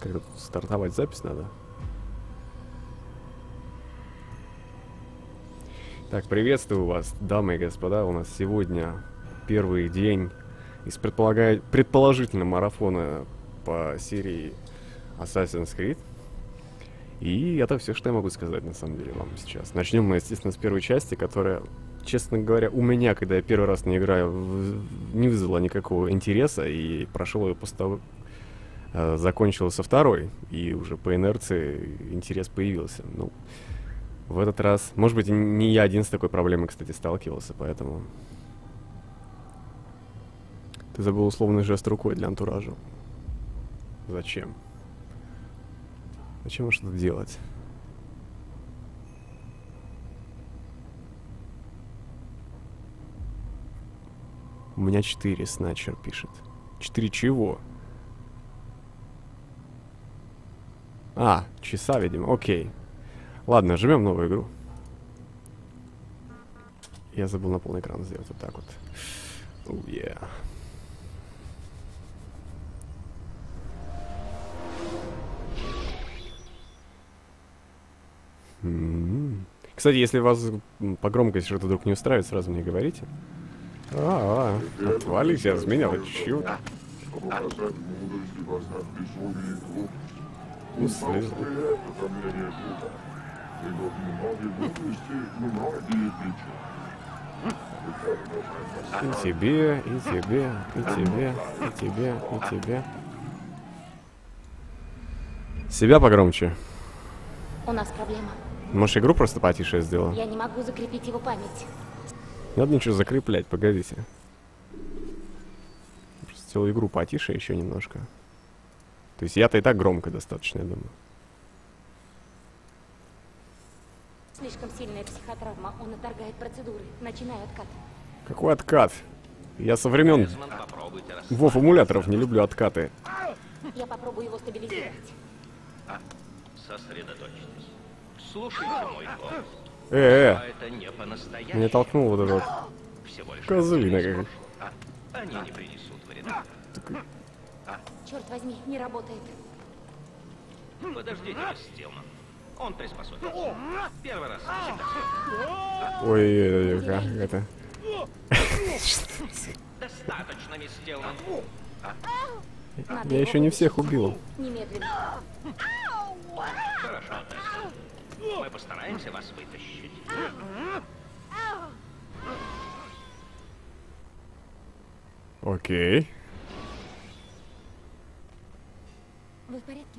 Как тут стартовать запись надо? Так, приветствую вас, дамы и господа. У нас сегодня первый день из предположительно марафона по серии Assassin's Creed. И это все, что я могу сказать на самом деле вам сейчас. Начнем мы, естественно, с первой части, которая, честно говоря, у меня, когда я первый раз не играю, не вызвала никакого интереса, и прошел ее после того, закончил со второй, и уже по инерции интерес появился. Ну, в этот раз, может быть, не я один с такой проблемой, кстати, сталкивался, поэтому... Ты забыл условный жест рукой для антуража. Зачем? Зачем что-то делать? У меня 4, Снатчер пишет. 4 чего? А, часа, видимо. Окей. Ладно, жмем новую игру. Я забыл на полный экран сделать вот так вот. Oh, yeah. Кстати, если вас по громкости что-то вдруг не устраивает, сразу мне говорите. Отвались от меня, вот чё? Ну, слезу. И тебе, и тебе, и тебе, и тебе, и тебе. Себя погромче. У нас проблема. Может, игру просто потише сделал? Я не могу закрепить его память. Не надо ничего закреплять, погодите. Просто сделал игру потише еще немножко. То есть я-то и так громко достаточно, я думаю. Слишком сильная психотравма. Он отторгает процедуры. Начинаю откат. Какой откат? Я со времен Вов эмуляторов не люблю откаты. Я попробую его стабилизировать. Сосредоточьтесь. Слушайте мой голос. А это не по-настоящему. Меня толкнул вот этот Всего лишь козлина как. Они не принесут вреда. Черт возьми, не работает. Подождите, мисс Стилман. Он приспособился. Первый раз всегда. Ой, как это? Достаточно, мисс Стилман. Я еще не всех убил. Немедленно. Хорошо, Тесс. Мы постараемся вас вытащить. Окей. Вы в порядке?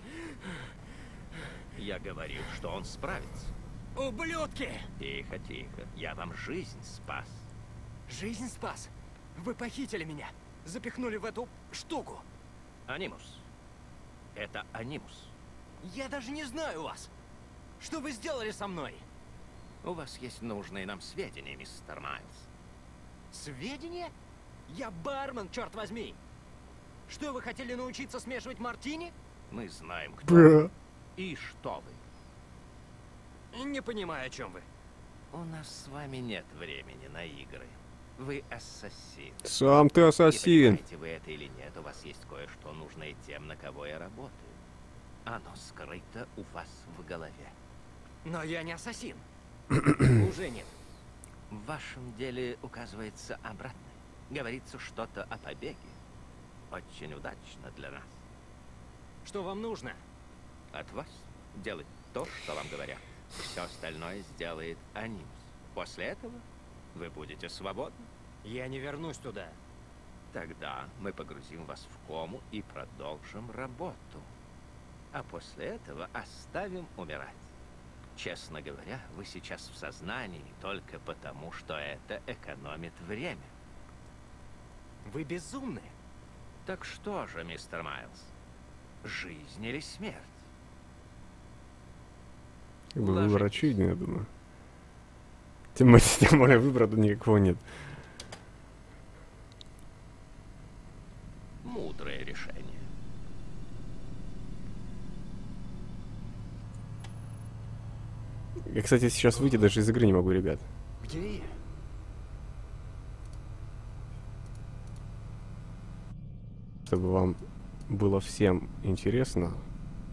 Я говорил, что он справится. Ублюдки! Тихо, тихо. Я вам жизнь спас. Жизнь спас. Вы похитили меня. Запихнули в эту штуку. Анимус. Это Анимус. Я даже не знаю вас. Что вы сделали со мной? У вас есть нужные нам сведения, мистер Майлз. Сведения? Я бармен, черт возьми. Что, вы хотели научиться смешивать мартини? Мы знаем, кто вы и что вы. Не понимаю, о чем вы. У нас с вами нет времени на игры. Вы ассасин. Сам ты И ассасин. понимаете вы это или нет, у вас есть кое-что нужное тем, на кого я работаю. Оно скрыто у вас в голове. Но я не ассасин. Уже нет. В вашем деле указывается обратное. Говорится что-то о побеге. Очень удачно для нас. Что вам нужно? От вас делать то, что вам говорят. Все остальное сделает Анимус. После этого вы будете свободны. Я не вернусь туда. Тогда мы погрузим вас в кому и продолжим работу. А после этого оставим умирать. Честно говоря, вы сейчас в сознании только потому, что это экономит время. Вы безумны. Так что же, мистер Майлз, жизнь или смерть? Как бы выбор очевиден, я думаю. Тем более выбора тут никакого нет. Мудрое решение. Я, кстати, сейчас выйти даже из игры не могу, ребят. Где я? Чтобы вам было всем интересно,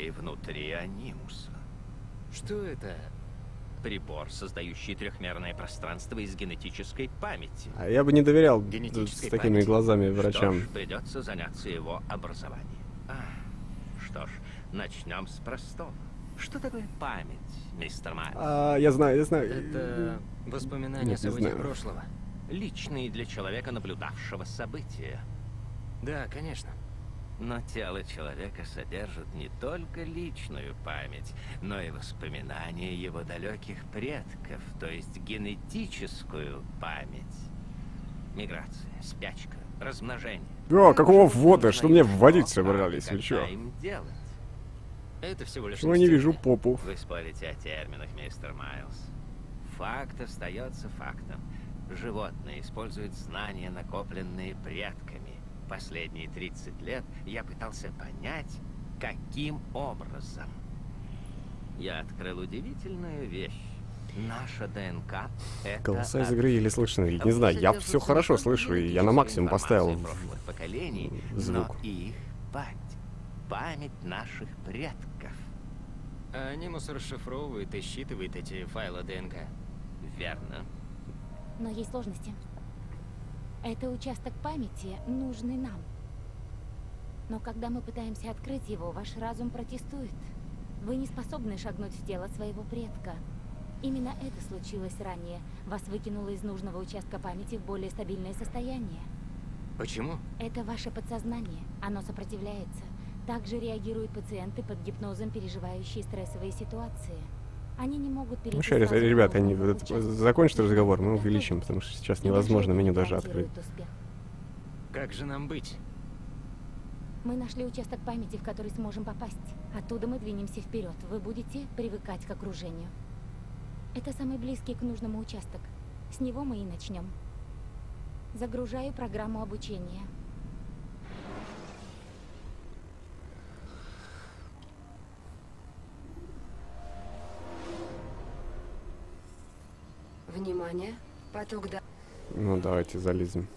людей внутри анимуса. Что это? Прибор, создающий трехмерное пространство из генетической памяти. А я бы не доверял Генетической с такими памяти. глазами Что врачам. ж, придется заняться его образованием. Что ж, начнем с простого. Что такое память, мистер Майлз? Я знаю, я знаю. Это воспоминания Нет, о не событиях знаю. прошлого. Личные для человека, наблюдавшего события. Да, конечно. Но тело человека содержит не только личную память, но и воспоминания его далеких предков, то есть генетическую память. Миграция, спячка, размножение. Какого Животные ввода? Что мне узнают, вводить что, собрались? как Вы и чё? когда им делать? Это всего лишь Чего я не вижу инстинкты. попу? Вы спорите о терминах, мистер Майлз. Факт остается фактом. Животные используют знания, накопленные предками. Последние 30 лет я пытался понять, каким образом. Я открыл удивительную вещь. Наша ДНК — это... Голоса из игры или слышно? Я не знаю, я все хорошо слышу, и я на максимум поставил прошлых поколений, звук. но и их память. Память наших предков. А анимус расшифровывает и считывает эти файлы ДНК. Верно. Но есть сложности. Это участок памяти, нужный нам. Но когда мы пытаемся открыть его, ваш разум протестует. Вы не способны шагнуть в тело своего предка. Именно это случилось ранее. Вас выкинуло из нужного участка памяти в более стабильное состояние. Почему? Это ваше подсознание. Оно сопротивляется. Также реагируют пациенты под гипнозом, переживающие стрессовые ситуации. Они не могут перейти Ну, сразу к ребята, нужному участку. закончите разговор, мы Готовы? увеличим, потому что сейчас И невозможно ваш меню опыт даже открыть. гарантирует успех. Как же нам быть? Мы нашли участок памяти, в который сможем попасть. Оттуда мы двинемся вперед. Вы будете привыкать к окружению. Это самый близкий к нужному участок. С него мы и начнем. Загружаю программу обучения. Внимание, поток да... Ну, давайте залезем.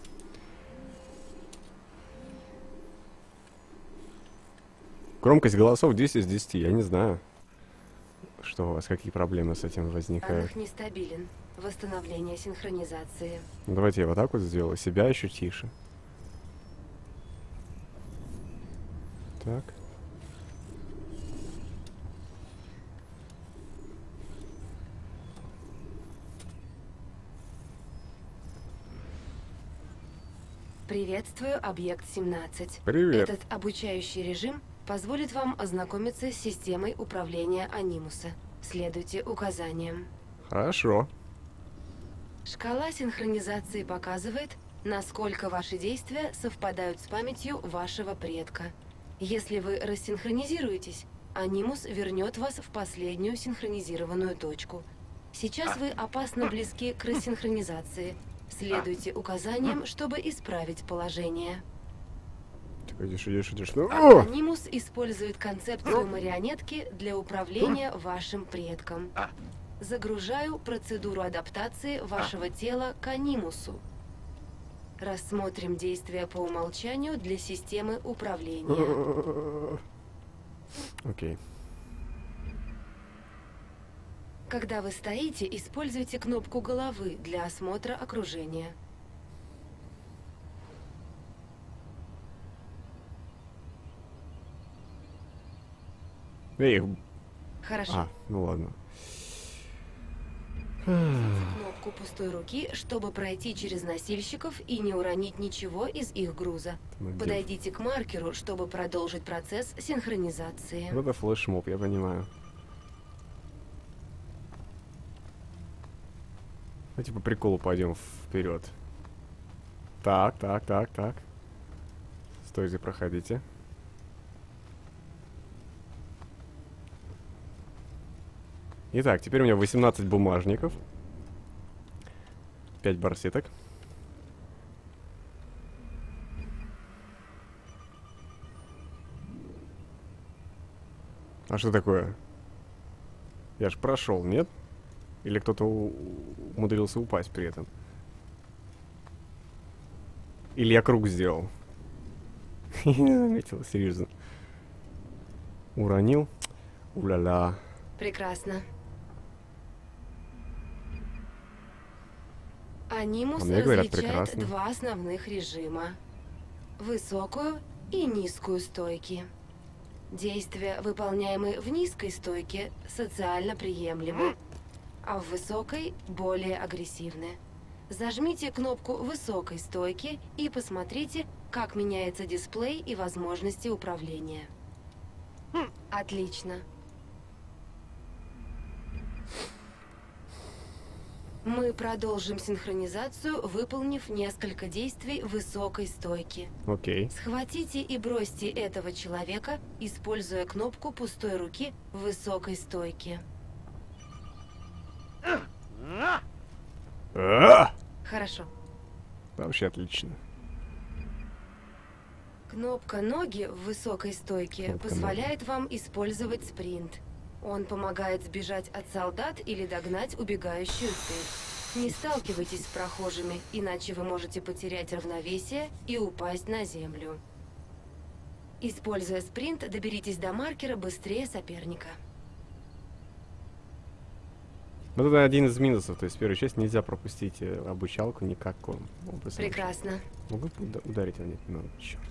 Громкость голосов 10 из 10, я не знаю, что у вас, какие проблемы с этим возникают. Данных нестабилен. Восстановление синхронизации. Ну, давайте я вот так вот сделаю, себя еще тише. Так. Приветствую, объект 17. Привет. Этот обучающий режим позволит вам ознакомиться с системой управления анимуса. Следуйте указаниям. Хорошо. Шкала синхронизации показывает, насколько ваши действия совпадают с памятью вашего предка. Если вы рассинхронизируетесь, анимус вернет вас в последнюю синхронизированную точку. Сейчас вы опасно близки к рассинхронизации. Следуйте указаниям, чтобы исправить положение. Так, идешь. Ну, о! Анимус использует концепцию марионетки для управления вашим предком. Загружаю процедуру адаптации вашего тела к анимусу. Рассмотрим действия по умолчанию для системы управления. Окей. Когда вы стоите, используйте кнопку головы для осмотра окружения. Эй, Хорошо. ну ладно. Кнопку пустой руки, чтобы пройти через носильщиков и не уронить ничего из их груза. Молодец. Подойдите к маркеру, чтобы продолжить процесс синхронизации. Вот это флешмоб, я понимаю. Давайте по приколу пойдем вперед. Так. Стойте, проходите. Итак, теперь у меня 18 бумажников. 5 барсеток. А что такое? Я ж прошел, нет? Или кто-то умудрился упасть при этом? Или я круг сделал? Не заметил, серьезно. Уронил. Уля-ля. Прекрасно. Анимус А мне говорят, различает прекрасно. два основных режима. Высокую и низкую стойки. Действия, выполняемые в низкой стойке, социально приемлемы, а в высокой более агрессивны. Зажмите кнопку высокой стойки и посмотрите, как меняется дисплей и возможности управления. Отлично. Мы продолжим синхронизацию, выполнив несколько действий высокой стойки. Окей. Схватите и бросьте этого человека, используя кнопку пустой руки в высокой стойке. А! Хорошо. Вообще отлично. Кнопка ноги в высокой стойке Кнопка позволяет вам использовать спринт. Он помогает сбежать от солдат или догнать убегающую цель. Не сталкивайтесь с прохожими, иначе вы можете потерять равновесие и упасть на землю. Используя спринт, доберитесь до маркера быстрее соперника. Вот это один из минусов. То есть первую часть нельзя пропустить обучалку никаким образом. Прекрасно. Могу ударить, а нет, не надо. Черт.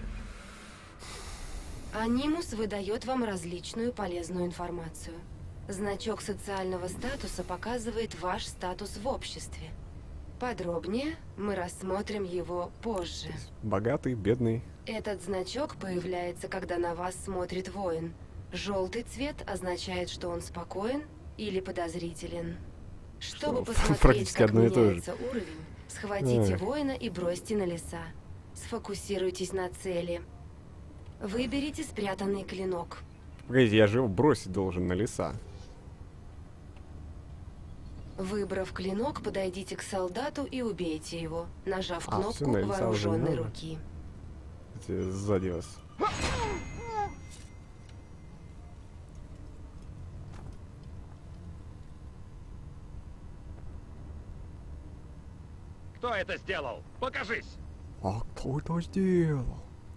Анимус выдает вам различную полезную информацию. Значок социального статуса показывает ваш статус в обществе. Подробнее мы рассмотрим его позже. Богатый, бедный. Этот значок появляется, когда на вас смотрит воин. Желтый цвет означает, что он спокоен или подозрителен. Чтобы Что, посмотреть, практически как одно и то же. меняется уровень, схватите Эх. воина и бросьте на леса. Сфокусируйтесь на цели. Выберите спрятанный клинок. Погодите, я же его бросить должен на леса. Выбрав клинок, подойдите к солдату и убейте его, нажав А, всё, кнопку на леса уже не вооруженной надо. руки. Эти сзади вас. Кто это сделал? Покажись! А кто это сделал?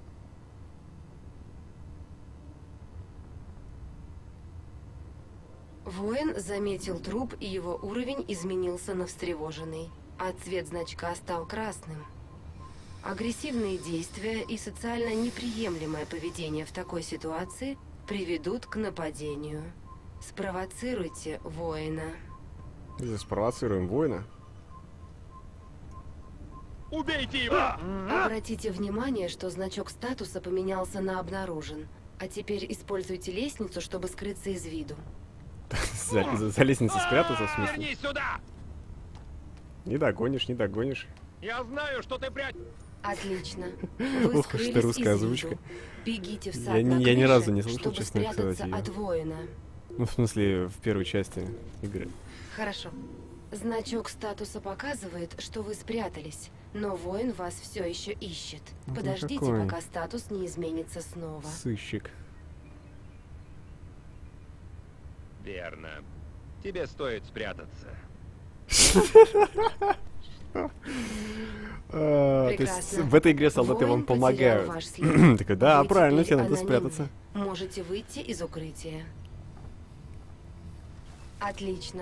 Воин заметил труп, и его уровень изменился на встревоженный, а цвет значка стал красным. Агрессивные действия и социально неприемлемое поведение в такой ситуации приведут к нападению. Спровоцируйте воина. Здесь спровоцируем воина. Убейте его! Обратите внимание, что значок статуса поменялся на «обнаружен», а теперь используйте лестницу, чтобы скрыться из виду. За лестницей спрятаться, в смысле? Вернись сюда! Не догонишь, не догонишь. Я знаю, что ты Отлично. Вы Ух уж ты, скрылись русская из виду. озвучка. Бегите в сад Я на ни крыше, разу не слышал, чтобы честно спрятаться сказать, её. от воина. Ну, в смысле, в первой части игры. Хорошо. Значок статуса показывает, что вы спрятались, но воин вас все еще ищет. Ну, Подождите, какой? пока статус не изменится снова. Сыщик. Верно. Тебе стоит спрятаться. То есть Прекрасно. в этой игре солдаты Воин вам потерял помогают. ваш след. Такой, да, Вы правильно, теперь тебе надо анонимны. спрятаться. Можете выйти из укрытия. Отлично.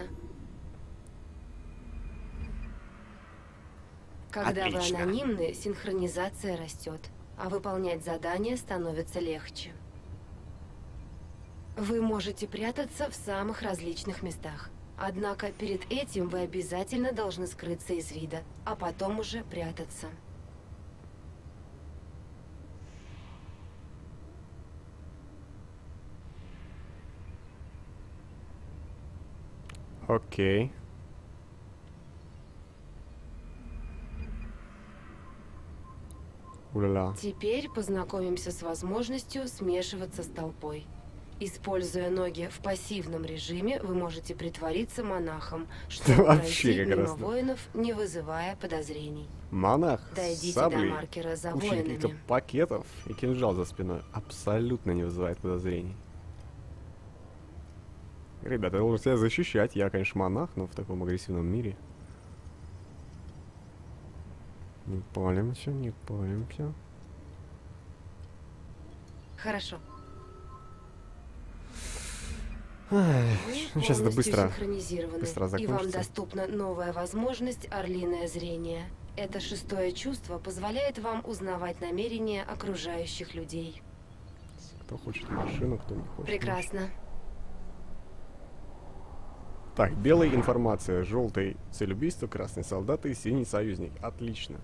Когда Отлично. вы анонимны, синхронизация растет, а выполнять задания становится легче. Вы можете прятаться в самых различных местах. Однако перед этим вы обязательно должны скрыться из вида, а потом уже прятаться. Окей. Уля-ля. Теперь познакомимся с возможностью смешиваться с толпой. Используя ноги в пассивном режиме, вы можете притвориться монахом, чтобы Вообще пройти как мимо раз, да. воинов, не вызывая подозрений. Монах с Дойдите до саблей, маркера за кучей каких-то воинами. пакетов и кинжал за спиной абсолютно не вызывает подозрений. Ребята, я должен себя защищать. Я, конечно, монах, но в таком агрессивном мире. Не палимся, не палимся. Хорошо. Ай, Вы сейчас это полностью быстро синхронизированы, быстро и вам закончится. доступна новая возможность орлиное зрение. Это шестое чувство позволяет вам узнавать намерения окружающих людей. Кто хочет машину, кто не хочет. Прекрасно. Так, белая информация, желтый цель убийства, красный солдат и синий союзник. Отлично.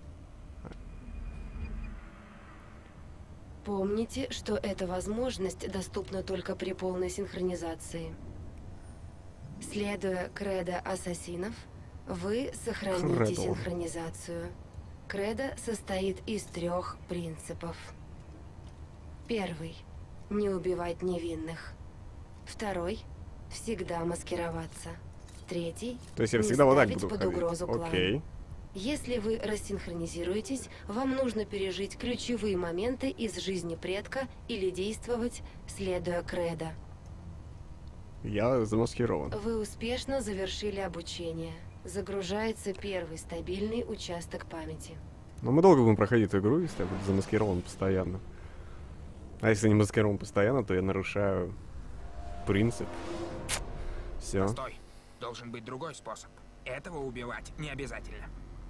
Помните, что эта возможность доступна только при полной синхронизации. Следуя кредо ассасинов, вы сохраните Кредо. синхронизацию. Кредо состоит из 3 принципов. Первый – не убивать невинных. Второй – всегда маскироваться. Третий – То есть я не всегда вот так ставить буду под ходить. угрозу клан. Окей. Если вы рассинхронизируетесь, вам нужно пережить ключевые моменты из жизни предка или действовать, следуя кредо. Я замаскирован. Вы успешно завершили обучение. Загружается первый стабильный участок памяти. Но мы долго будем проходить эту игру, если я буду замаскирован постоянно. А если не маскирован постоянно, то я нарушаю принцип. Все. Постой. Должен быть другой способ. Этого убивать не обязательно.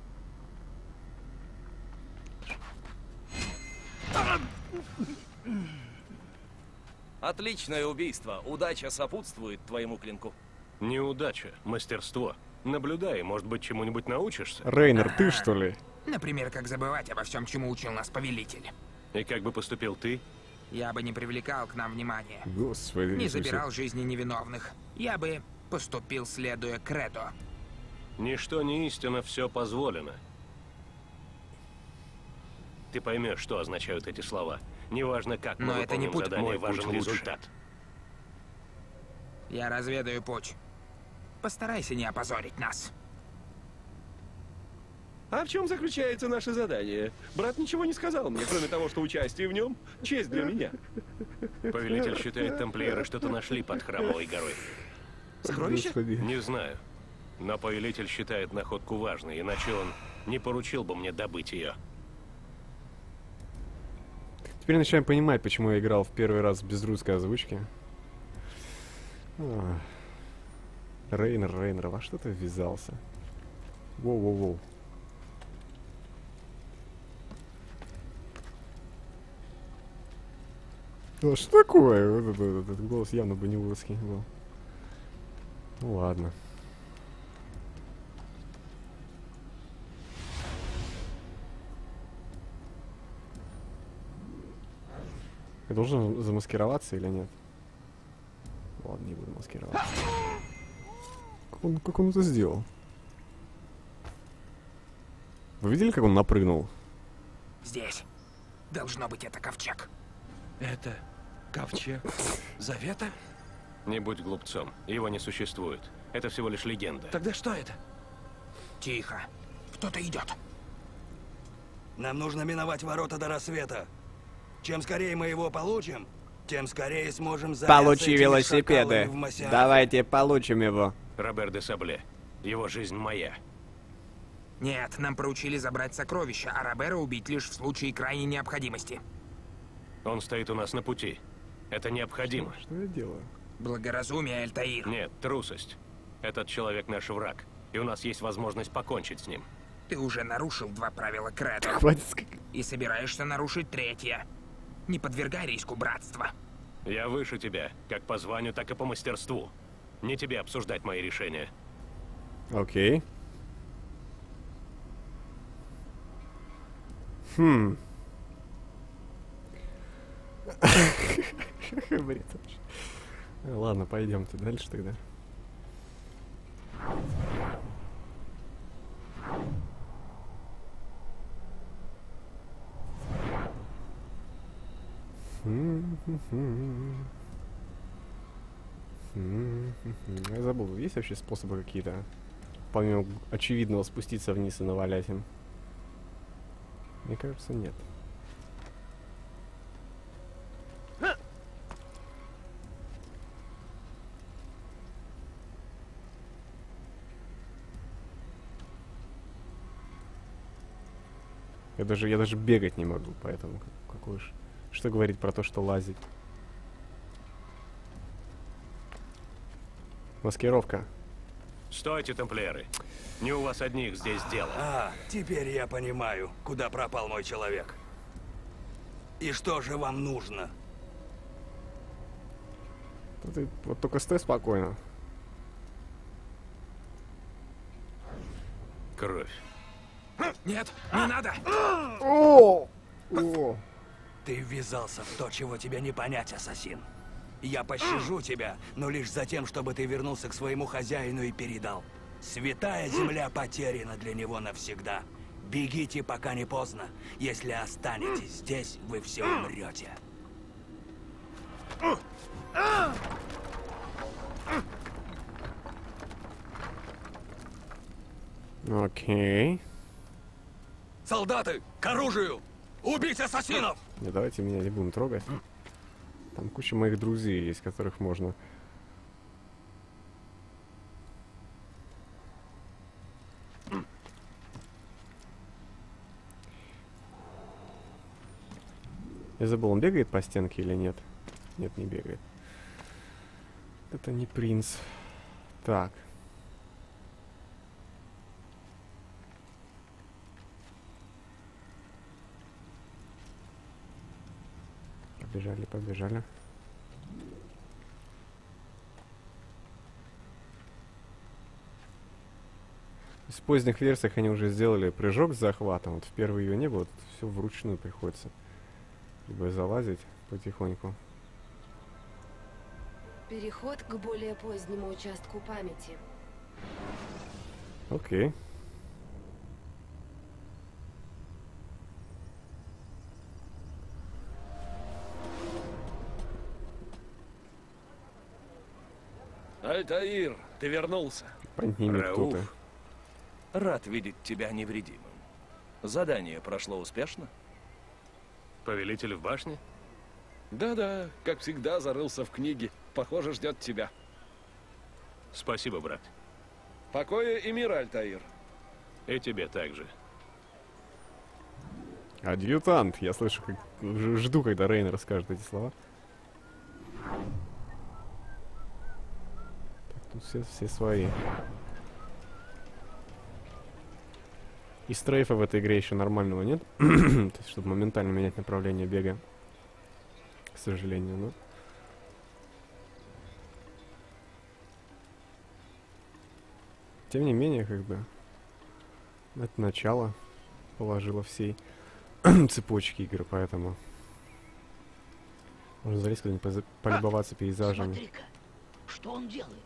Отличное убийство. Удача сопутствует твоему клинку. Неудача, мастерство. Наблюдай, может быть, чему-нибудь научишься. Рейнер, ты что ли? Например, как забывать обо всем, чему учил нас повелитель. И как бы поступил ты? Я бы не привлекал к нам внимания. Господи. Не Иисусе. забирал жизни невиновных. Я бы поступил, следуя кредо. Ничто не истина, все позволено. Ты поймешь, что означают эти слова. Неважно, как мы Но это не выполним путь. задание, Мой важен путь лучше. результат. Я разведаю путь. Постарайся не опозорить нас. А в чем заключается наше задание? Брат ничего не сказал мне, кроме того, что участие в нем — честь для меня. Повелитель считает, тамплиеры что-то нашли под храмовой горой. Сокровище? Господи. Не знаю. Но повелитель считает находку важной, иначе он не поручил бы мне добыть ее. Теперь начинаем понимать, почему я играл в первый раз без русской озвучки. Ах. Рейнер, во что ты ввязался? Воу-воу-воу. А что такое? Вот этот голос явно бонневудский был. Ну ладно. Я должен замаскироваться или нет? Ладно, не буду маскироваться. Как он это сделал? Вы видели, как он напрыгнул? Здесь. Должно быть, это ковчег. Это ковчег Завета? Не будь глупцом, его не существует. Это всего лишь легенда. Тогда что это? Тихо. Кто-то идет. Нам нужно миновать ворота до рассвета. Чем скорее мы его получим, тем скорее сможем заняться Получи этими велосипеды. шакалами в Масиане. Давайте получим его. Робер де Сабле. Его жизнь моя. Нет, нам поручили забрать сокровища, а Робера убить лишь в случае крайней необходимости. Он стоит у нас на пути. Это необходимо. Что я делаю? Благоразумие, Альтаир. Нет, трусость. Этот человек наш враг, и у нас есть возможность покончить с ним. Ты уже нарушил 2 правила кредо. Хватит И собираешься нарушить 3-е. Не подвергай риску братства. Я выше тебя, как по званию, так и по мастерству. Не тебе обсуждать мои решения. Окей. Бред вообще. Ладно, пойдемте дальше тогда. Я забыл, есть вообще способы какие-то, помимо очевидного, спуститься вниз и навалять им? Мне кажется, нет. Я даже бегать не могу, поэтому какой ж... Что говорить про то, что лазить? Маскировка. Стойте, тамплиеры. Не у вас одних здесь дело. А, теперь я понимаю, куда пропал мой человек. И что же вам нужно? Ты вот только стой спокойно. Кровь. Нет, не надо! О! О! Ты ввязался в то, чего тебе не понять, ассасин. Я пощажу тебя, но лишь за тем, чтобы ты вернулся к своему хозяину и передал. Святая земля потеряна для него навсегда. Бегите, пока не поздно. Если останетесь здесь, вы все умрете. Окей. Солдаты, к оружию! Убить ассасинов! Не, давайте меня не будем трогать. Там куча моих друзей есть, которых можно... Я забыл, он бегает по стенке или нет? Нет, не бегает. Это не принц. Так. Побежали, побежали. В поздних версиях они уже сделали прыжок с захватом. Вот в первой ее не было, тут все вручную приходится. Либо залазить потихоньку. Переход к более позднему участку памяти. Окей. Альтаир, ты вернулся. Поднимет Рауф, кто-то. рад видеть тебя невредимым. Задание прошло успешно? Повелитель в башне? Да-да, как всегда, зарылся в книге. Похоже, ждет тебя. Спасибо, брат. Покоя и мира, Альтаир. И тебе также. Адъютант. Я слышу, как... жду, когда Рейнер скажет эти слова. Так, тут все свои. И стрейфа в этой игре еще нормального нет. То есть, чтобы моментально менять направление бега. К сожалению, но... Тем не менее, как бы... Это начало положило всей цепочки игры, поэтому... Можно залезть куда-нибудь полюбоваться пейзажами. Смотри-ка, что он делает?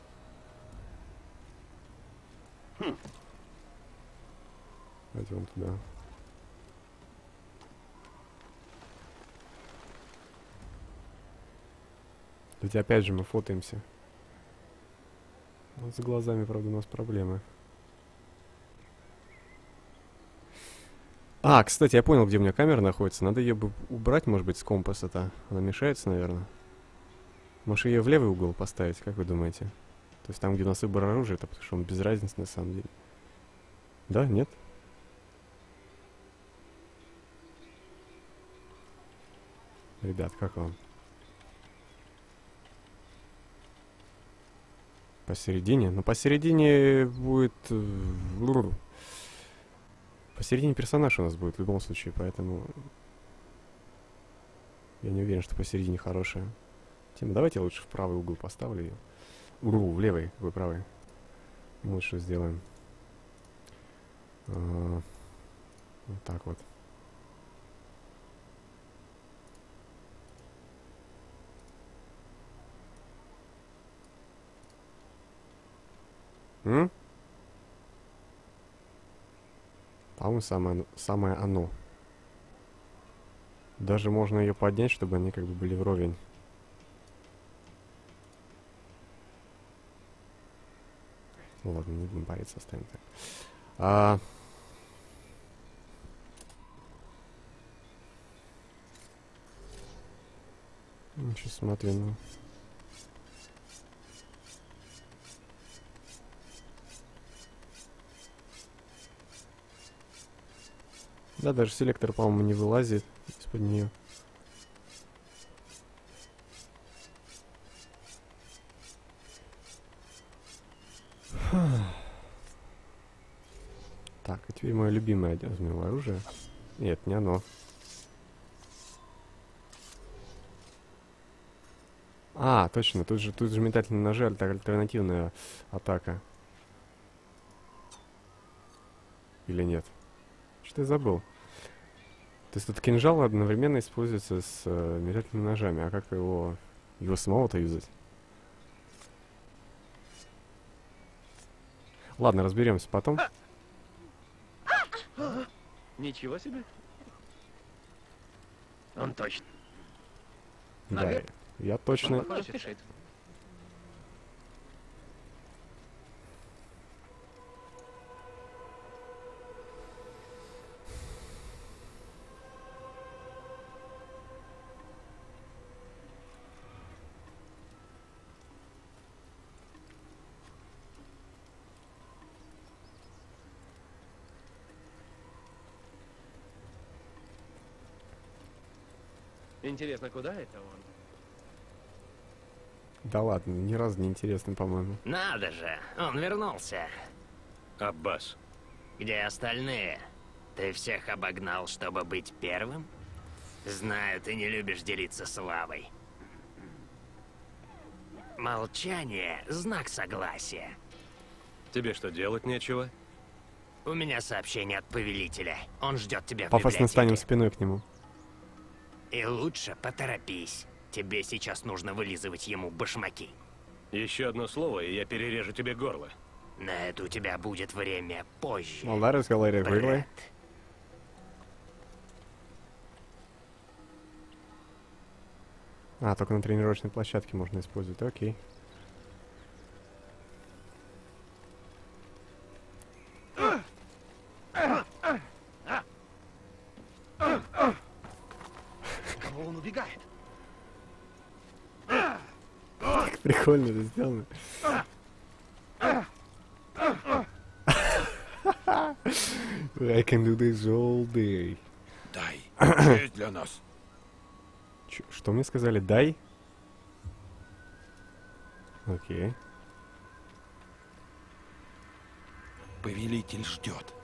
Пойдем туда. Ведь опять же мы фотаемся. Вот с глазами, правда, у нас проблемы. А, кстати, я понял, где у меня камера находится. Надо ее бы убрать, может быть, с компаса-то. Она мешается, наверное. Может, ее в левый угол поставить, как вы думаете? То есть там, где у нас выбор оружия, это потому что он без разницы на самом деле. Да? Нет? Ребят, как вам? Посередине? Ну, посередине будет... Посередине персонаж у нас будет в любом случае, поэтому... Я не уверен, что посередине хорошая тема. Давайте я лучше в правый угол поставлю ее. В левый, какой правый. Вот что сделаем. Вот так вот. По-моему, самое оно. Даже можно ее поднять, чтобы они как бы были вровень. Ну ладно, не будем париться, оставим так. Сейчас смотрю, ну... Да, даже селектор, по-моему, не вылазит из-под нее. Так, а теперь мое любимое возьмем оружие. Нет, не оно. А, точно, тут же метательные ножи, альтернативная атака. Или нет? Что я забыл? То есть этот кинжал одновременно используется с метательными ножами. А как его самого-то юзать? Ладно, разберемся потом. Ничего себе. Он точно. Да, я точно... Интересно, куда это он? Да ладно, ни разу не интересно, по-моему. Надо же, он вернулся. Аббас. Где остальные? Ты всех обогнал, чтобы быть первым? Знаю, ты не любишь делиться славой. Молчание — знак согласия. Тебе что, делать нечего? У меня сообщение от повелителя. Он ждет тебя в Пафосно станем библиотеке. спиной к нему. И лучше поторопись. Тебе сейчас нужно вылизывать ему башмаки. Еще одно слово, и я перережу тебе горло. На это у тебя будет время позже. Молодая разговаривает, выиграй. брат. А, только на тренировочной площадке можно использовать, окей. Он убегает. Как прикольно это сделано. I can do this all day. Дай честь для нас. Что мне сказали? Дай? Окей. Повелитель ждет.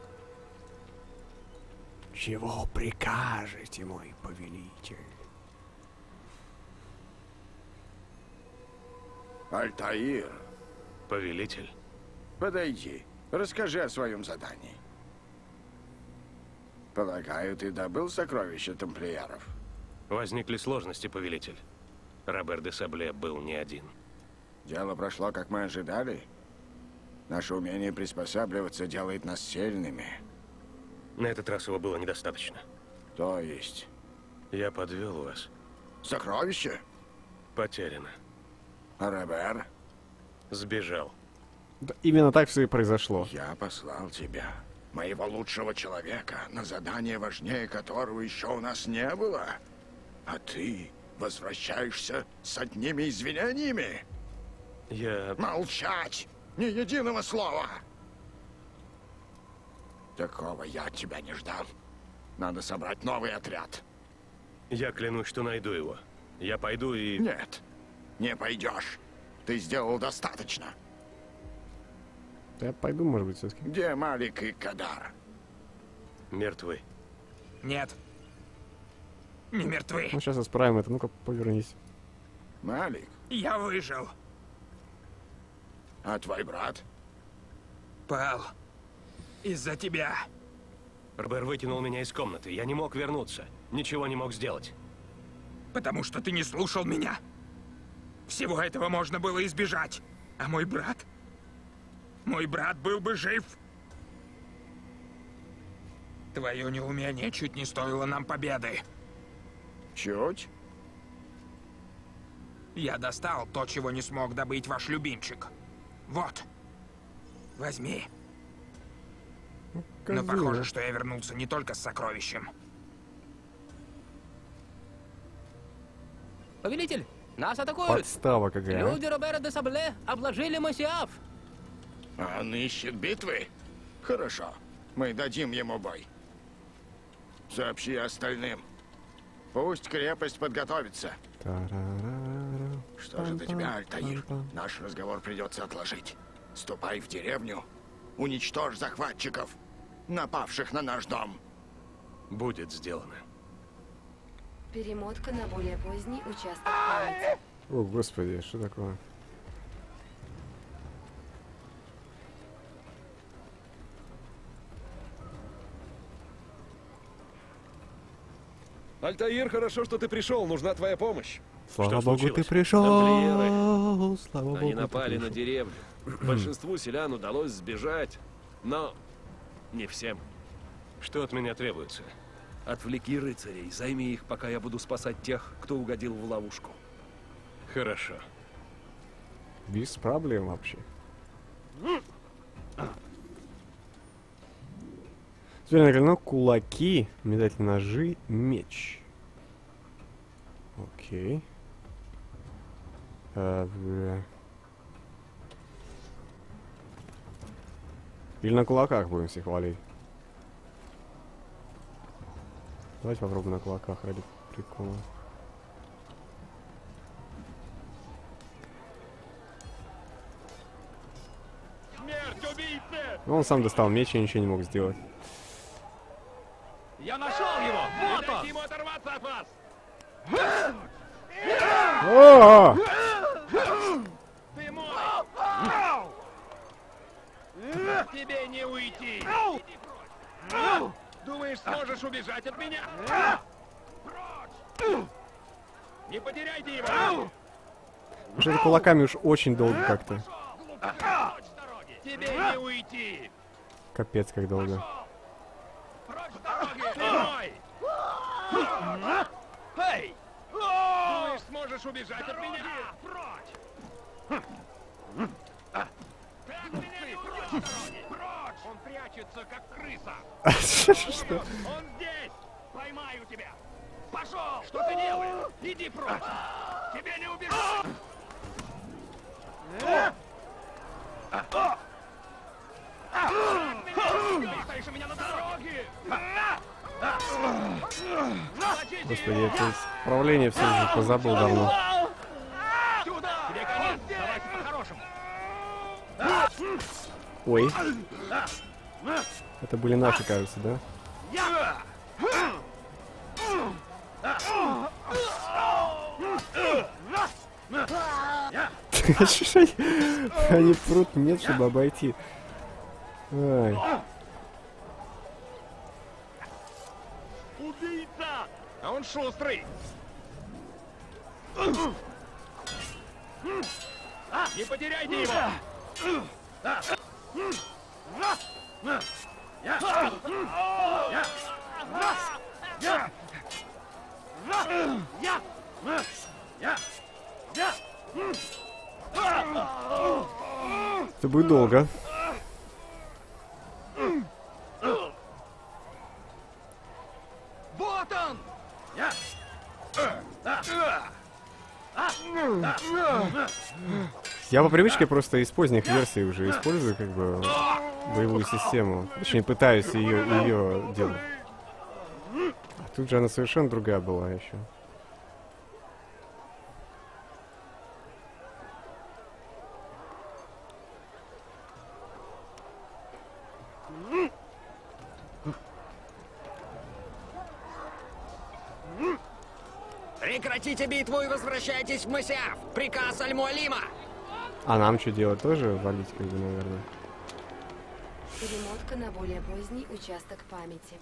Чего прикажете, мой повелитель? Альтаир, Повелитель. подойди. Расскажи о своем задании. Полагаю, ты добыл сокровища тамплиеров? Возникли сложности, повелитель. Робер де Сабле был не один. Дело прошло, как мы ожидали. Наше умение приспосабливаться делает нас сильными. На этот раз его было недостаточно. То есть? Я подвел вас. Сокровище? Потеряно. А Робер? Сбежал. Да, именно так все и произошло. Я послал тебя, моего лучшего человека, на задание, важнее которого еще у нас не было. А ты возвращаешься с одними извинениями? Я... Молчать! Ни единого слова! Такого я от тебя не ждал. Надо собрать новый отряд. Я клянусь, что найду его. Я пойду и... Нет, не пойдешь. Ты сделал достаточно. Я пойду, может быть, все-таки. Где Малик и Кадар? Мертвы. Нет. Не мертвы. Ну, сейчас исправим это. Ну-ка, повернись. Малик? Я выжил. А твой брат? Пал. Из-за тебя. Робер вытянул меня из комнаты. Я не мог вернуться. Ничего не мог сделать. Потому что ты не слушал меня. Всего этого можно было избежать. А мой брат? Мой брат был бы жив. Твое неумение чуть не стоило нам победы. Чуть? Я достал то, чего не смог добыть ваш любимчик. Вот. Возьми. Но похоже, что я вернулся не только с сокровищем. Повелитель, нас атакуют! Подстава какая. Люди Робера де Сабле обложили Масиаф. А он ищет битвы? Хорошо. Мы дадим ему бой. Сообщи остальным. Пусть крепость подготовится. Что же до тебя, Альтаир? Наш разговор придется отложить. Ступай в деревню, уничтожь захватчиков, напавших на наш дом. Будет сделано. Перемотка на более поздний участок памяти. О, господи, что такое? Альтаир, хорошо, что ты пришел. Нужна твоя помощь. Слава Что богу, случилось? ты пришел. Тамплиеры. Слава богу, Они ты напали на пришел. деревню. Большинству селян удалось сбежать, но не всем. Что от меня требуется? Отвлеки рыцарей, займи их, пока я буду спасать тех, кто угодил в ловушку. Хорошо. Без проблем вообще. Теперь наколено кулаки, метательные ножи, меч. Окей. Или на кулаках будем всех валить. Давайте попробуем на кулаках ради прикола. Смерть убийце! Ну, он сам достал меч и ничего не мог сделать. Я нашел его! Вот он! Ему оторваться от вас! О! Ты мой! Тебе не уйти! Иди прочь! Думаешь, сможешь убежать от меня? Прочь! Не потеряйте его! Что-то кулаками уж очень долго как-то. Прочь с дороги! Тебе не уйти! Капец, как долго. Прочь с дороги! Ты мой! Эй! Думаешь, сможешь убежать от меня? Прочь! Ты от меня не уйдешь с дороги! Прочь! Он прячется, как крыса! Что? Он здесь! Поймаю тебя! Пошел! Что ты делаешь? Иди прочь! Тебе не убежать! Ты меня на дороге! Господи, это исправление все уже позабыл давно. Сюда! Тебе конец! Давайте по-хорошему! Ой. Это были наши, кажется, да? Они прут, нет, чтобы обойти. Ай. Убийца! А он шустрый! Не потеряйте его! Это будет долго. Вот он! Я по привычке просто из поздних версий уже использую как бы боевую систему. Точнее, пытаюсь ее делать. А тут же она совершенно другая была еще. Прекратите битву и возвращайтесь в Масиаф! Приказ Аль-Муалима! А нам что делать? Тоже валить, как бы, наверное. Перемотка на более поздний участок памяти.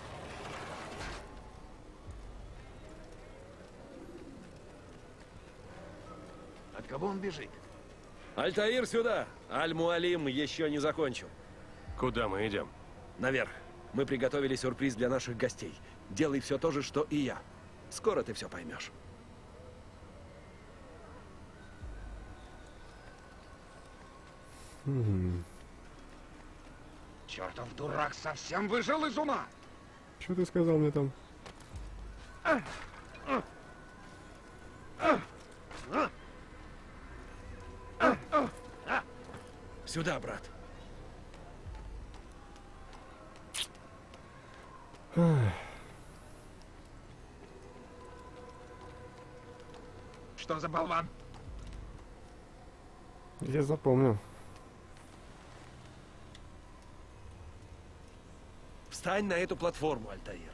От кого он бежит? Альтаир, сюда! Аль-Муалим еще не закончил. Куда мы идем? Наверх. Мы приготовили сюрприз для наших гостей. Делай все то же, что и я. Скоро ты все поймешь. Чертов дурак совсем выжил из ума! Что ты сказал мне там? Сюда, брат. Что за болван? Я запомню. Встань на эту платформу, Альтаир.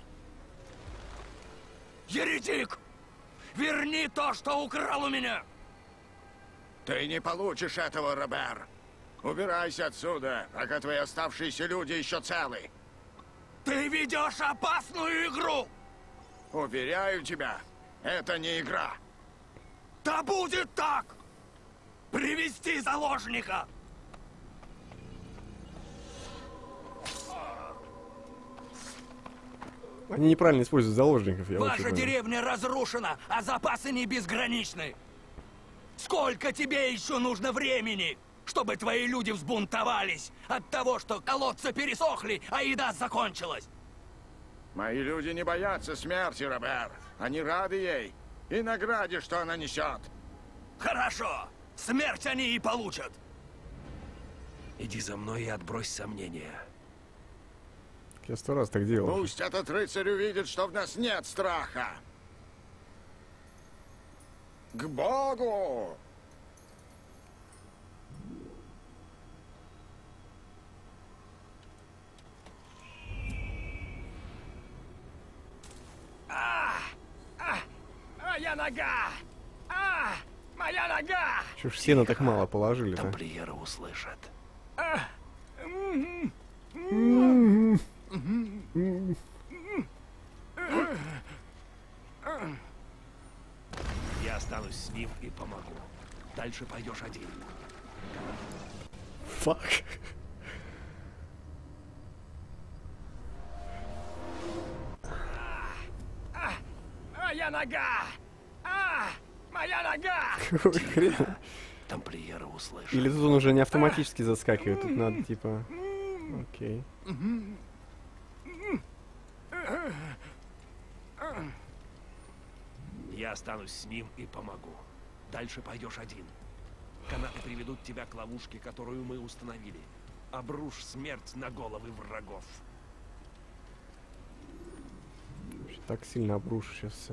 Еретик! Верни то, что украл у меня! Ты не получишь этого, Робер. Убирайся отсюда, пока твои оставшиеся люди еще целы. Ты ведешь опасную игру! Уверяю тебя, это не игра. Да будет так! Привести заложника! Они неправильно используют заложников, я Ваша очень деревня разрушена, а запасы не безграничны. Сколько тебе еще нужно времени, чтобы твои люди взбунтовались от того, что колодцы пересохли, а еда закончилась? Мои люди не боятся смерти, Робер. Они рады ей и награде, что она несет. Хорошо. Смерть они и получат. Иди за мной и отбрось сомнения. Я 100 раз так делал. Пусть этот рыцарь увидит, что в нас нет страха. К Богу! Моя нога! Моя нога! Чё ж сена так мало положили-то? Тамплиеры услышат. Я останусь с ним и помогу. Дальше пойдешь один. Фак. Моя нога! Моя нога! Какого хрена? Тамплиеры услышат. Или тут он уже не автоматически заскакивает, тут надо типа... Окей. Я останусь с ним и помогу. Дальше пойдешь один. Канаты приведут тебя к ловушке, которую мы установили. Обрушь смерть на головы врагов. Так сильно обрушу сейчас все.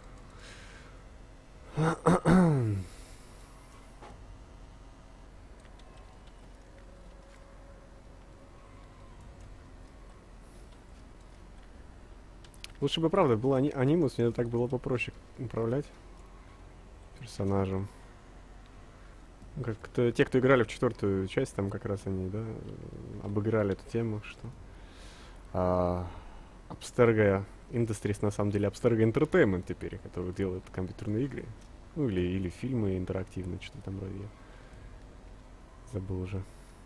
Лучше бы, правда, был анимус, мне так было попроще управлять персонажем. Ну, как те, кто играли в 4-ю часть, там как раз они, да, обыграли эту тему, что Abstergo Industries, на самом деле, Abstergo Entertainment теперь, который делает компьютерные игры. Ну, или фильмы интерактивные, что-то там вроде. Забыл уже.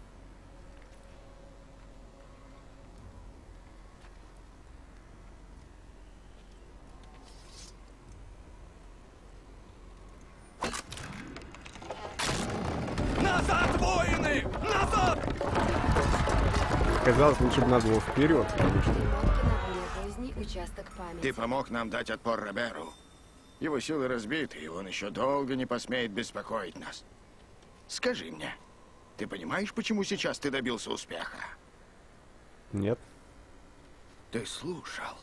Назад, воины! Назад! Казалось, лучше бы надо было вперед, потому что... Участок памяти. Ты помог нам дать отпор Роберу. Его силы разбиты, и он еще долго не посмеет беспокоить нас. Скажи мне, ты понимаешь, почему сейчас ты добился успеха? Нет. Ты слушал.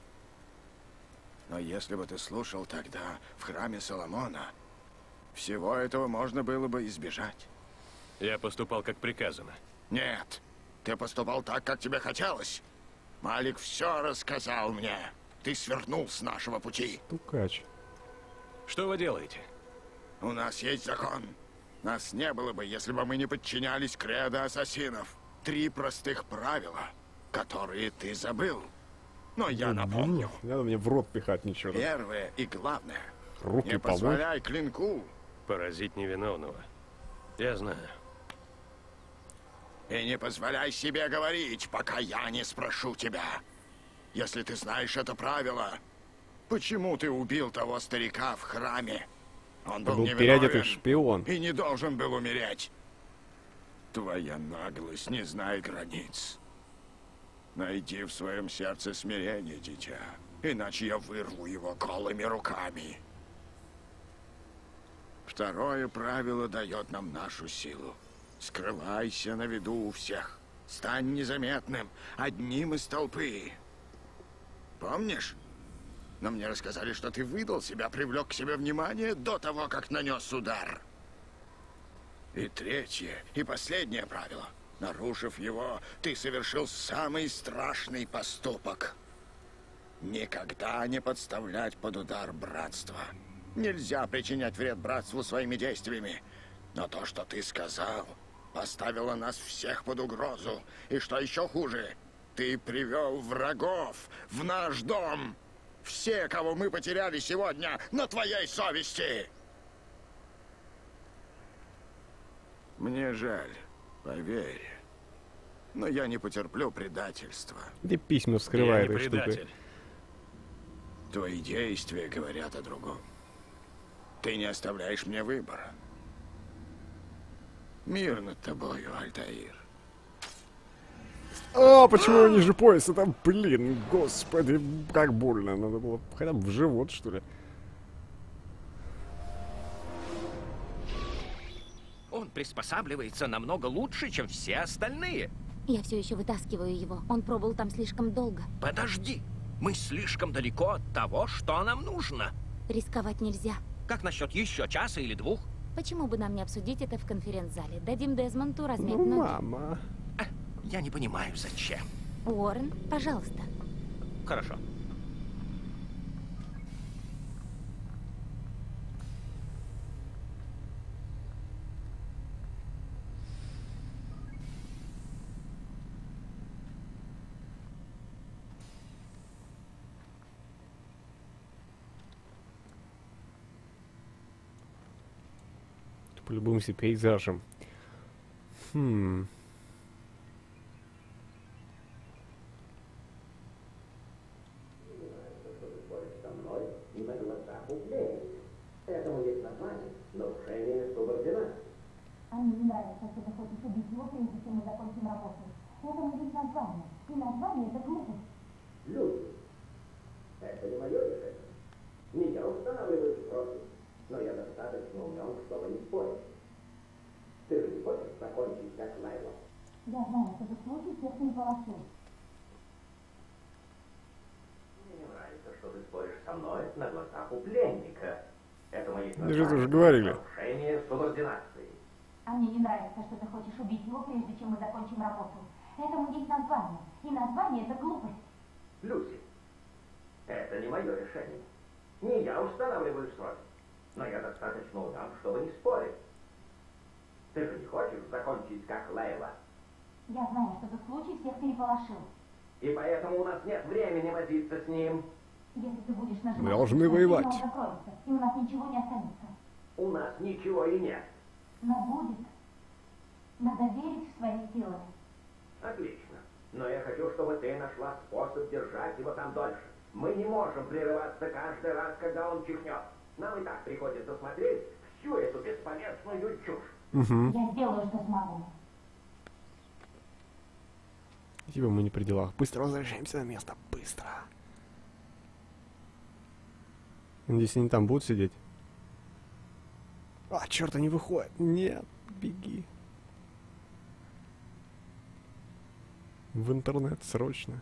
Но если бы ты слушал тогда в храме Соломона, всего этого можно было бы избежать. Я поступал как приказано. Нет, ты поступал так, как тебе хотелось. Малик все рассказал мне. Ты свернул с нашего пути. Стукач. Что вы делаете? У нас есть закон. Нас не было бы, если бы мы не подчинялись кредо ассасинов. 3 простых правила, которые ты забыл. Но я напомню. Не надо мне в рот пихать ничего. Первое и главное. Руки не помой. позволяй клинку. Поразить невиновного. Я знаю. И не позволяй себе говорить, пока я не спрошу тебя. Если ты знаешь это правило, почему ты убил того старика в храме? Он был переодетый шпион. И не должен был умереть. Твоя наглость не знает границ. Найди в своем сердце смирение, дитя, иначе я вырву его голыми руками. Второе правило дает нам нашу силу. Скрывайся на виду у всех. Стань незаметным, одним из толпы. Помнишь? Но мне рассказали, что ты выдал себя, привлек к себе внимание до того, как нанес удар. И третье, и последнее правило. Нарушив его, ты совершил самый страшный поступок. Никогда не подставлять под удар братства. Нельзя причинять вред братству своими действиями. Но то, что ты сказал, поставило нас всех под угрозу. И что еще хуже, ты привел врагов в наш дом. Все, кого мы потеряли сегодня, на твоей совести. Мне жаль, поверь. Но я не потерплю предательства. Где письма вскрывает Я не этой штукой? предатель. Твои действия говорят о другом. Ты не оставляешь мне выбора. Мир над тобою, Альтаир. А, почему ниже пояса? Там, блин, господи, как больно. Надо было хотя бы в живот, что ли. Он приспосабливается намного лучше, чем все остальные. Я все еще вытаскиваю его. Он пробыл там слишком долго. Подожди. Мы слишком далеко от того, что нам нужно. Рисковать нельзя. Как насчет еще часа или двух? Почему бы нам не обсудить это в конференц-зале? Дадим Дезмонту размять Ну, ноги. мама. Я не понимаю, зачем. Уоррен, пожалуйста. Хорошо. Полюбуемся пейзажем. Хм. Этому есть название нарушение субординации. А мне не нравится, что ты хочешь убить его, прежде чем мы закончим работу. Этому есть название. И название это глупость. Люди. Это не мое решение. Не я устанавливаю сроки, но я достаточно умен, чтобы не спорить. Ты же не хочешь закончить как Лайла? Я знаю, что этот случай всех не полошил. Мне не нравится, что ты споришь со мной на глазах у пленника. Этому есть Вы же тоже говорили. нарушение субординации. А мне не нравится, что ты хочешь убить его, прежде чем мы закончим работу. Этому есть название. И название это глупость. Люси, это не мое решение. Не я устанавливаю сроки, но я достаточно умен, чтобы не спорить. Ты же не хочешь закончить как Лейла? Я знаю, что этот случай всех переполошил. И поэтому у нас нет времени возиться с ним. Если ты будешь нажимать... Мы должны воевать. Он закроется, и у нас ничего не останется. У нас ничего и нет. Но будет. Надо верить в свои силы. Отлично. Но я хочу, чтобы ты нашла способ держать его там дольше. Мы не можем прерываться каждый раз, когда он чихнет. Нам и так приходится смотреть всю эту бесполезную чушь. Я сделаю, что смогу. Типа мы не при делах. Быстро возвращаемся на место. Быстро. Надеюсь, они там будут сидеть. А, черт, они выходят. Нет, беги. В интернет срочно.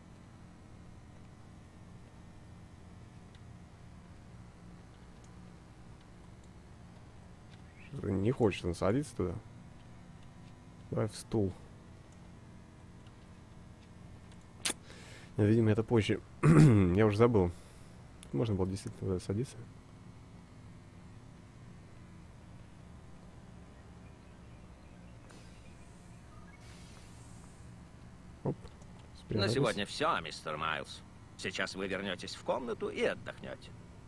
Что-то не хочет он садиться туда. Давай в стул. Видимо, это позже. Я уже забыл. Можно было действительно туда садиться. Оп. На сегодня все, мистер Майлз. Сейчас вы вернетесь в комнату и отдохнете.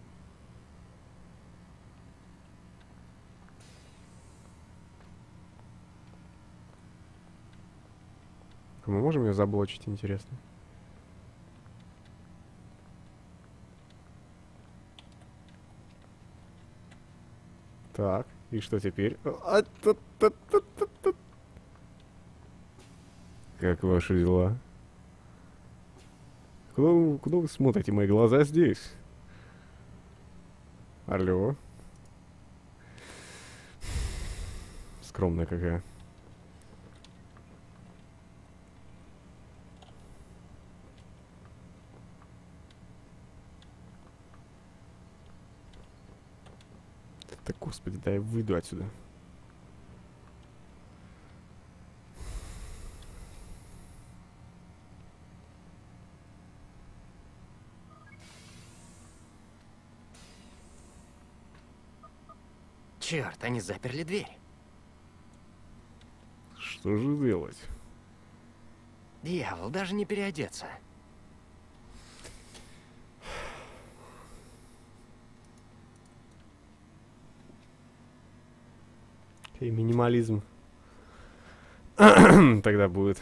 Мы можем ее заблочить, интересно? Так, и что теперь? Как ваши дела? Куда вы смотрите? Мои глаза здесь. Алло. Скромная какая. Да, господи, да я выйду отсюда. Черт, они заперли дверь. Что же делать? Дьявол, даже не переодеться. Окей, минимализм. Тогда будет.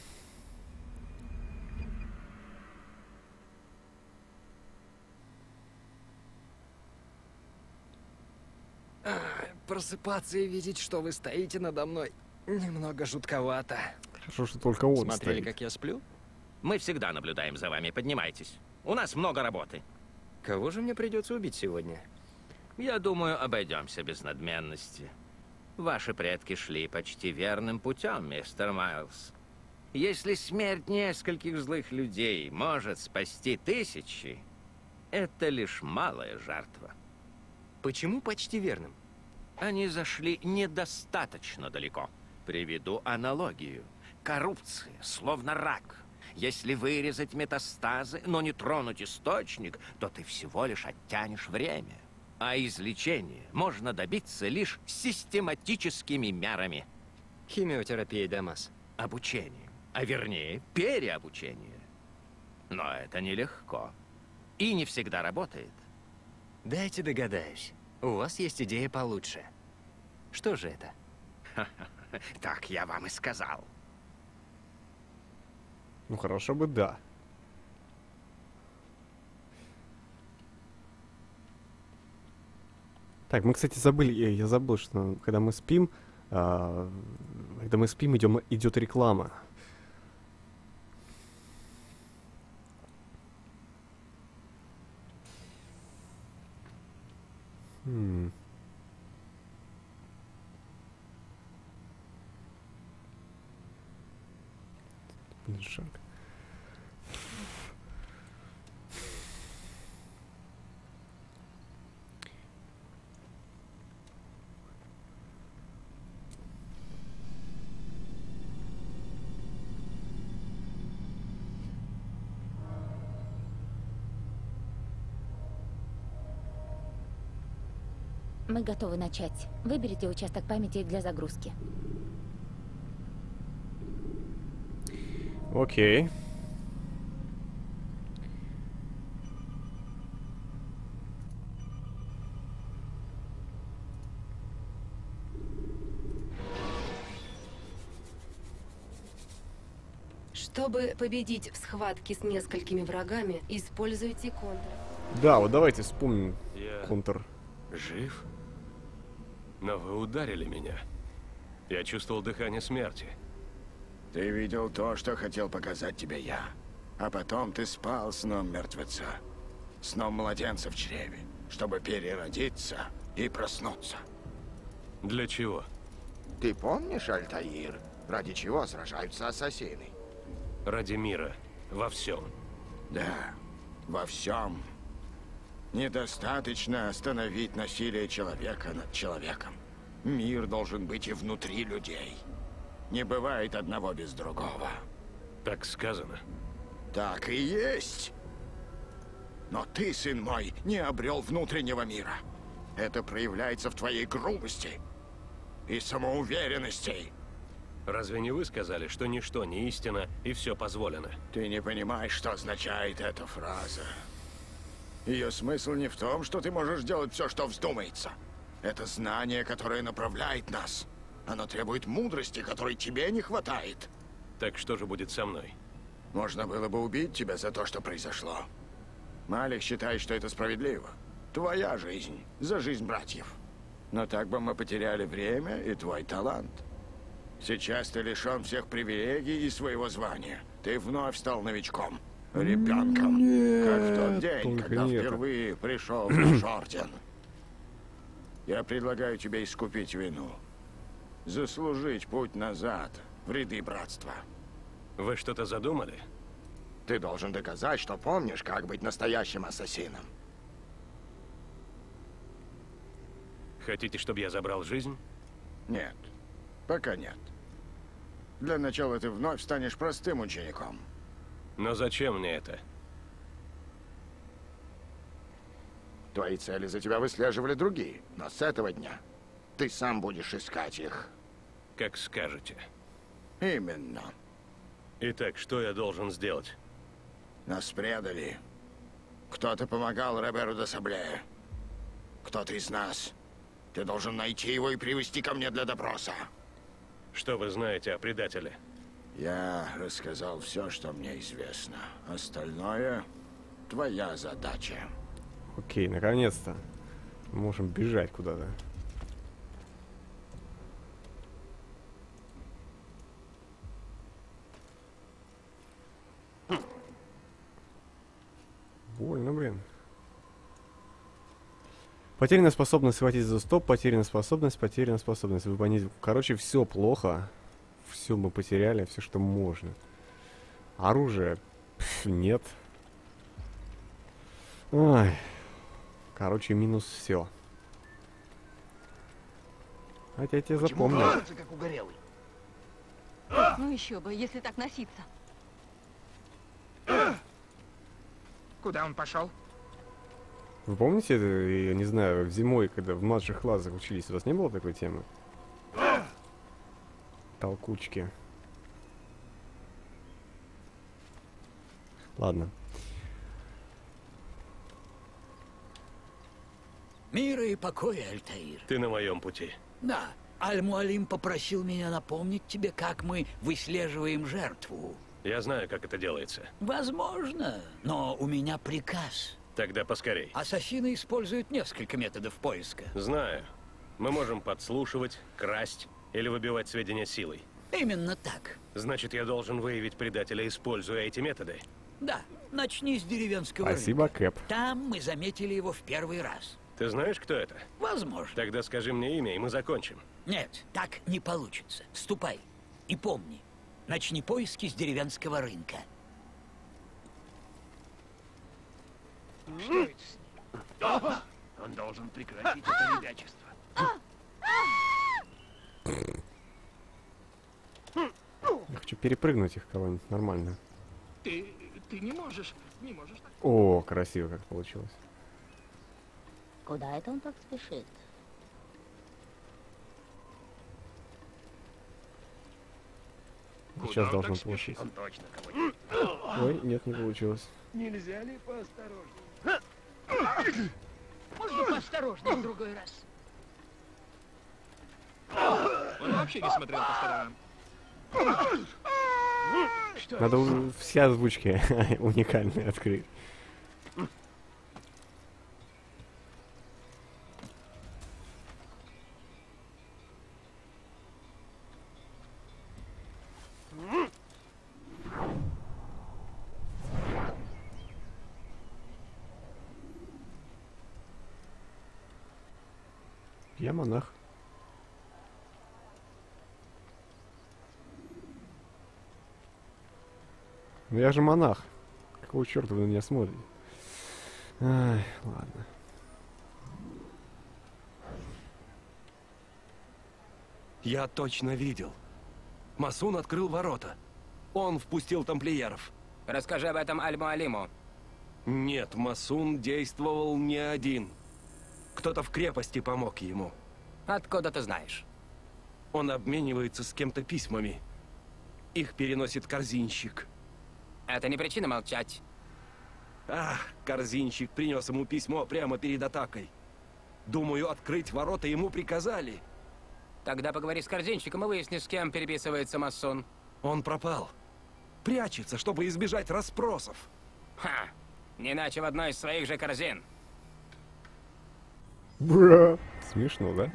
Просыпаться и видеть, что вы стоите надо мной, немного жутковато. Хорошо, что только он Смотрели, стоит. как я сплю? Мы всегда наблюдаем за вами. Поднимайтесь. У нас много работы. Кого же мне придется убить сегодня? Я думаю, обойдемся без надменности. Ваши предки шли почти верным путем, мистер Майлз. Если смерть нескольких злых людей может спасти тысячи, это лишь малая жертва. Почему почти верным? Они зашли недостаточно далеко. Приведу аналогию. Коррупция, словно рак. Если вырезать метастазы, но не тронуть источник, то ты всего лишь оттянешь время. А излечение можно добиться лишь систематическими мерами. Химиотерапия, Дамас. Обучением, а вернее, переобучение. Но это нелегко. И не всегда работает. Дайте догадаюсь. У вас есть идея получше. Что же это? Так я вам и сказал. Ну хорошо бы да. Так, мы, кстати, забыли, я забыл, что когда мы спим, идет реклама. Шаг. Мы готовы начать. Выберите участок памяти для загрузки. Окей. Чтобы победить в схватке с несколькими врагами, используйте контр. Да, вот давайте вспомним контр. Жив? Но вы ударили меня. Я чувствовал дыхание смерти. Ты видел то, что хотел показать тебе я. А потом ты спал сном мертвеца. Сном младенца в чреве, чтобы переродиться и проснуться. Для чего? Ты помнишь, Альтаир, ради чего сражаются ассасины? Ради мира. Во всем. Да, во всем. Недостаточно остановить насилие человека над человеком. Мир должен быть и внутри людей. Не бывает одного без другого. Так сказано. Так и есть. Но ты, сын мой, не обрел внутреннего мира. Это проявляется в твоей грубости и самоуверенности. Разве не вы сказали, что ничто не истина и все позволено? Ты не понимаешь, что означает эта фраза. Ее смысл не в том, что ты можешь делать все, что вздумается. Это знание, которое направляет нас. Оно требует мудрости, которой тебе не хватает. Так что же будет со мной? Можно было бы убить тебя за то, что произошло. Малик считает, что это справедливо. Твоя жизнь за жизнь братьев. Но так бы мы потеряли время и твой талант. Сейчас ты лишен всех привилегий и своего звания. Ты вновь стал новичком. Ребенком. Как в тот день, когда впервые пришел в наш орден. Я предлагаю тебе искупить вину. Заслужить путь назад в ряды братства. Вы что-то задумали? Ты должен доказать, что помнишь, как быть настоящим ассасином. Хотите, чтобы я забрал жизнь? Нет. Пока нет. Для начала ты вновь станешь простым учеником. Но зачем мне это? Твои цели за тебя выслеживали другие, но с этого дня ты сам будешь искать их. Как скажете. Именно. Итак, что я должен сделать? Нас предали. Кто-то помогал Роберу де Сабле. Кто-то из нас. Ты должен найти его и привести ко мне для допроса. Что вы знаете о предателе? Я рассказал все, что мне известно. Остальное — твоя задача. Окей, наконец-то. Можем бежать куда-то. Больно, блин. Потеряна способность схватить за стоп, потеряна способность. Выполнить. Короче, все плохо. Все мы потеряли, все, что можно. Оружия нет. Ой. Короче, минус все. Хотя я тебя запомню. Как угорелый? Ну еще бы, если так носиться. Куда он пошел? Вы помните, я не знаю, зимой, когда в младших классах учились, у вас не было такой темы? Толкучки. Ладно. Мира и покоя, Альтаир. Ты на моем пути. Да, Аль-Муалим попросил меня напомнить тебе, как мы выслеживаем жертву. Я знаю, как это делается. Возможно, но у меня приказ. Тогда поскорей. Ассасины используют несколько методов поиска. Знаю. Мы можем подслушивать, красть или выбивать сведения силой. Именно так. Значит, я должен выявить предателя, используя эти методы. Да, начни с деревенского Спасибо, рынка. Кэп. Там мы заметили его в первый раз. Ты знаешь, кто это? Возможно. Тогда скажи мне имя, и мы закончим. Нет, так не получится. Ступай. И помни, начни поиски с деревенского рынка. Что это с ним? Он должен прекратить это ребячество. Я хочу перепрыгнуть их кого-нибудь нормально. Ты не можешь так. О, красиво как получилось. Куда это он так спешит? Сейчас должно получиться. Он точно кого-нибудь. Ой, нет, не получилось. Нельзя ли поосторожнее? Можно поосторожнее в другой раз? Он вообще не смотрел по сторонам. Надо все озвучки уникальные открыть. Я монах. Ну я же монах. Какого черта вы на меня смотрите? Ай, ладно. Я точно видел. Масун открыл ворота. Он впустил тамплиеров. Расскажи об этом Аль-Муалиму. Нет, Масун действовал не один. Кто-то в крепости помог ему. Откуда ты знаешь? Он обменивается с кем-то письмами. Их переносит корзинщик. Это не причина молчать. Ах, корзинщик принес ему письмо прямо перед атакой. Думаю, открыть ворота ему приказали. Тогда поговори с корзинщиком и выясни, с кем переписывается масон. Он пропал. Прячется, чтобы избежать расспросов. Ха! Не иначе в одной из своих же корзин. Бра! Смешно, да?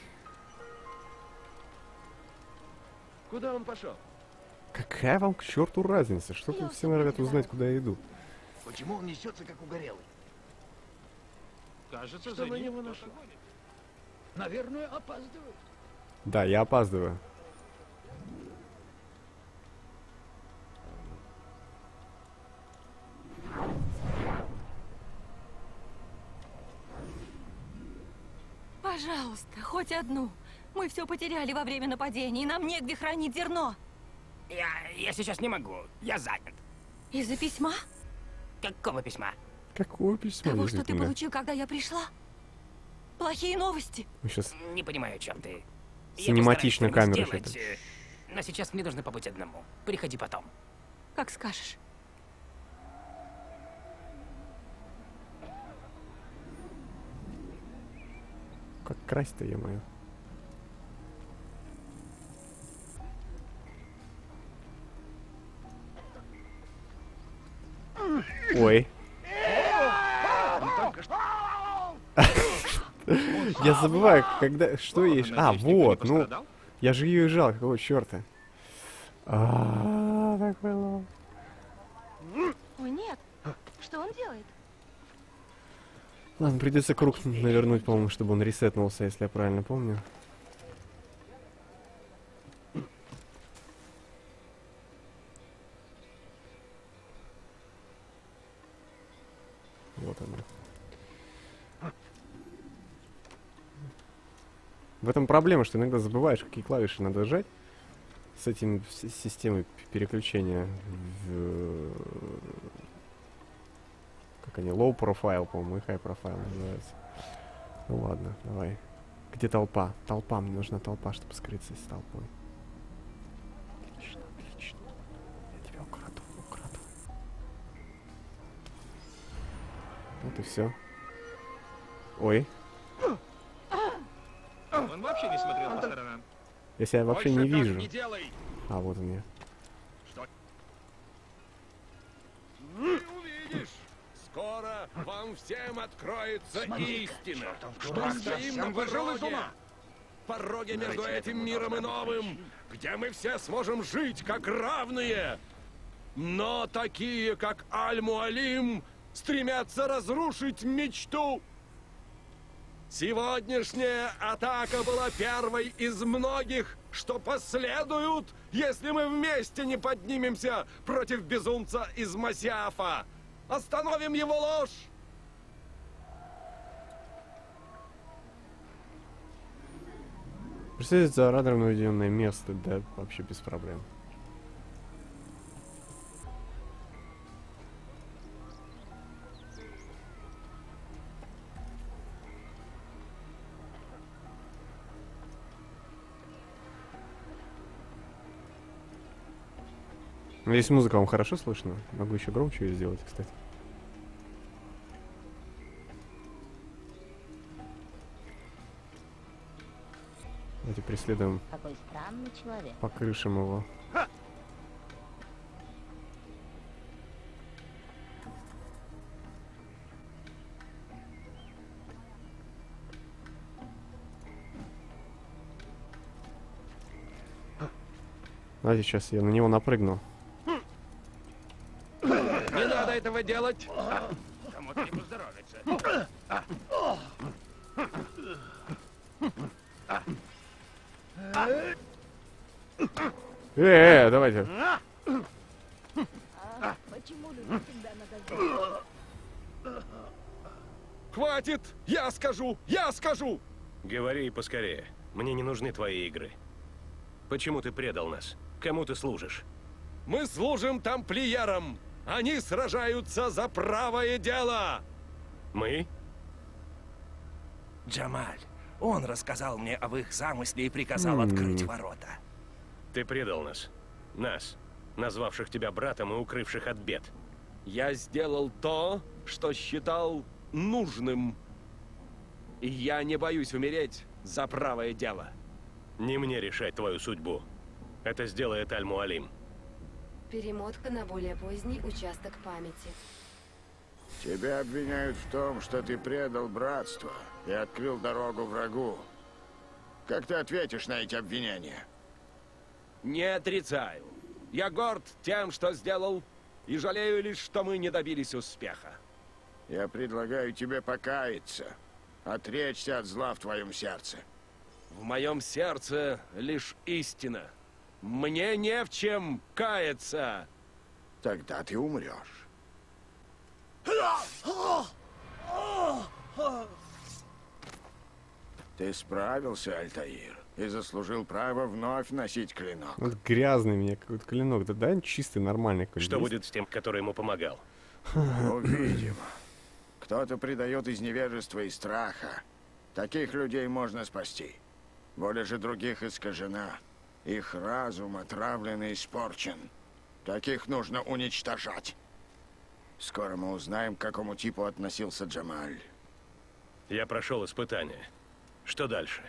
Куда он пошел? Какая вам к черту разница? Что тут все норовят узнать, куда я иду? Почему он несется, как угорелый? Кажется, Что за на ним него кто-то нашло? гонит. Наверное, опаздывает. Да, я опаздываю. Пожалуйста, хоть одну. Мы все потеряли во время нападения, и нам негде хранить зерно. Я сейчас не могу. Я занят. Из-за письма? Какого письма? Какое письмо? Того, что ты действительно? получил, когда я пришла? Плохие новости. Мы сейчас Не понимаю, о чем ты. синематично Я постараюсь камеру что-нибудь сделать, но сейчас мне нужно побыть одному. Приходи потом. Как скажешь. Как красть-то, е-мое. Ой. Я забываю, когда... Что есть... А, вот, ну... Я же ее и жал, какого черта? Так было. Ой, нет. Что он делает? Ладно, придется круг навернуть, по-моему, чтобы он ресетнулся, если я правильно помню. Вот оно. В этом проблема, что иногда забываешь, какие клавиши надо жать с этим системой переключения в... Как они? Low profile, по-моему, и high profile называется. Ну ладно, давай. Где толпа? Толпа, мне нужна толпа, чтобы скрыться с толпой. Отлично, отлично. Я тебя украду. Вот и все. Ой. Он вообще не смотрел по сторонам. Я себя вообще Больше не так вижу. не делай. А, вот он я. Что? Ты увидишь! Скоро вам всем откроется истина. Что стоим на пороге между этим миром и новым, где мы все сможем жить как равные. Но такие, как Аль-Муалим, стремятся разрушить мечту. Сегодняшняя атака была первой из многих, что последуют, если мы вместе не поднимемся против безумца из Масиафа. Остановим его ложь! Представьте, за радаром наведенное место, да, вообще без проблем. Здесь музыка вам хорошо слышно? Могу еще громче ее сделать, кстати. Давайте преследуем Какой странный человек. по крышам его. Давайте сейчас я на него напрыгну. Не надо этого делать! Кому-то не поздоровится. Давайте. Почему люди всегда надо сделать? Хватит! Я скажу! Говори и поскорее. Мне не нужны твои игры. Почему ты предал нас? Кому ты служишь? Мы служим тамплиерам! Они сражаются за правое дело! Мы? Джамаль, он рассказал мне об их замысле и приказал открыть ворота. Ты предал нас. Нас, назвавших тебя братом и укрывших от бед. Я сделал то, что считал нужным. И я не боюсь умереть за правое дело. Не мне решать твою судьбу. Это сделает Аль-Муалим. Перемотка на более поздний участок памяти. Тебя обвиняют в том, что ты предал братство и открыл дорогу врагу. Как ты ответишь на эти обвинения? Не отрицаю. Я горд тем, что сделал, и жалею лишь, что мы не добились успеха. Я предлагаю тебе покаяться, отречься от зла в твоем сердце. В моем сердце лишь истина. Мне не в чем каяться. Тогда ты умрешь. Ты справился, Альтаир, и заслужил право вновь носить клинок. Вот грязный мне какой-то клинок. Да дай чистый, нормальный какой-то. Что будет с тем, который ему помогал? Увидим. Кто-то предает из невежества и страха. Таких людей можно спасти. Воля же других искажена. Их разум отравлен и испорчен. Таких нужно уничтожать. Скоро мы узнаем, к какому типу относился Джамаль. Я прошел испытание. Что дальше?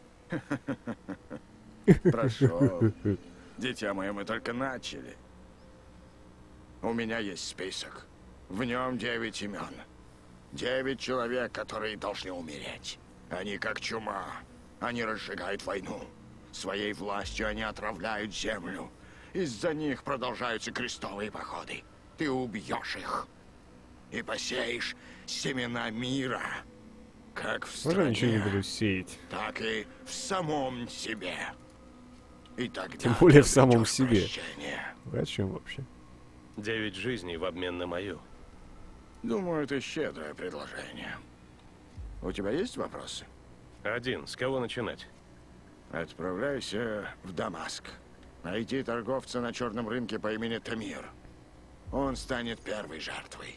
Прошел. Дитя мое, мы только начали. У меня есть список. В нем 9 имен. 9 человек, которые должны умереть. Они как чума. Они разжигают войну. Своей властью они отравляют землю. Из-за них продолжаются крестовые походы. Ты убьешь их. И посеешь семена мира. Как в Можно ничего не стране, буду сеять. так и в самом себе. И тогда Тем более в ты самом обретешь себе. прощение. Вы о чем вообще? 9 жизней в обмен на мою. Думаю, это щедрое предложение. У тебя есть вопросы? Один. С кого начинать? Отправляйся в Дамаск. Найди торговца на черном рынке по имени Тамир. Он станет первой жертвой.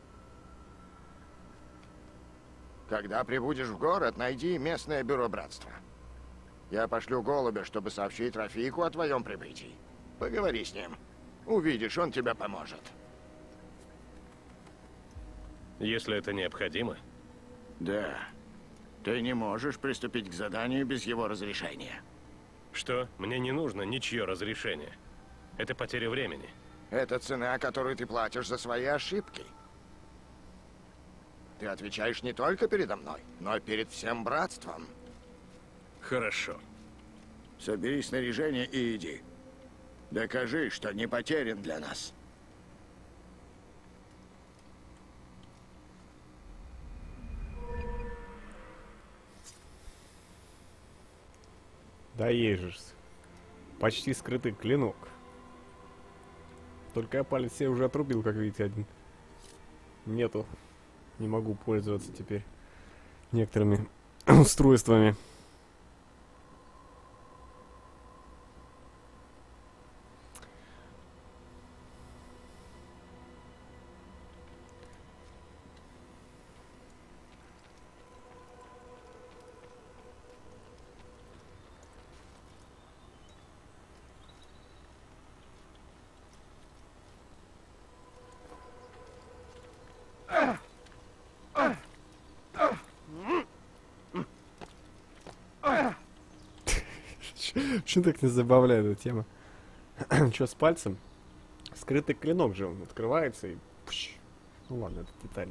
Когда прибудешь в город, найди местное бюро братства. Я пошлю голубя, чтобы сообщить Рафику о твоем прибытии. Поговори с ним. Увидишь, он тебе поможет. Если это необходимо. Да. Ты не можешь приступить к заданию без его разрешения. Что? Мне не нужно ничье разрешение. Это потеря времени. Это цена, которую ты платишь за свои ошибки. Ты отвечаешь не только передо мной, но и перед всем братством. Хорошо. Собери снаряжение и иди. Докажи, что не потерян для нас. Да ежешь. Почти скрытый клинок. Только я палец себе уже отрубил, как видите, один. Нету. Не могу пользоваться теперь некоторыми устройствами. Что так не забавляет эта тема? Что с пальцем? Скрытый клинок же он открывается и... Пш. Ну ладно, это детали.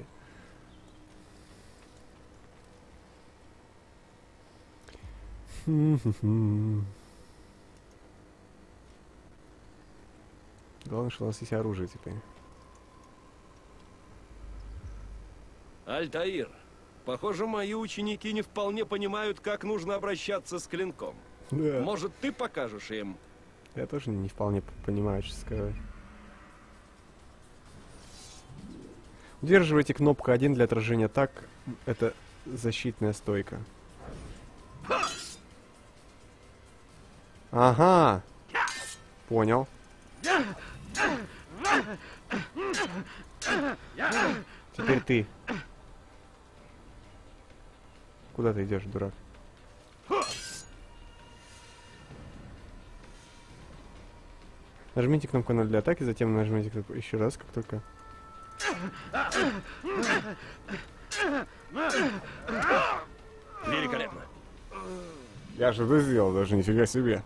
Главное, что у нас есть оружие теперь. Альтаир, похоже, мои ученики не вполне понимают, как нужно обращаться с клинком. Да. Может, ты покажешь им? Я тоже не вполне понимаю, что сказать. Удерживайте кнопку 1 для отражения атак. Это защитная стойка. Ага. Понял. Теперь ты. Куда ты идешь, дурак? Нажмите кнопку 0 для атаки, затем нажмите кнопку еще раз, как только... Великолепно. Я же это сделал, даже нифига себе.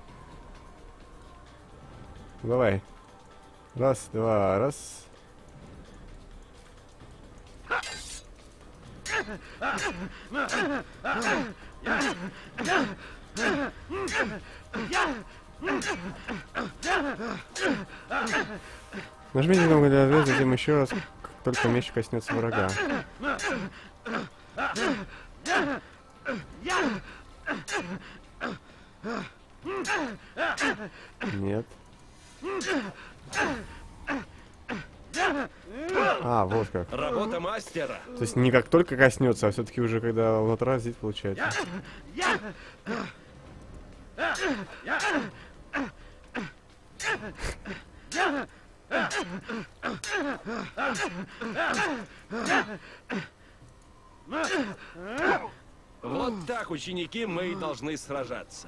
Давай. Раз, два, раз. Нажмите кнопку для ответа, затем еще раз, как только меч коснется врага. Нет. А, вот как. Работа мастера. То есть не как только коснется, а все-таки уже когда он отразит, получается. Вот так, ученики, мы и должны сражаться.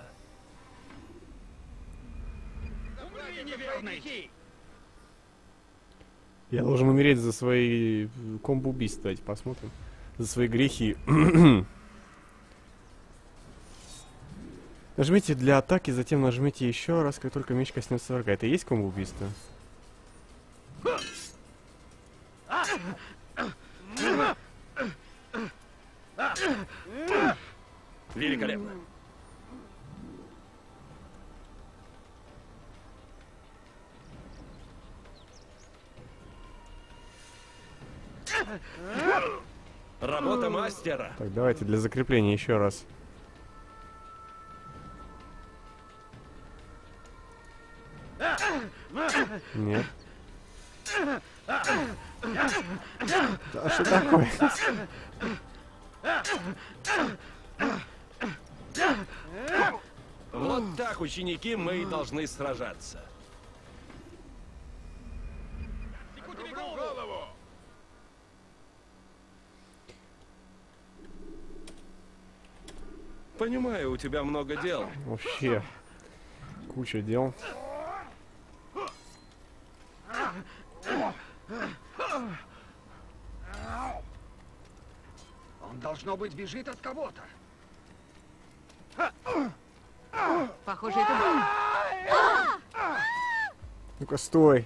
Я должен умереть за свои комбо-убийства. Давайте посмотрим. За свои грехи. Нажмите для атаки, затем нажмите еще раз, как только меч коснется врага. Это и есть комбо-убийство? Великолепно. Работа мастера. Так, давайте для закрепления еще раз. Нет. Да что такое? Вот так, ученики, мы и должны сражаться. Понимаю, у тебя много дел. Вообще, куча дел. Он, должно быть, бежит от кого-то. Похоже, это был. Ну-ка, стой.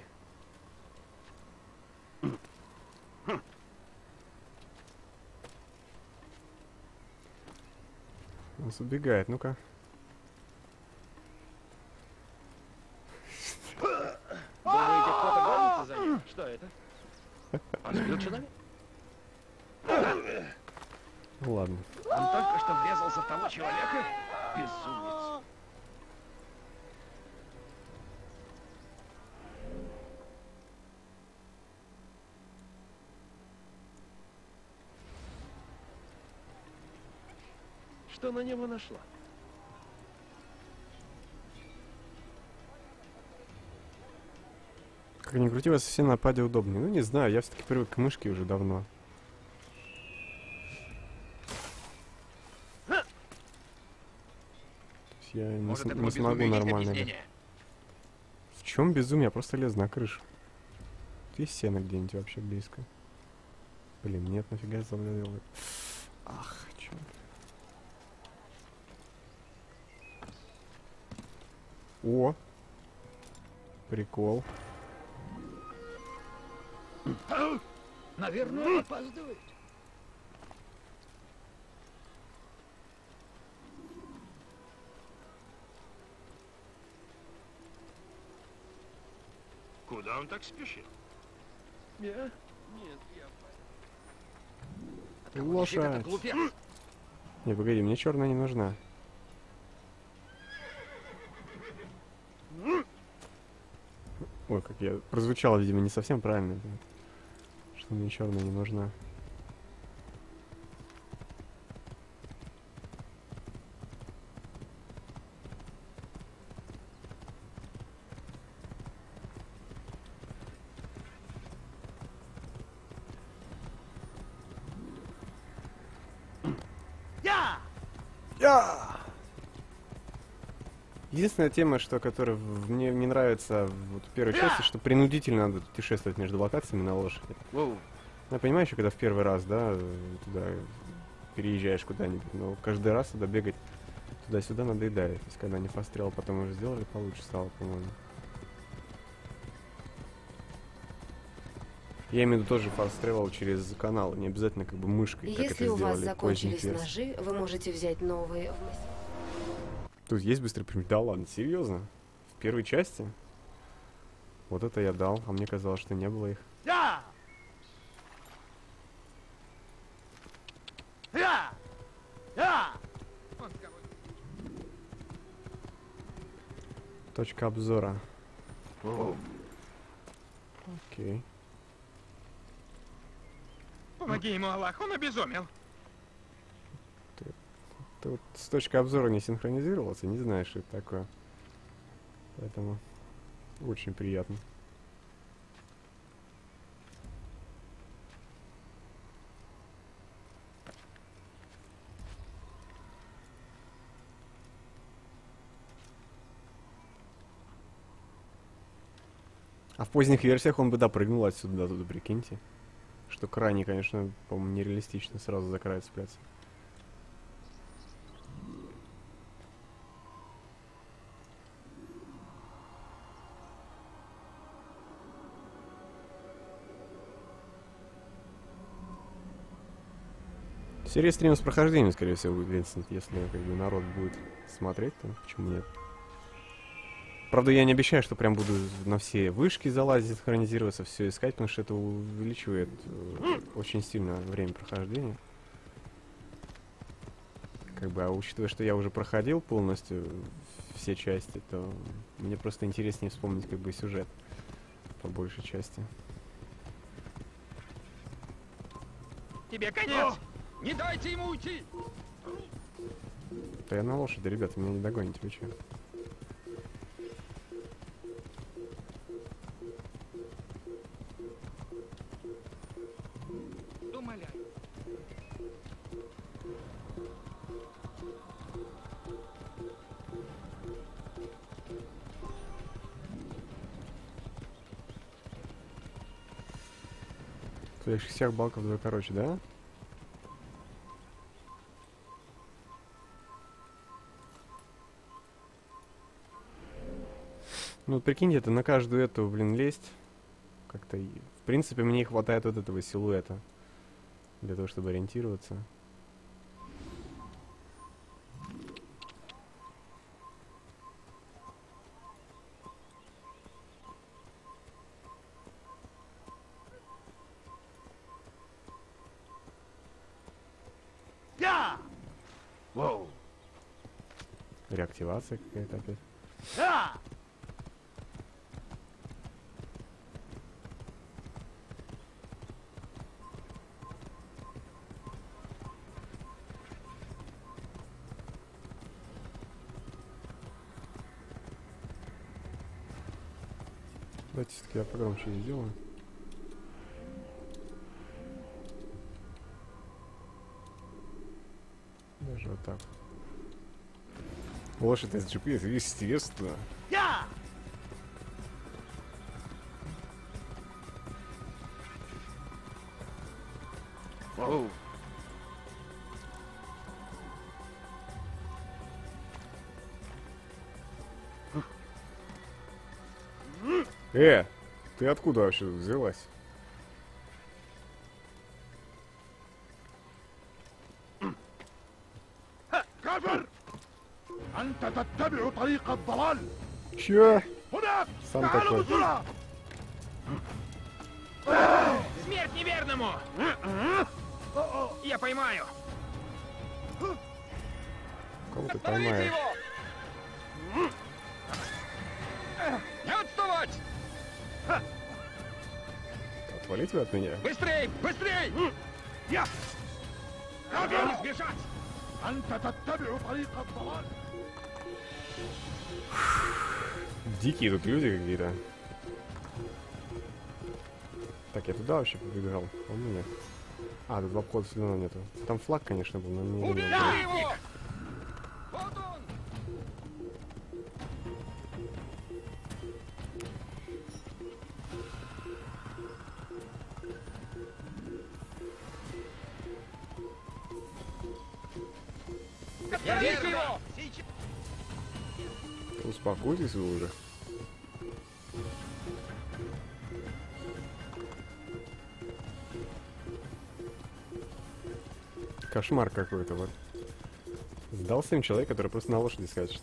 Он убегает, ну-ка. Думаете, кто-то гонится за ним? Что это? Он сбил человека? Ну ладно. Он только что врезался в того человека? Безумец. Что на него нашла? Как ни крути, вас все на паде удобнее. Ну, не знаю, я все-таки привык к мышке уже давно. То есть я не смогу нормально. В чем безумие? Я просто лез на крышу. Тут есть сено где-нибудь вообще близко? Блин, нет, нафига я завалил. Ах, черт. О! Прикол. Наверное, он опаздывает. Куда он так спешит? Нет, я... Лошадь. Не, погоди, мне черная не нужна. Ой, как я прозвучало, видимо, не совсем правильно. Да? Что мне черная не нужна. Единственная тема, что которая мне не нравится вот в первой части, что принудительно надо путешествовать между локациями на лошади. Я понимаю, еще когда в первый раз, да, туда переезжаешь куда-нибудь, но каждый раз туда бегать туда-сюда надоедает. То есть когда они фаст-тревел потом уже сделали, получше стало, по-моему. Я имею в виду тоже фаст-тревел через канал, не обязательно как бы мышкой, как это Если у вас сделали закончились поздних ножи, вы можете взять новые. Тут есть быстрый пример. Да ладно, серьезно? В первой части? Вот это я дал, а мне казалось, что не было их. Точка обзора. Окей. Помоги ему, Аллах, он обезумел. Ты вот с точки обзора не синхронизировался, не знаешь, что это такое. Поэтому очень приятно. А в поздних версиях он бы допрыгнул отсюда до туда, прикиньте. Что крайне, конечно, по-моему, нереалистично сразу за край цепляться. Серия стримов с прохождением, скорее всего, будет, Винсент, если как бы народ будет смотреть, то почему нет? Правда, я не обещаю, что прям буду на все вышки залазить, синхронизироваться, все искать, потому что это увеличивает очень сильно время прохождения. Как бы, а учитывая, что я уже проходил полностью все части, то мне просто интереснее вспомнить как бы сюжет по большей части. Тебе конец! Не дайте ему уйти! Да я на лошади, ребята, меня не догоните, вы чё? Умоляю. Твоих всех балков два короче, да? Ну, прикиньте, это на каждую эту, блин, лезть. Как-то, в принципе, мне не хватает вот этого силуэта. Для того, чтобы ориентироваться. Я! Воу! Реактивация какая-то опять. Я! Давайте все-таки я погромче сделаю. Даже вот так. Лошадь из GPS, естественно. Я! Воу! Ты откуда вообще взялась? كافر! أنت تتبع طريق الضلال! Чё? هناك! Сам تعالوا такой. بسرعة! Смерть неверному! Я поймаю! Кого ты поймаешь? Не отставать! Отвалить вы от меня? Быстрей! Быстрей! Я! Тебе не сбежать! أنت تتبع طريق الضلال! Дикие тут люди какие-то. Так, я туда вообще побежал. По-моему, нет. А, тут обхода все равно нету. Там флаг, конечно, был, но не... Убей его! Вот он! Держите его! Успокойтесь вы уже. Кошмар какой-то, вот. Сдался им человек, который просто на лошади скачет.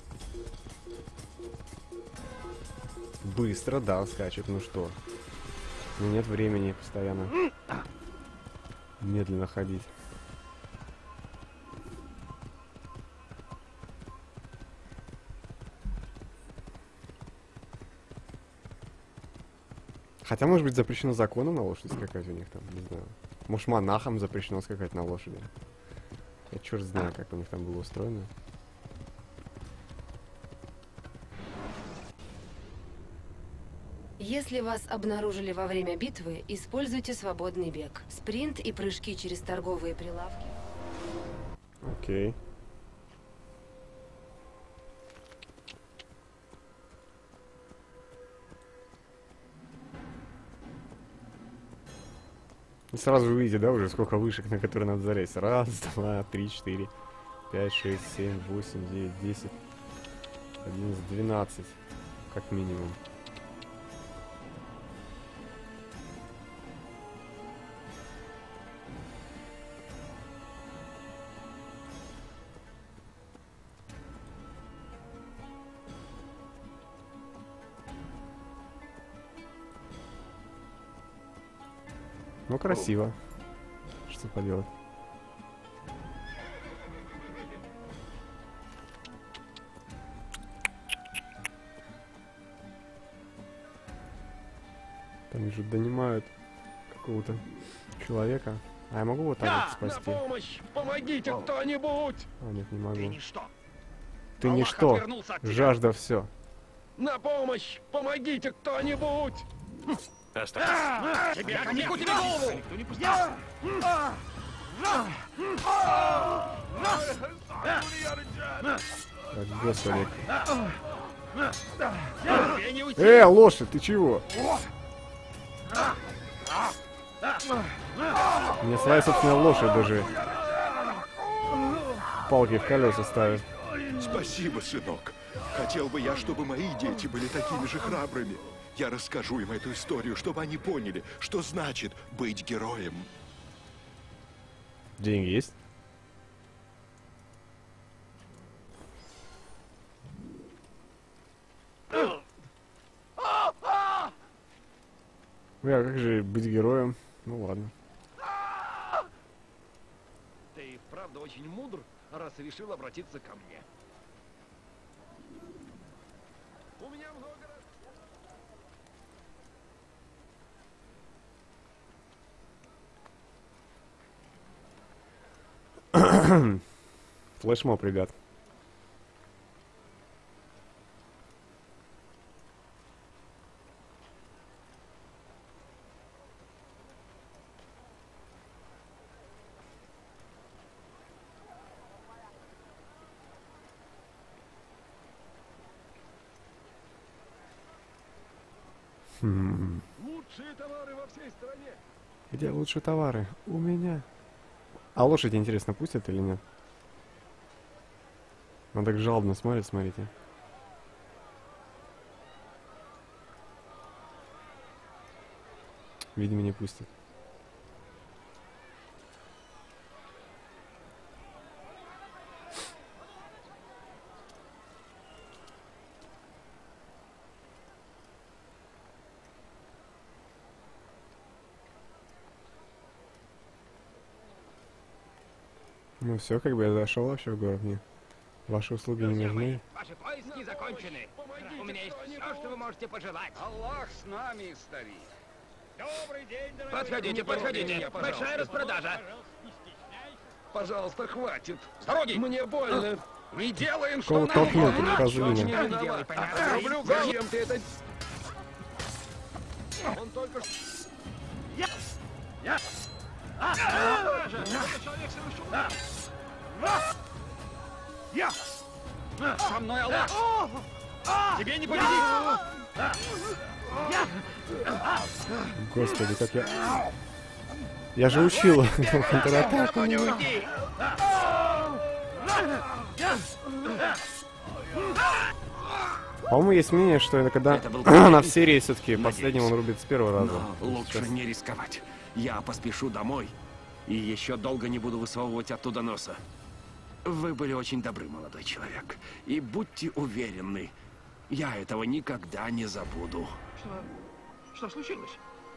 Быстро, да, скачет, ну что. Ну нет времени постоянно медленно ходить. Хотя, может быть, запрещено законом на лошади скакать у них там, не знаю. Может, монахам запрещено скакать на лошади. Я черт знаю, как у них там было устроено. Если вас обнаружили во время битвы, используйте свободный бег. Спринт и прыжки через торговые прилавки. Окей. И сразу увидите, да, уже сколько вышек, на которые надо залезть. Раз, два, три, 4, 5, 6, 7, 8, 9, 10, 11, 12, как минимум. Ну, красиво. Что поделать. Там же донимают какого-то человека. А я могу вот так вот спасти? На помощь! Помогите кто-нибудь! А, нет, не могу. Ты ничто. Ты Аллах ничто. отвернулся от тебя. Жажда все. На помощь! Помогите кто-нибудь! Тебе отсеку тебе голову! Никто не пустил. Господи. Тебе не уйти. Лошадь, ты чего? Мне своя собственная лошадь даже палки в колеса ставит. Спасибо, сынок. Хотел бы я, чтобы мои дети были такими же храбрыми. Я расскажу им эту историю, чтобы они поняли, что значит быть героем. Деньги есть? А как же быть героем? Ну ладно. Ты и правда очень мудр, раз решил обратиться ко мне. У меня много Флешмоб, ребят. лучшие товары во всей стране. Где лучшие товары? У меня. А лошадь, интересно, пустят или нет? Он так жалобно смотрит, смотрите. Видимо, не пустят. Ну все, как бы я зашел вообще в город, мне ваши услуги не нужны. Ваши поиски закончены. У меня есть все, что вы можете пожелать. Аллах с нами, старик. Добрый день, дорогой. Подходите, подходите. Большая распродажа. Пожалуйста, хватит. С дороги. Мне больно. Мы делаем, Кого что нам толкнул тут нужно. козлина? Не делай, понятно. Люблю, зачем ты это... Он только что... Этот человек совершил... Со мной Аллах. Тебе не победить. Господи, как я... Я же учил контратаку. Не уйди. По-моему, есть мнение, что это когда на в серии все-таки последним он рубит с первого раза. Но лучше не рисковать. Я поспешу домой и еще долго не буду высовывать оттуда носа. Вы были очень добры, молодой человек. И будьте уверены, я этого никогда не забуду. Что случилось?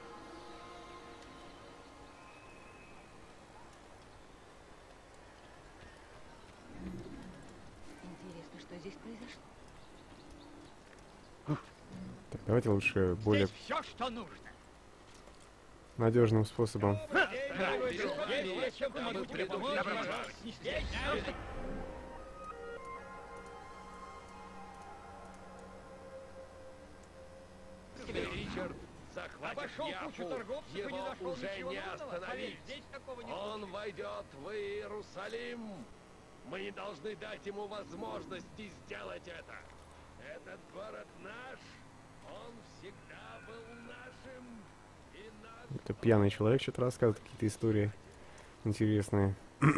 Интересно, что здесь произошло? Так, давайте лучше более Все, что нужно. надежным способом. Ричард захватит Яфу, его уже не остановить. Он войдет в Иерусалим. Мы не должны дать ему возможности сделать это. Этот город наш, он всегда был нашим, и нас Это пьяный человек что-то рассказывает, какие-то истории интересные.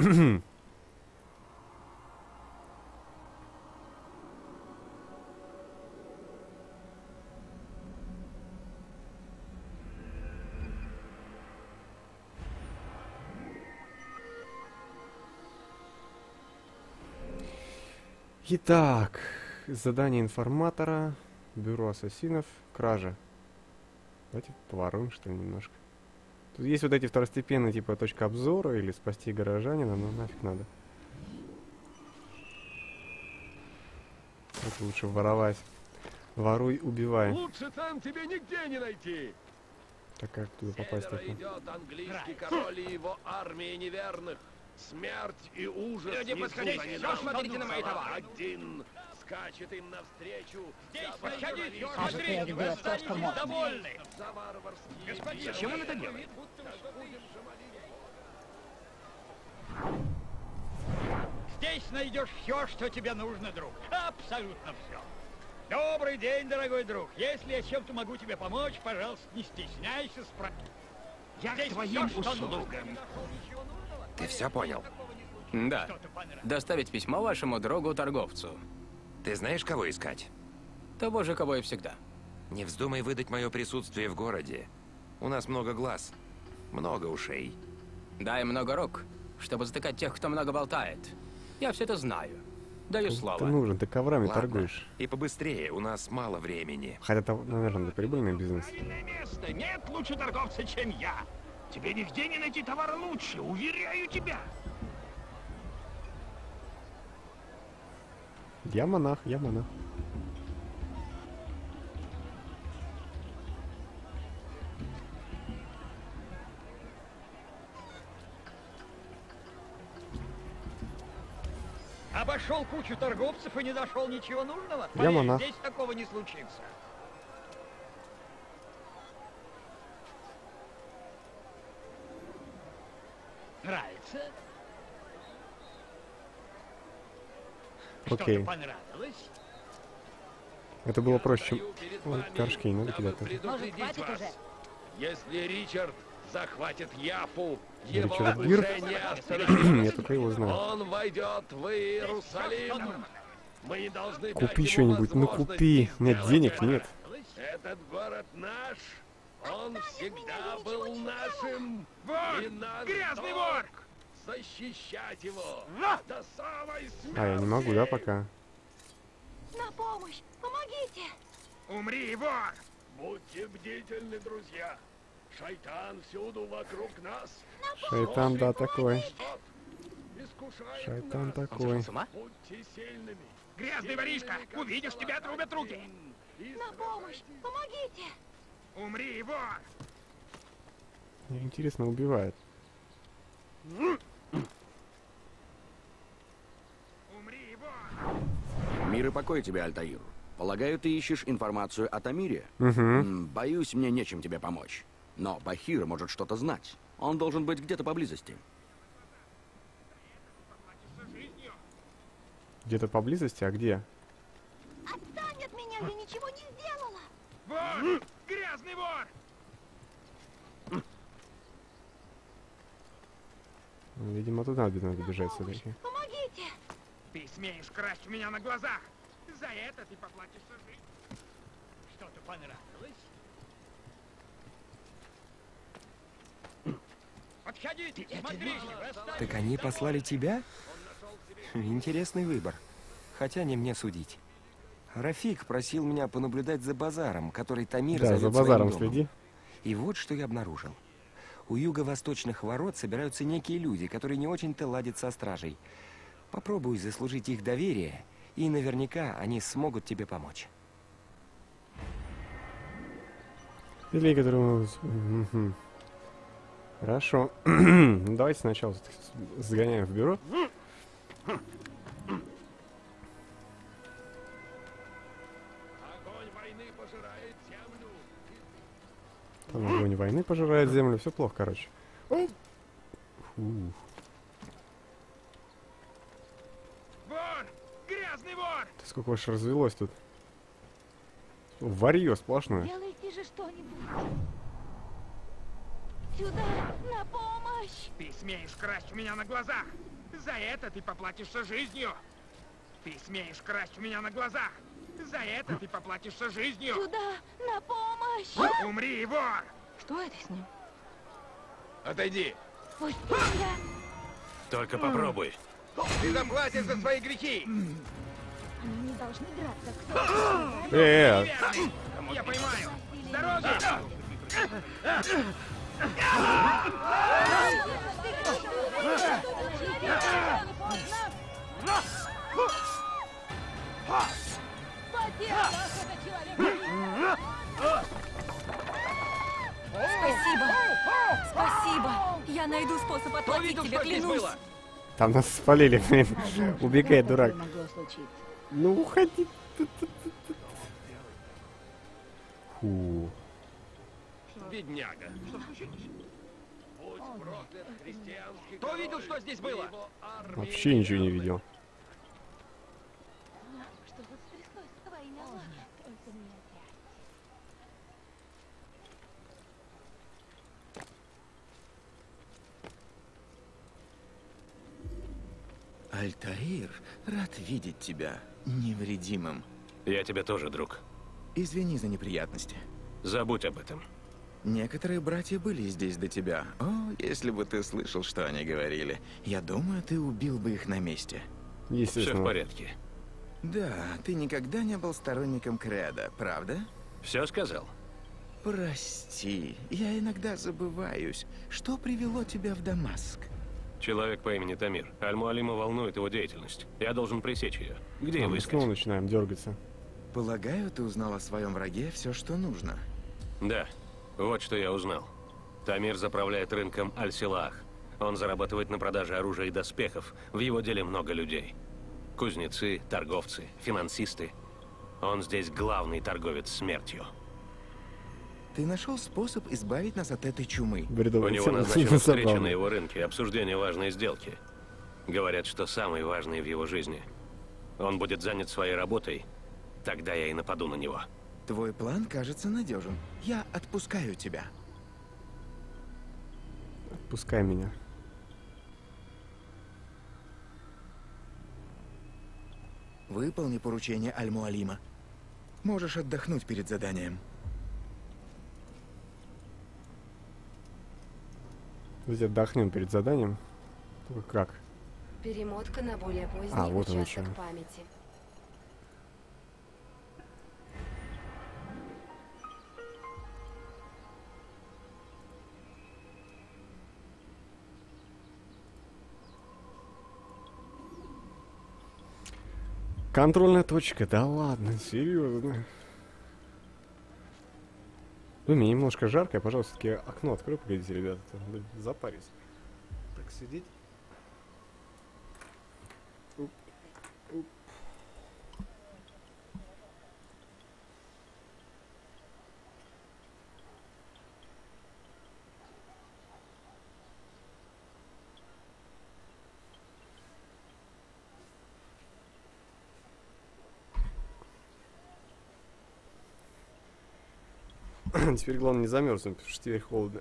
Итак, задание информатора, бюро ассасинов, кража. Давайте поворуем, что ли, немножко. Тут есть вот эти второстепенные, типа, точка обзора или спасти горожанина, но нафиг надо. Это лучше воровать. Воруй, убивай. Лучше там тебе нигде не найти. Так как туда попасть так? Идет английский король и его армия неверных. Смерть и ужас. Люди, подходите, все смотрите на мои товары. Один скачет им навстречу. Здесь подходите, смотрите, вы останетесь довольны. Господин, зачем он это делает? Здесь найдешь все, что тебе нужно, друг. Абсолютно все. Добрый день, дорогой друг. Если я чем-то могу тебе помочь, пожалуйста, не стесняйся, спрашивай. Я здесь твоим услугам. Ты все понял? Да. Доставить письмо вашему другу-торговцу. Ты знаешь, кого искать? Того же, кого и всегда. Не вздумай выдать мое присутствие в городе. У нас много глаз, много ушей. Дай много рук, чтобы затыкать тех, кто много болтает. Я все это знаю. Даю слово. Ты нужен, ты коврами Ладно. торгуешь. И побыстрее, у нас мало времени. Хотя это, наверное, прибыльный бизнес. Место. Нет лучше торговца, чем я. Тебе нигде не найти товар лучше, уверяю тебя. Я монах, я монах. Обошел кучу торговцев и не нашел ничего нужного? Я монах. Здесь такого не случится. Нравится? Окей. Что-то понравилось? Это было проще, чем... Ой, горшки не надо кидать. Предупредить вас. Если Ричард захватит Яфу, его Ричард уже Гир? не остановить. Я только его знаю. Он войдет в Иерусалим. Мы не должны дать Купи ему что-нибудь, ну возможности купи. Нет сделать денег, это. нет. Этот город наш. Он всегда был нашим. Вор! И наш Грязный долг вор! защищать его до самой смерти. А, я не могу, да, пока? На помощь! Помогите! Умри, вор! Будьте бдительны, друзья. Шайтан всюду вокруг нас. Шайтан, да, такой. Искушает Шайтан нас. такой. Будьте сильными. Грязный воришка! Увидишь, тебя отрубят руки! На помощь! Помогите! Умри, вор! Мне интересно, убивает. Умри, вор! Мир и покой тебе, Альтаир. Полагаю, ты ищешь информацию о Тамире? Угу. Боюсь, мне нечем тебе помочь. Но Бахир может что-то знать. Он должен быть где-то поблизости. Где-то поблизости, а где? Отстань от меня! Я ничего не сделала! Вор! Грязный вор! Видимо, туда надо бежать все-таки. Помогите! Ты смеешь красть у меня на глазах! За это ты поплатишься жизнью! Что-то понравилось? Подходите, смотрите! Вы останетесь Так они послали тебя? Интересный выбор. Хотя не мне судить. Рафик просил меня понаблюдать за базаром, который Тамир Да, зовет за своим базаром домом. следи. И вот что я обнаружил. У юго-восточных ворот собираются некие люди, которые не очень-то ладят со стражей. Попробуй заслужить их доверие, и наверняка они смогут тебе помочь. Или которые... Мгм. Хорошо. Ну, давайте сначала сгоняем в бюро. Огонь войны пожирает землю. Там огонь войны пожирает землю. Все плохо, короче. Фу. Вор! Грязный вор! Сколько уж развелось тут. Варье сплошное. Делайте же что-нибудь. Сюда! На помощь! Ты смеешь красть у меня на глазах! За это ты поплатишься жизнью! Ты смеешь красть у меня на глазах! За это ты поплатишься жизнью! Сюда! На помощь! Умри, вор! Что это с ним? Отойди! Пусти меня! Только попробуй. Ты заплатишь за свои грехи! Они не должны драться. Я поймаю! С дороги! Спасибо! Спасибо! Я найду способ отплатить тебе, клянусь! Там нас спалили, блин. Убегай, дурак. Ну, уходи. Фу. Бедняга. Будь проклят христианский. Кто видел, что здесь было? Вообще ничего не видел. Что тут стряслось? Во имя Аллаха. Только не опять. Альтаир, рад видеть тебя невредимым. Я тебя тоже, друг. Извини за неприятности. Забудь об этом. Некоторые братья были здесь до тебя. О, если бы ты слышал, что они говорили. Я думаю, ты убил бы их на месте. Все в порядке. Да, ты никогда не был сторонником Кредо, правда? Все сказал? Прости, я иногда забываюсь. Что привело тебя в Дамаск? Человек по имени Тамир. Аль-Муалима волнует его деятельность. Я должен пресечь ее. Где его Мы искать? снова начинаем дергаться. Полагаю, ты узнал о своем враге все, что нужно. Да, вот что я узнал. Тамир заправляет рынком Аль-Силах. Он зарабатывает на продаже оружия и доспехов. В его деле много людей. Кузнецы, торговцы, финансисты. Он здесь главный торговец смертью. Ты нашел способ избавить нас от этой чумы. У него назначена встреча на его рынке, обсуждение важной сделки. Говорят, что самой важной в его жизни. Он будет занят своей работой, тогда я и нападу на него. Твой план кажется надежен. Я отпускаю тебя. Отпускай меня. Выполни поручение Аль-Муалима. Можешь отдохнуть перед заданием. Давайте отдохнем перед заданием. Только как? Перемотка на более поздний вот он участок еще. памяти. Контрольная точка, да ладно, серьезно. Ну, мне немножко жарко, я, пожалуйста, таки окно открою, погодите, ребята, запарюсь. Так сидеть. Уп. Уп. Теперь главное не замерзнуть, потому что теперь холодно.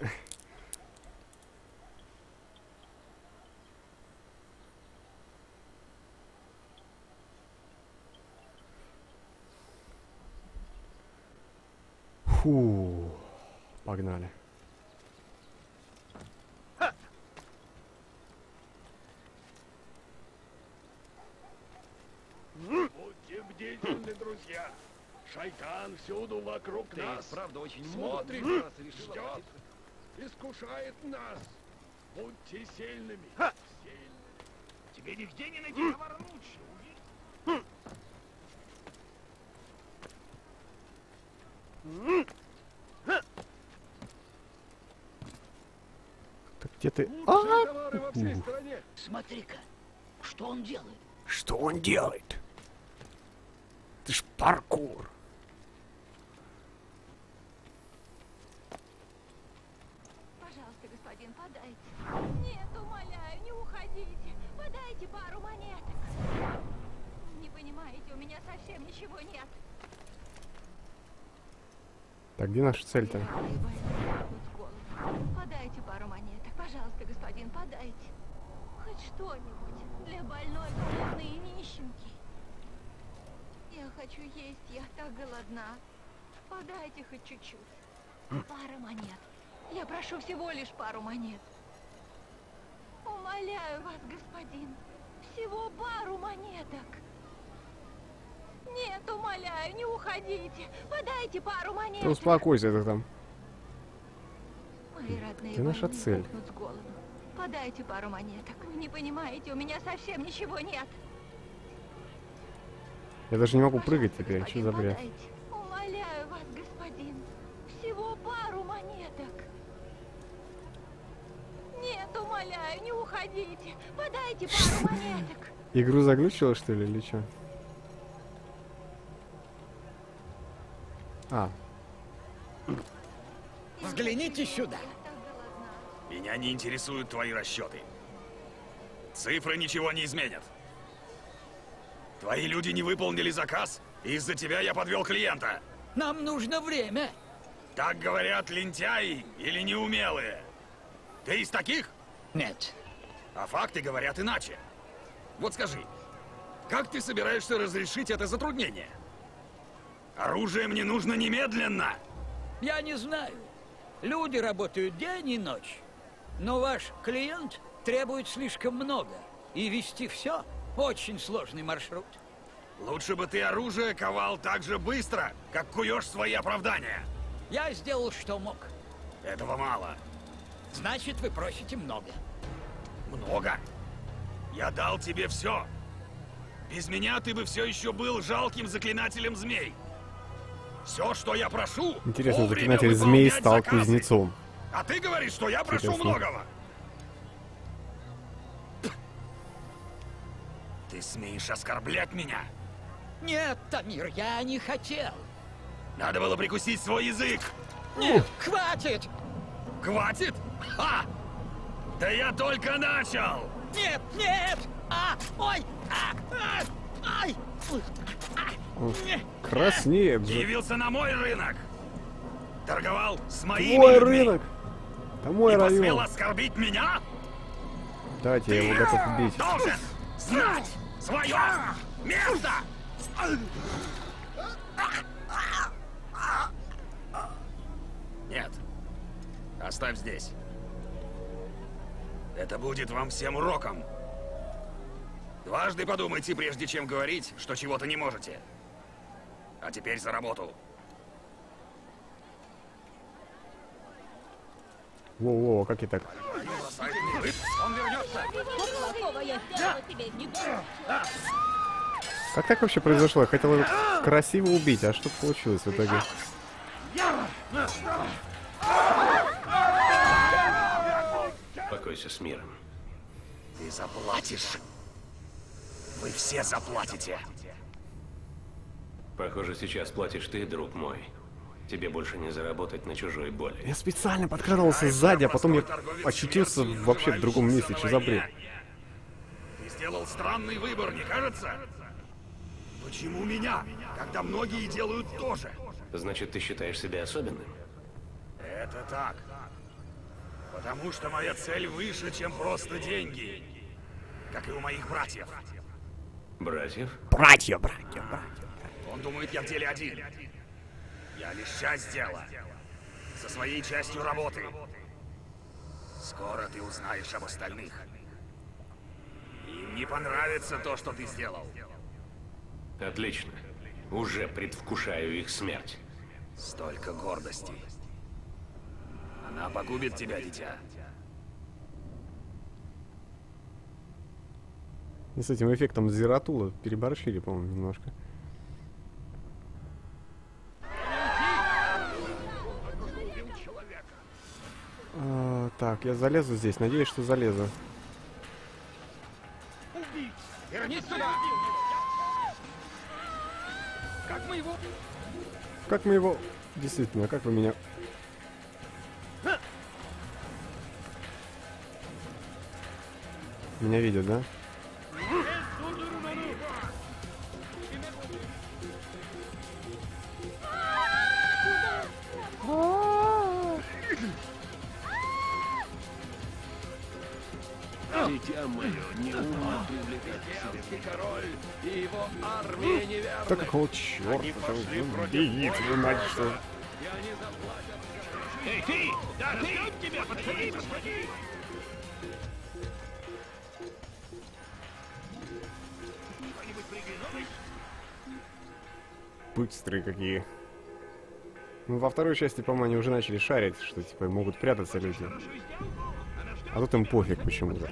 Фу, погнали. Будьте бдительны, друзья. Шайтан всюду вокруг нас. Правда, очень смотрит, мудро. ждет, искушает нас. Будьте сильными. Тебе нигде не найти товара лучше. Так где ты? Товары во всей Ух. стране. Смотри-ка, что он делает? Что он делает? Ты ж паркур. Пожалуйста, господин, подайте. Нет, умоляю, не уходите. Подайте пару монеток. Не понимаете, у меня совсем ничего нет. Так, где наша цель-то? Подайте пару Пожалуйста, господин, подайте. Хоть что-нибудь для больной, голодной и нищенки. Я хочу есть, я так голодна. Подайте хоть чуть-чуть. Пара монет. Я прошу всего лишь пару монет. Умоляю вас, господин. Всего пару монеток. Нет, умоляю, не уходите. Подайте пару монет. Да успокойся ты там. Мои родные Ты наша больные цель. сдохнут с голоду. Подайте пару монеток. Вы не понимаете, у меня совсем ничего нет. Я даже не могу прыгать теперь. Что за бред? Подайте. Умоляю вас, господин. Всего пару монеток. Нет, умоляю, не уходите. Подайте пару монеток. Игру заглючила, что ли, или что? А, Взгляните сюда. Меня не интересуют твои расчеты. Цифры ничего не изменят. Твои люди не выполнили заказ, и из-за тебя я подвел клиента. Нам нужно время. Так говорят лентяи или неумелые. Ты из таких? Нет. А факты говорят иначе. Вот скажи, как ты собираешься разрешить это затруднение? Оружие мне нужно немедленно. Я не знаю. Люди работают день и ночь. Но ваш клиент требует слишком много. И вести все очень сложный маршрут. Лучше бы ты оружие ковал так же быстро, как куешь свои оправдания. Я сделал, что мог. Этого мало. Значит, вы просите много. Много? Я дал тебе все. Без меня ты бы все еще был жалким заклинателем змей. Все, что я прошу, интересно, вовремя заклинатель змей выполнять стал заказы. кузнецом. А ты говоришь, что я прошу Интересно. многого. Ты смеешь оскорблять меня? Нет, Тамир, я не хотел. Надо было прикусить свой язык. Нет, хватит! Хватит? Ха! Да я только начал! Нет, нет! Ой! Ай! Краснеет же. Явился на мой рынок! Торговал с моими Твой людьми! рынок! Это мой И посмел район. оскорбить меня? Давайте, я его готов убить. Должен знать свое место! Нет. Оставь здесь. Это будет вам всем уроком. Дважды подумайте, прежде чем говорить, что чего-то не можете. А теперь за работу. Воу-воу, как и так? Он вернется. Плохого я сделала тебе не буду. Как так вообще произошло? Я хотел его красиво убить, а что получилось в итоге? Покойся с миром. Ты заплатишь. Вы все заплатите. Похоже, сейчас платишь ты, друг мой. Тебе больше не заработать на чужой боли. Я специально подкрадывался сзади, а потом я очутился вообще в другом месте. Что за бред? Ты сделал странный выбор, не кажется? Почему меня, когда многие делают то же? Значит, ты считаешь себя особенным? Это так. Потому что моя цель выше, чем просто деньги. Как и у моих братьев. Братьев? Братья. Он думает, я в деле один. Я лишь часть дела. Со своей частью работы. Скоро ты узнаешь об остальных. Им не понравится то, что ты сделал. Отлично. Уже предвкушаю их смерть. Столько гордости. Она погубит тебя, дитя. И с этим эффектом Зератула переборщили, по-моему, немножко. Так, я залезу здесь. Надеюсь, что залезу. Вернись сюда! Как мы его... Действительно, как вы меня... Меня видят, да? Думаю, неумно привлекать к себе король и его армия неверных. Да какого черта? Бегите, мать что. Эй, ты! Да ты! Тебя, подходи, подходи! Быстрые какие. Ну, во второй части, по-моему, они уже начали шарить, что, типа, могут прятаться люди. А тут им пофиг почему-то.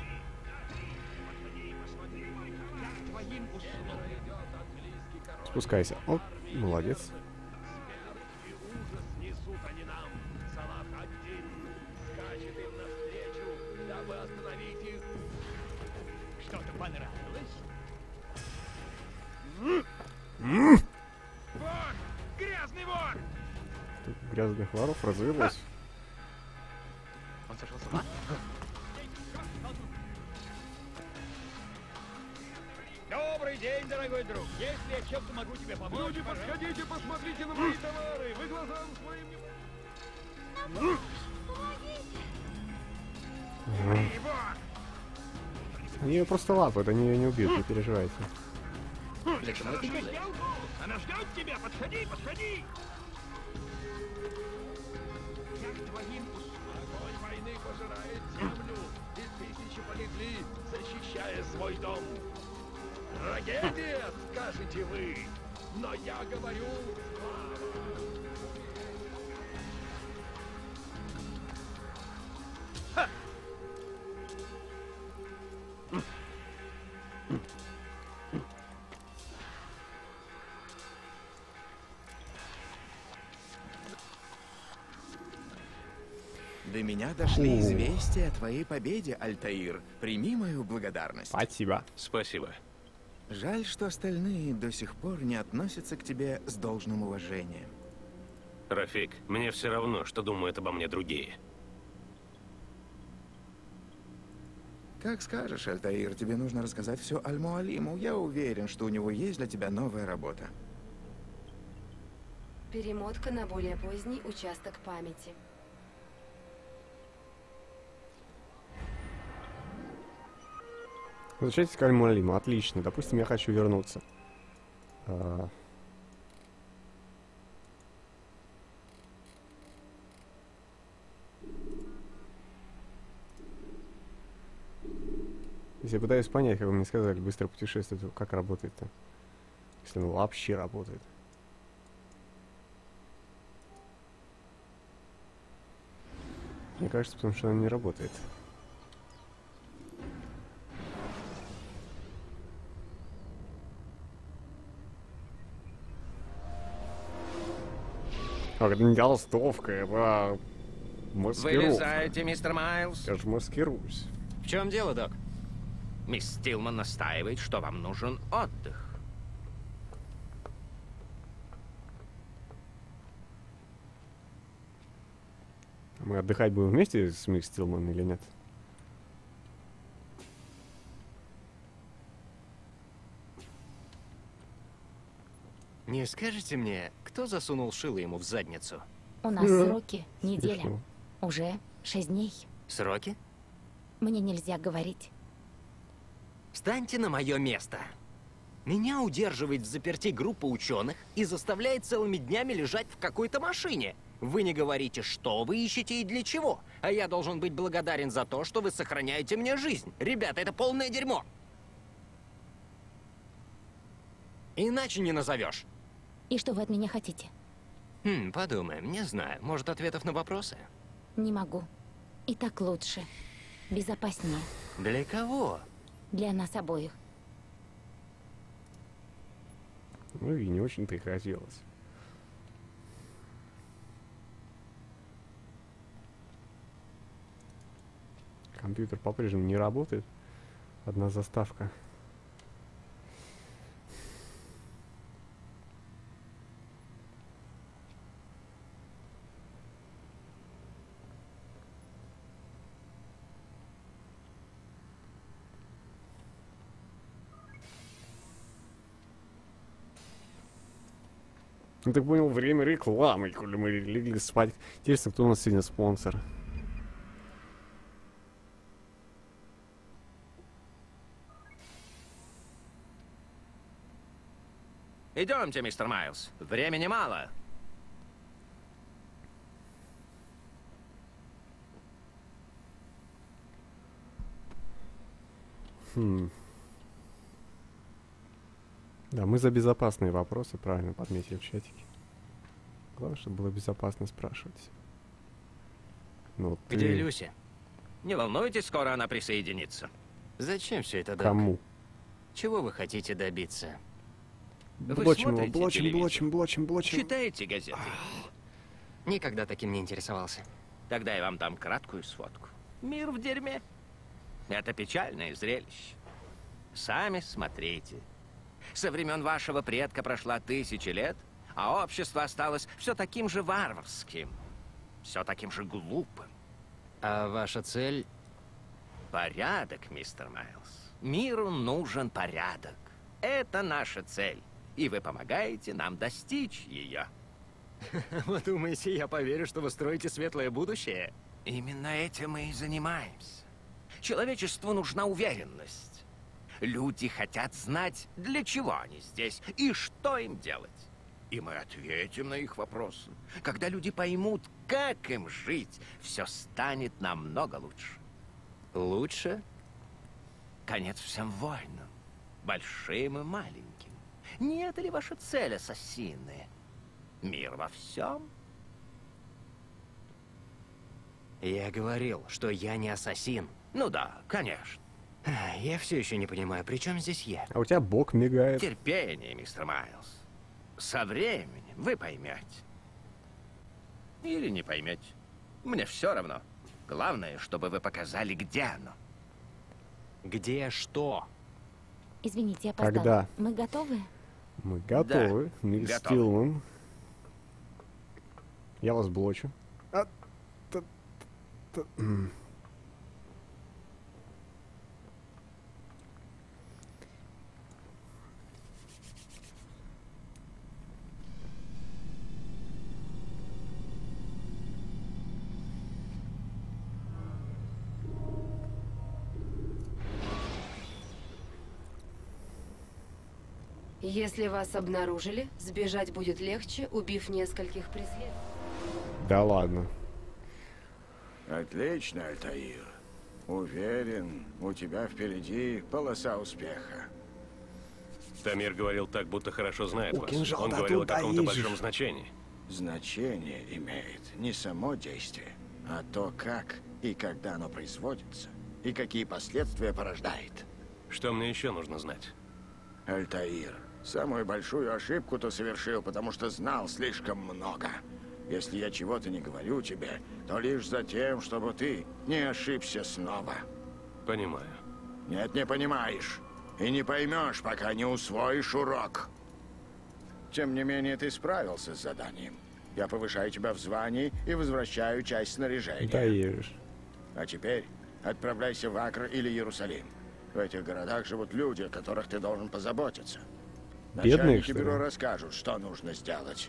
Спускайся. О, молодец. Что-то понравилось? Вор! Грязный вор! Тут грязных воров развелось. Он сошел с ума? Добрый день, дорогой друг. Если я чем-то могу тебе помочь... Люди, подходите, посмотрите на мои товары. Вы глазам своим не... Они ее просто лапают, они ее не убьют, не переживайте. Для чего ты делаешь? Она ждет тебя! Подходи, подходи! Как твоим огонь войны пожирает землю, и тысячи полегли, защищая свой дом. Трагедия, скажете вы, но я говорю... До меня дошли известия о твоей победе, Альтаир. Прими мою благодарность. Спасибо. Спасибо. Жаль, что остальные до сих пор не относятся к тебе с должным уважением. Рафик, мне все равно, что думают обо мне другие. Как скажешь, Альтаир, тебе нужно рассказать все Аль-Муалиму. Я уверен, что у него есть для тебя новая работа. Перемотка на более поздний участок памяти. Возвращайтесь к Аль-Муалиму. Отлично. Допустим, я хочу вернуться. Если я пытаюсь понять, как вы мне сказали, быстро путешествовать, то как работает-то? Если оно вообще работает. Мне кажется, потому что оно не работает. Как это не толстовка, это маскировка. Вылезайте, мистер Майлз. Я же маскируюсь. В чем дело, док? Мисс Стилман настаивает, что вам нужен отдых. Мы отдыхать будем вместе с мисс Стилман или нет? Не скажете мне, кто засунул шило ему в задницу? У нас сроки неделя. Уже 6 дней. Сроки? Мне нельзя говорить. Встаньте на мое место. Меня удерживает в заперти группа ученых и заставляет целыми днями лежать в какой-то машине. Вы не говорите, что вы ищете и для чего. А я должен быть благодарен за то, что вы сохраняете мне жизнь. Ребята, это полное дерьмо. Иначе не назовешь. И что вы от меня хотите? Подумаем, не знаю. Может, ответов на вопросы? Не могу. И так лучше. Безопаснее. Для кого? Для нас обоих. Ну и не очень-то и хотелось. Компьютер по-прежнему не работает. Одна заставка. Ну, ты понял, время рекламы, коли мы легли спать. Интересно, кто у нас сегодня спонсор? Идемте, мистер Майлз. Времени мало. Да, мы за безопасные вопросы, правильно подметили в чатике. Главное, чтобы было безопасно спрашивать. Ну, ты... Где Люси? Не волнуйтесь, скоро она присоединится. Зачем все это, Док? Кому? Чего вы хотите добиться? Блочим его, блочим. Читаете газеты? Никогда таким не интересовался. Тогда я вам дам краткую сводку. Мир в дерьме. Это печальное зрелище. Сами смотрите. Со времен вашего предка прошла 1000 лет, а общество осталось все таким же варварским, все таким же глупым. А ваша цель? Порядок, мистер Майлз. Миру нужен порядок. Это наша цель, и вы помогаете нам достичь ее. Вы думаете, я поверю, что вы строите светлое будущее? Именно этим мы и занимаемся. Человечеству нужна уверенность. Люди хотят знать, для чего они здесь и что им делать. И мы ответим на их вопросы. Когда люди поймут, как им жить, все станет намного лучше. Лучше? Конец всем войнам, большим и маленьким. Не это ли ваша цель, ассасины? Мир во всем? Я говорил, что я не ассасин. Ну да, конечно. Я все еще не понимаю, при чем здесь я? А у тебя бок мигает. Терпение, мистер Майлз. Со временем вы поймете. Или не поймете. Мне все равно. Главное, чтобы вы показали, где оно. Где что? Извините, я опоздала. Когда? Мы готовы? Мы готовы. Да, Мисс готовы. Стилман. Я вас блочу. Если вас обнаружили, сбежать будет легче, убив нескольких преследователей. Да ладно. Отлично, Альтаир. Уверен, у тебя впереди полоса успеха. Тамир говорил так, будто хорошо знает вас. кинжал, Он да говорил о туда каком-то езжешь. большом значении. Значение имеет не само действие, а то, как и когда оно производится, и какие последствия порождает. Что мне еще нужно знать? Альтаир, самую большую ошибку ты совершил, потому что знал слишком много. Если я чего-то не говорю тебе, то лишь за тем, чтобы ты не ошибся снова. Понимаю. Нет, не понимаешь. И не поймешь, пока не усвоишь урок. Тем не менее, ты справился с заданием. Я повышаю тебя в звании и возвращаю часть снаряжения. Да ешь. А теперь отправляйся в Акр или Иерусалим. В этих городах живут люди, о которых ты должен позаботиться. Бедные, Начальники что ли? бюро расскажут, что нужно сделать.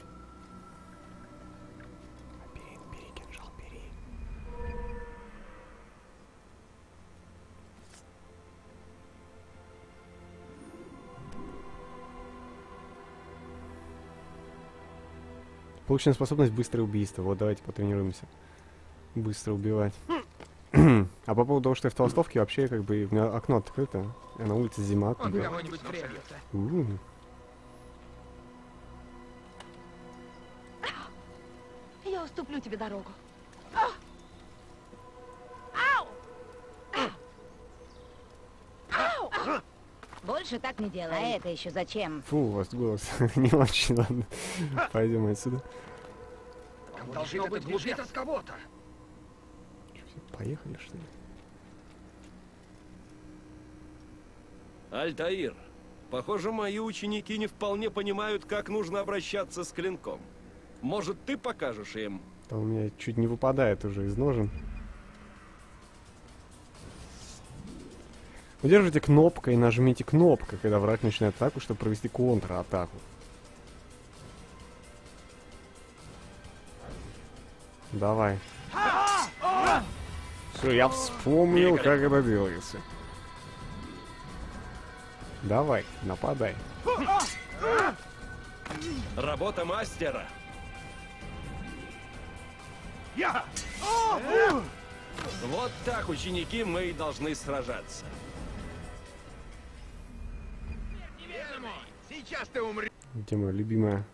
Получена способность быстрое убийство. Вот давайте потренируемся. Быстро убивать. А по поводу того, что я в толстовке, вообще, как бы, у меня окно открыто. А на улице зима. Он как бы. кого-нибудь прибьет. Я уступлю тебе дорогу. Больше так не делай. А это еще зачем? Фу, у вас голос не очень, ладно. Пойдем отсюда. Должно быть глубит от кого-то. Поехали, что ли? Альтаир, похоже, мои ученики не вполне понимают, как нужно обращаться с клинком. Может, ты покажешь им? Да у меня чуть не выпадает уже из ножен. Удержите кнопкой и нажмите кнопку, когда враг начинает атаку, чтобы провести контратаку. Давай. Все, я вспомнил, как это делается. Давай, нападай. Работа мастера. Я! Вот так, ученики, мы и должны сражаться. Сейчас ты умрешь. Где моя любимая?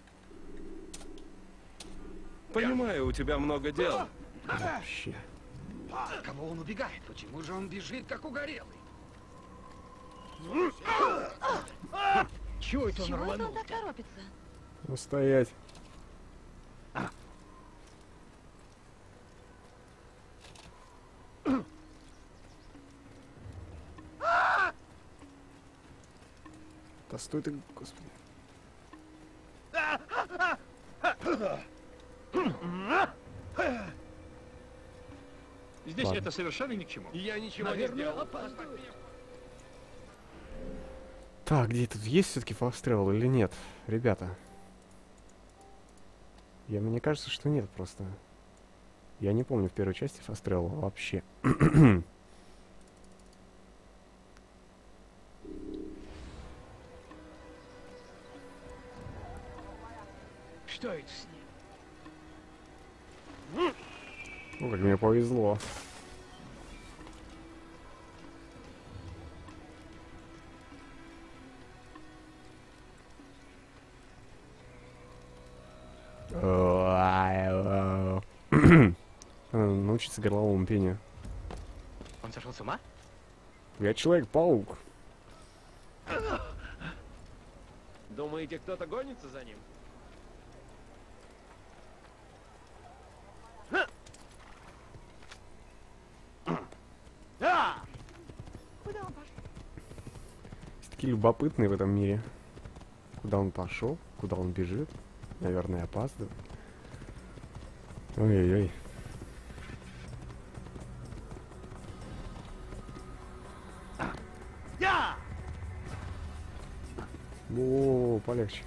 Понимаю, у тебя много дел. Вообще. От кого он убегает? Почему же он бежит, как угорелый? Чего это он Чего это рванул? он так торопится? Ну, стоять. Да стой ты, господи. Здесь Ладно. это совершенно ни к чему. Я ничего Наверное, не сделал. опаздывает. Так, где тут есть все-таки фастрел или нет, ребята? Мне кажется, что нет просто. Я не помню в первой части фастрела вообще. Что это с ним? Ну, как мне повезло. Научиться горловому пению. Он сошел с ума? Я Человек-паук. Думаете, кто-то гонится за ним? Куда он пошел? Есть такие любопытные в этом мире. Куда он пошел? Куда он бежит? Наверное, опаздывает. Ой-ой-ой. О, полегче.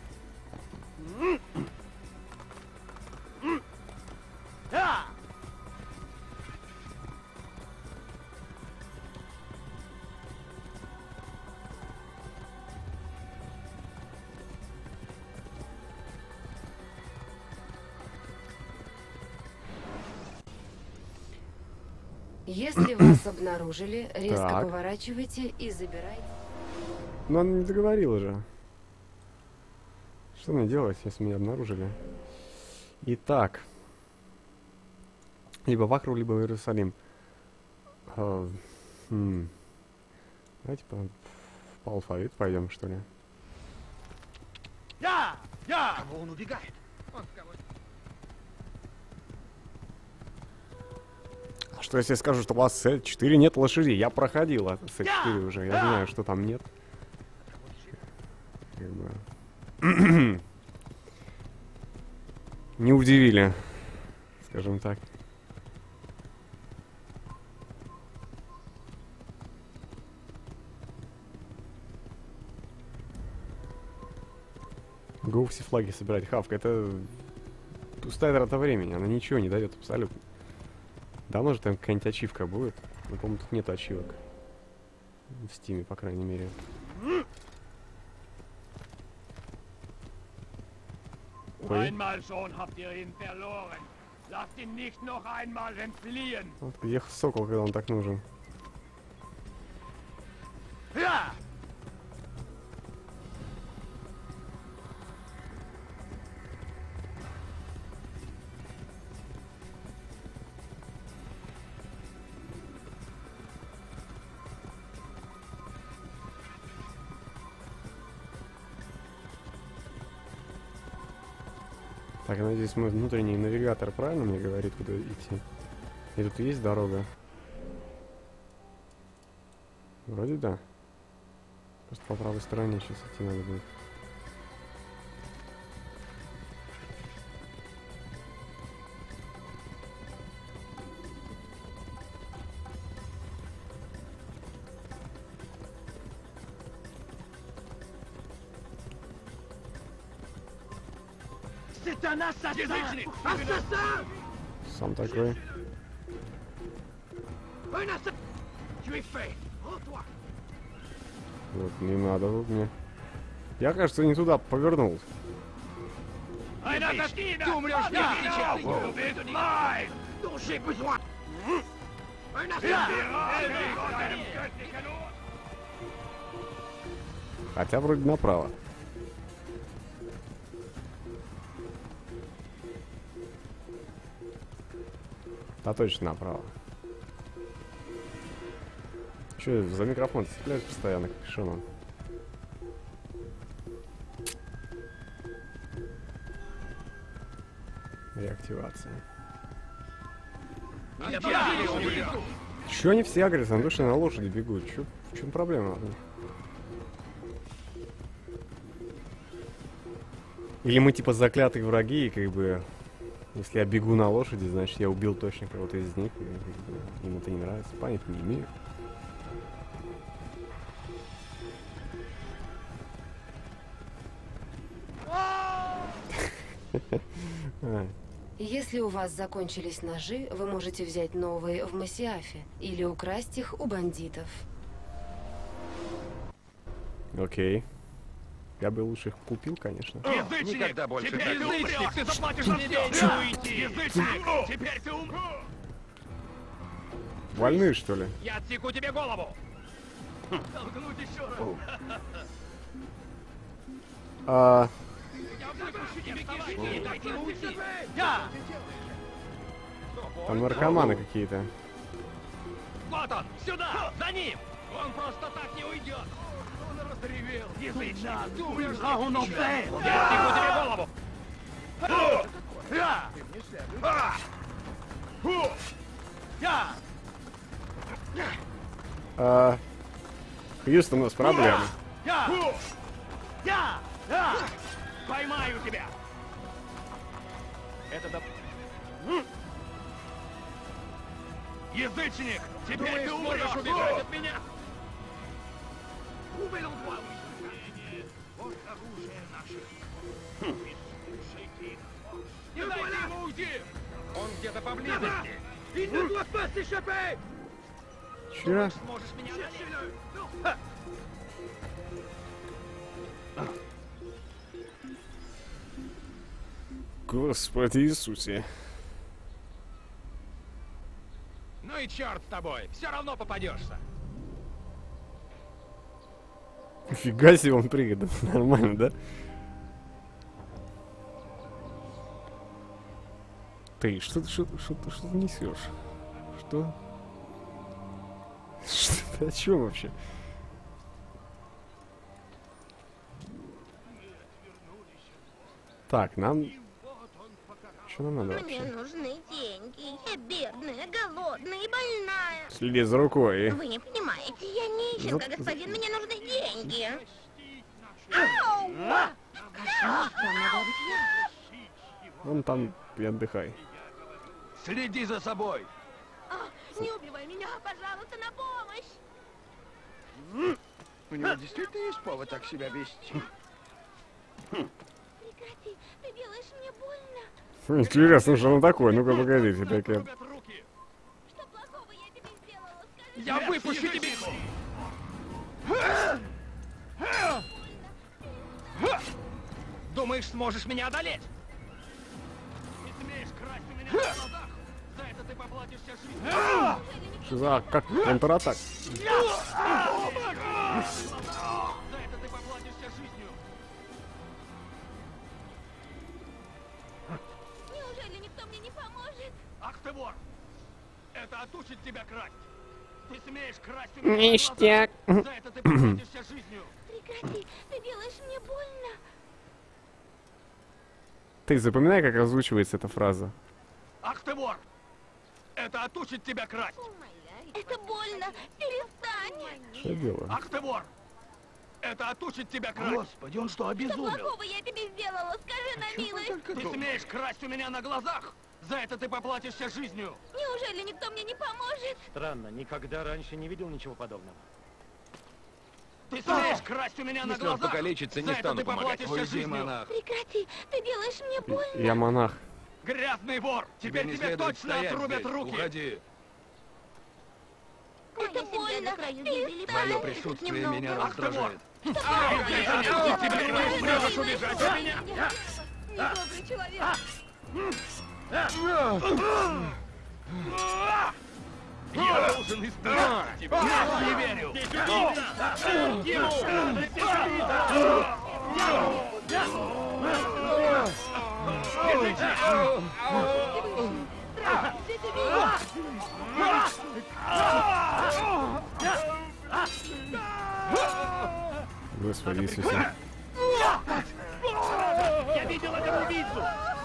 Если вас обнаружили, резко Так. поворачивайте и забирайте. Но она не договорила же. Что мне делать, если меня обнаружили? Итак. Либо в Акру, либо в Иерусалим. Давайте по алфавиту пойдем, что ли. Я! Кого он убегает? Он кого... А что если я скажу, что у вас с 4 нет лошадей? Я проходил с 4 уже, я знаю, что там нет. Как бы... Не удивили, скажем так. Go все флаги собирать. Хавка, это пустая трата времени, она ничего не дает абсолютно. Да, может там какая-нибудь ачивка будет, но, по-моему, тут нет ачивок. В Стиме, по крайней мере. Ой. Einmal schon habt ihr ihn verloren. Lasst ihn nicht noch einmal entfliehen. Вот где сокол, когда он так нужен. Ja! Так, я надеюсь, мой внутренний навигатор правильно мне говорит, куда идти. И тут есть дорога? Вроде да. Просто по правой стороне сейчас идти надо будет. C'est un assassin! Assassin! Сам такой. Un assassin! Tu es fait! Rends-toi! Вот, не надо тут мне. Я, кажется, не туда повернул. Ты умрешь не сейчас! Хотя вроде направо. Да точно направо. Че, за микрофон цепляюсь постоянно, как шоном. Реактивация. Чё они все агрессивны? Они точно на лошади бегут. Чё, в чем проблема? Или мы типа заклятые враги, и как бы... Если я бегу на лошади, значит я убил точно кого-то из них, и как бы, им это не нравится. Понять не имею. Если у вас закончились ножи, вы можете взять новые в Масиафе или украсть их у бандитов. Окей. Я бы лучше их купил, конечно. Никогда больше. Теперь ты заплатишь за все! Язычник! Теперь ты умрешь! Больные, что ли? Я отсеку тебе голову! Толкнуть еще раз! Там наркоманы какие-то. Вот он! Сюда! За ним! Он просто так не уйдет! Он разревел! Язычник! Ты умрешь! Я отсеку тебе голову! Хьюстон, у нас проблемы. Поймаю тебя! Это да... Язычник! Теперь ты умрешь убежать от меня! Убил два! Вот оружие наше. Не дайте ему уйти! Он где-то поблизости! И не глотпасть еще ты! Чё? Сможешь меня Господи Иисусе. Ну и черт с тобой, все равно попадешься. Фига себе он прыгает. Нормально, да? Ты что ты несешь? Что? Что ты о чем вообще? Так, нам... Что нам надо вообще? Мне нужны деньги. Я бедная, голодная и больная. Следи за рукой. Вы не понимаете, я нищенка, господин. Мне нужны деньги. Ау! Вон там и отдыхай. Следи за собой. Не убивай меня, пожалуйста, на помощь. У него действительно есть повод так себя вести. Прекрати, ты делаешь мне больно. Интересно, что он такой. Ну-ка, погодите. Так я... Что плохого я тебе сделала? Скажи. Я выпущу тебе! Думаешь, сможешь меня одолеть? Не смеешь красть у меня на глазах? За это ты поплатишься жизнью. Что за... Как контратак? За это ты поплатишься жизнью. Неужели никто мне не поможет? Ах ты вор! Это отучит тебя красть! Ты смеешь красть у меня Ништяк. на глазах. За это ты поплатишься жизнью. Прекрати, ты делаешь мне больно. Ты запоминай, как озвучивается эта фраза. Ах ты вор! Это отучит тебя красть! Это больно! Перестань! Что я делаю? Ах ты вор! Это отучит тебя красть! Господи, он что, Что обезумел? плохого я тебе сделала? Скажи на милость! Ты смеешь красть у меня на глазах? За это ты поплатишься жизнью! Неужели никто мне не поможет? Странно, никогда раньше не видел ничего подобного. Ты смеешь красть у меня на Если он глазах? покалечится, не За это стану ты помогать. поплатишься Уйди, жизнью! монах. Прекрати! Ты делаешь мне больно! Я монах. Грязный вор! Теперь не тебе следует точно стоять отрубят здесь. руки! Уходи. Это больно! Перестань! Мое присутствие меня раздражает. Теперь ты сможешь убежать от меня! Недобрый человек. Я должен испытать тебя. Не верю. Господи Иисусе. Я видел этого убийцу.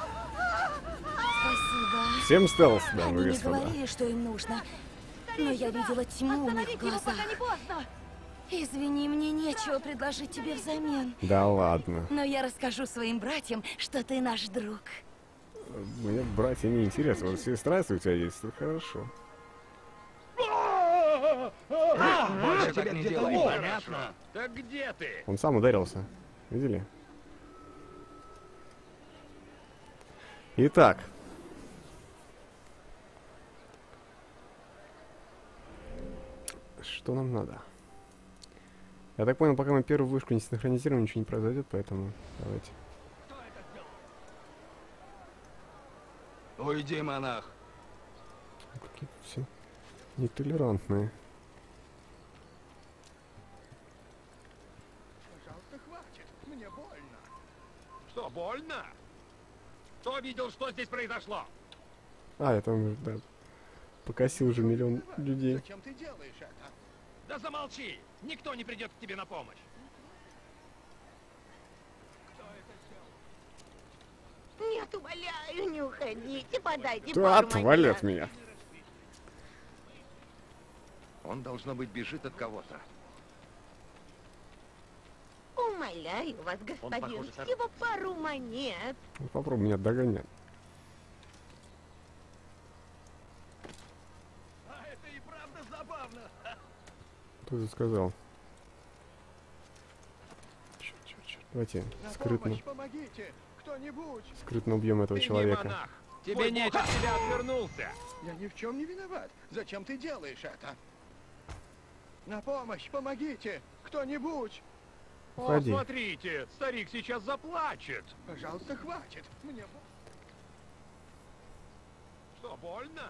Спасибо. Всем стелс, дамы Они и не господа. говорили, что им нужно. Но я видела тьму у них в глазах. Извини, мне нечего предложить тебе взамен. Да ладно. Но я расскажу своим братьям, что ты наш друг. Мне братья не интересно. Вот сестра, если у тебя есть, то хорошо. Больше так не делай, понятно? Так где ты? Он сам ударился. Видели? Итак. Что нам надо? Я так понял, пока мы первую вышку не синхронизируем, ничего не произойдет, поэтому давайте. Уйди, монах. Какие-то все нетолерантные. Пожалуйста, хватит. Мне больно. Что, больно? Кто видел, что здесь произошло? А, я там, да, покосил уже миллион людей. Зачем ты делаешь это? Да замолчи! Никто не придет к тебе на помощь. Нет, умоляю, не уходите, подайте Да, пару отвали монет. от меня. Он, должно быть, бежит от кого-то. Умоляю вас, господин, похоже, всего пару монет. Ну, попробуй меня догонять. А это и правда забавно. Кто это сказал? Черт. Давайте скрытно, Помогите! Кто-нибудь! скрытно убьем этого человека. Монах. Тебе нечего, тебя отвернулся. Я ни в чем не виноват. Зачем ты делаешь это? На помощь, помогите! Кто-нибудь! Уходи. О, смотрите, старик сейчас заплачет. Пожалуйста, хватит. Мне Что, больно?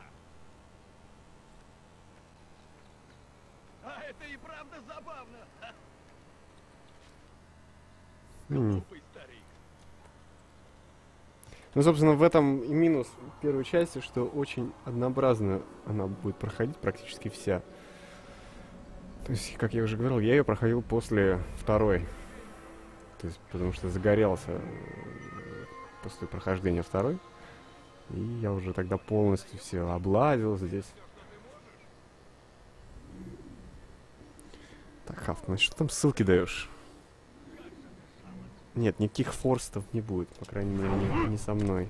А это и правда забавно. Глупый старик. Ну, собственно, в этом и минус первой части, что очень однообразно она будет проходить, практически вся. То есть, как я уже говорил, я ее проходил после второй. То есть, потому что загорелся после прохождения второй. И я уже тогда полностью все облазил здесь. Так, Хафт, ну что там ссылки даешь? Нет, никаких форстов не будет, по крайней мере, не со мной.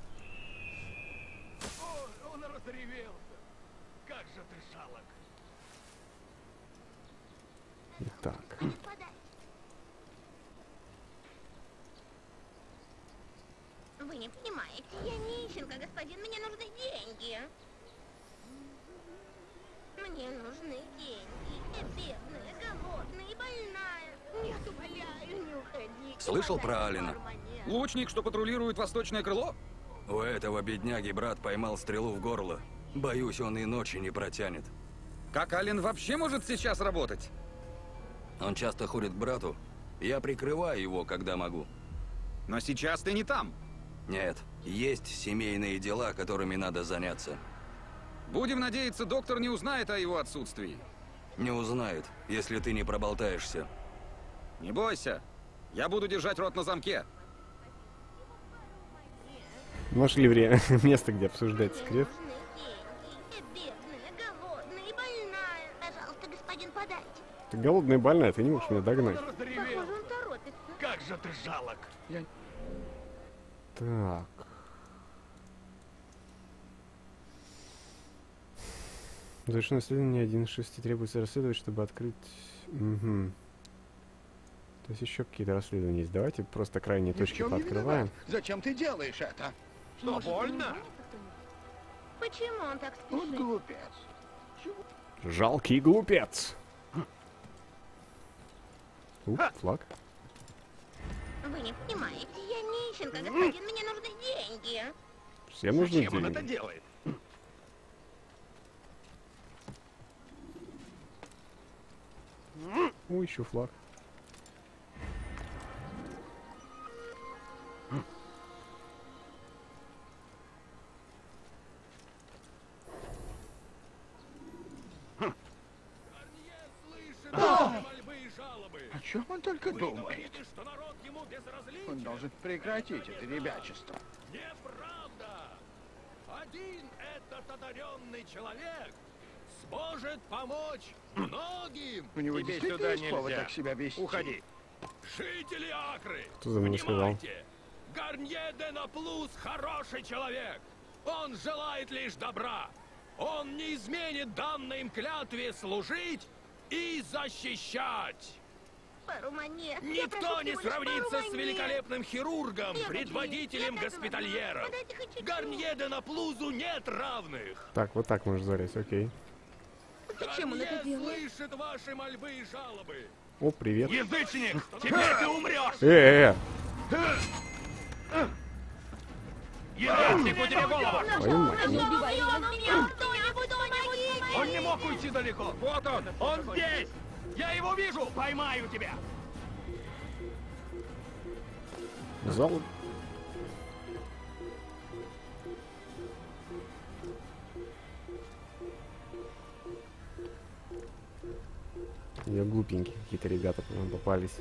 Он разревелся. Как же ты жалок. Итак. Вы не понимаете, я нищенка, господин, мне нужны деньги. Мне нужны деньги. Я бедная, голодная и больная. Нет, умоляю, не уходите. Слышал про Алина? Лучник, что патрулирует восточное крыло? У этого бедняги брат поймал стрелу в горло. Боюсь, он и ночи не протянет. Как Алин вообще может сейчас работать? Он часто ходит к брату. Я прикрываю его, когда могу. Но сейчас ты не там. Нет, есть семейные дела, которыми надо заняться. Будем надеяться, доктор не узнает о его отсутствии. Не узнает, если ты не проболтаешься. Не бойся. Я буду держать рот на замке. Нашли время, место, где обсуждать секрет. Я бедная, голодная и больная. Пожалуйста, господин, подайте. Ты голодная и больная, ты не можешь меня догнать. Похоже, он торопится. Как же ты жалок. Так. Завершено исследование 1.6 требуется расследовать, чтобы открыть... Угу. То есть еще какие-то расследования есть. Давайте просто крайние точки пооткрываем. Зачем ты делаешь это? Что, больно? Почему он так спешит? Вот глупец. Жалкий глупец. Флаг. Вы вы не понимаете? Я нищенка, господин, мне нужны деньги. Всем нужны Зачем он деньги. это делает? Ой, еще флаг. О чем он только думает? Он должен прекратить это ребячество. Неправда! Один этот одаренный человек сможет помочь многим. У него Тебе действительно сюда есть повод нельзя. так себя вести. Уходи. Жители Акры, Кто за мной сказал? внимайте! Гарнье де Наплус хороший человек. Он желает лишь добра. Он не изменит данной им клятве служить и защищать. Пару монет. Я Никто прошу не всего лишь сравнится пару с монет. великолепным хирургом, Девочки, предводителем я так госпитальеров. Подайте хоть чуть-чуть. Гарнье де Наплузу нет равных. Так, вот так можно залезть, окей. Зачем он это Гарнье делает? слышит ваши мольбы и жалобы. О, привет. Язычник, теперь ты умрешь. Язычник, удери голову. Твою мать. Он не мог уйти далеко. Вот он здесь. Я его вижу. Поймаю тебя. Зал. Я глупенькие какие-то ребята нам попались.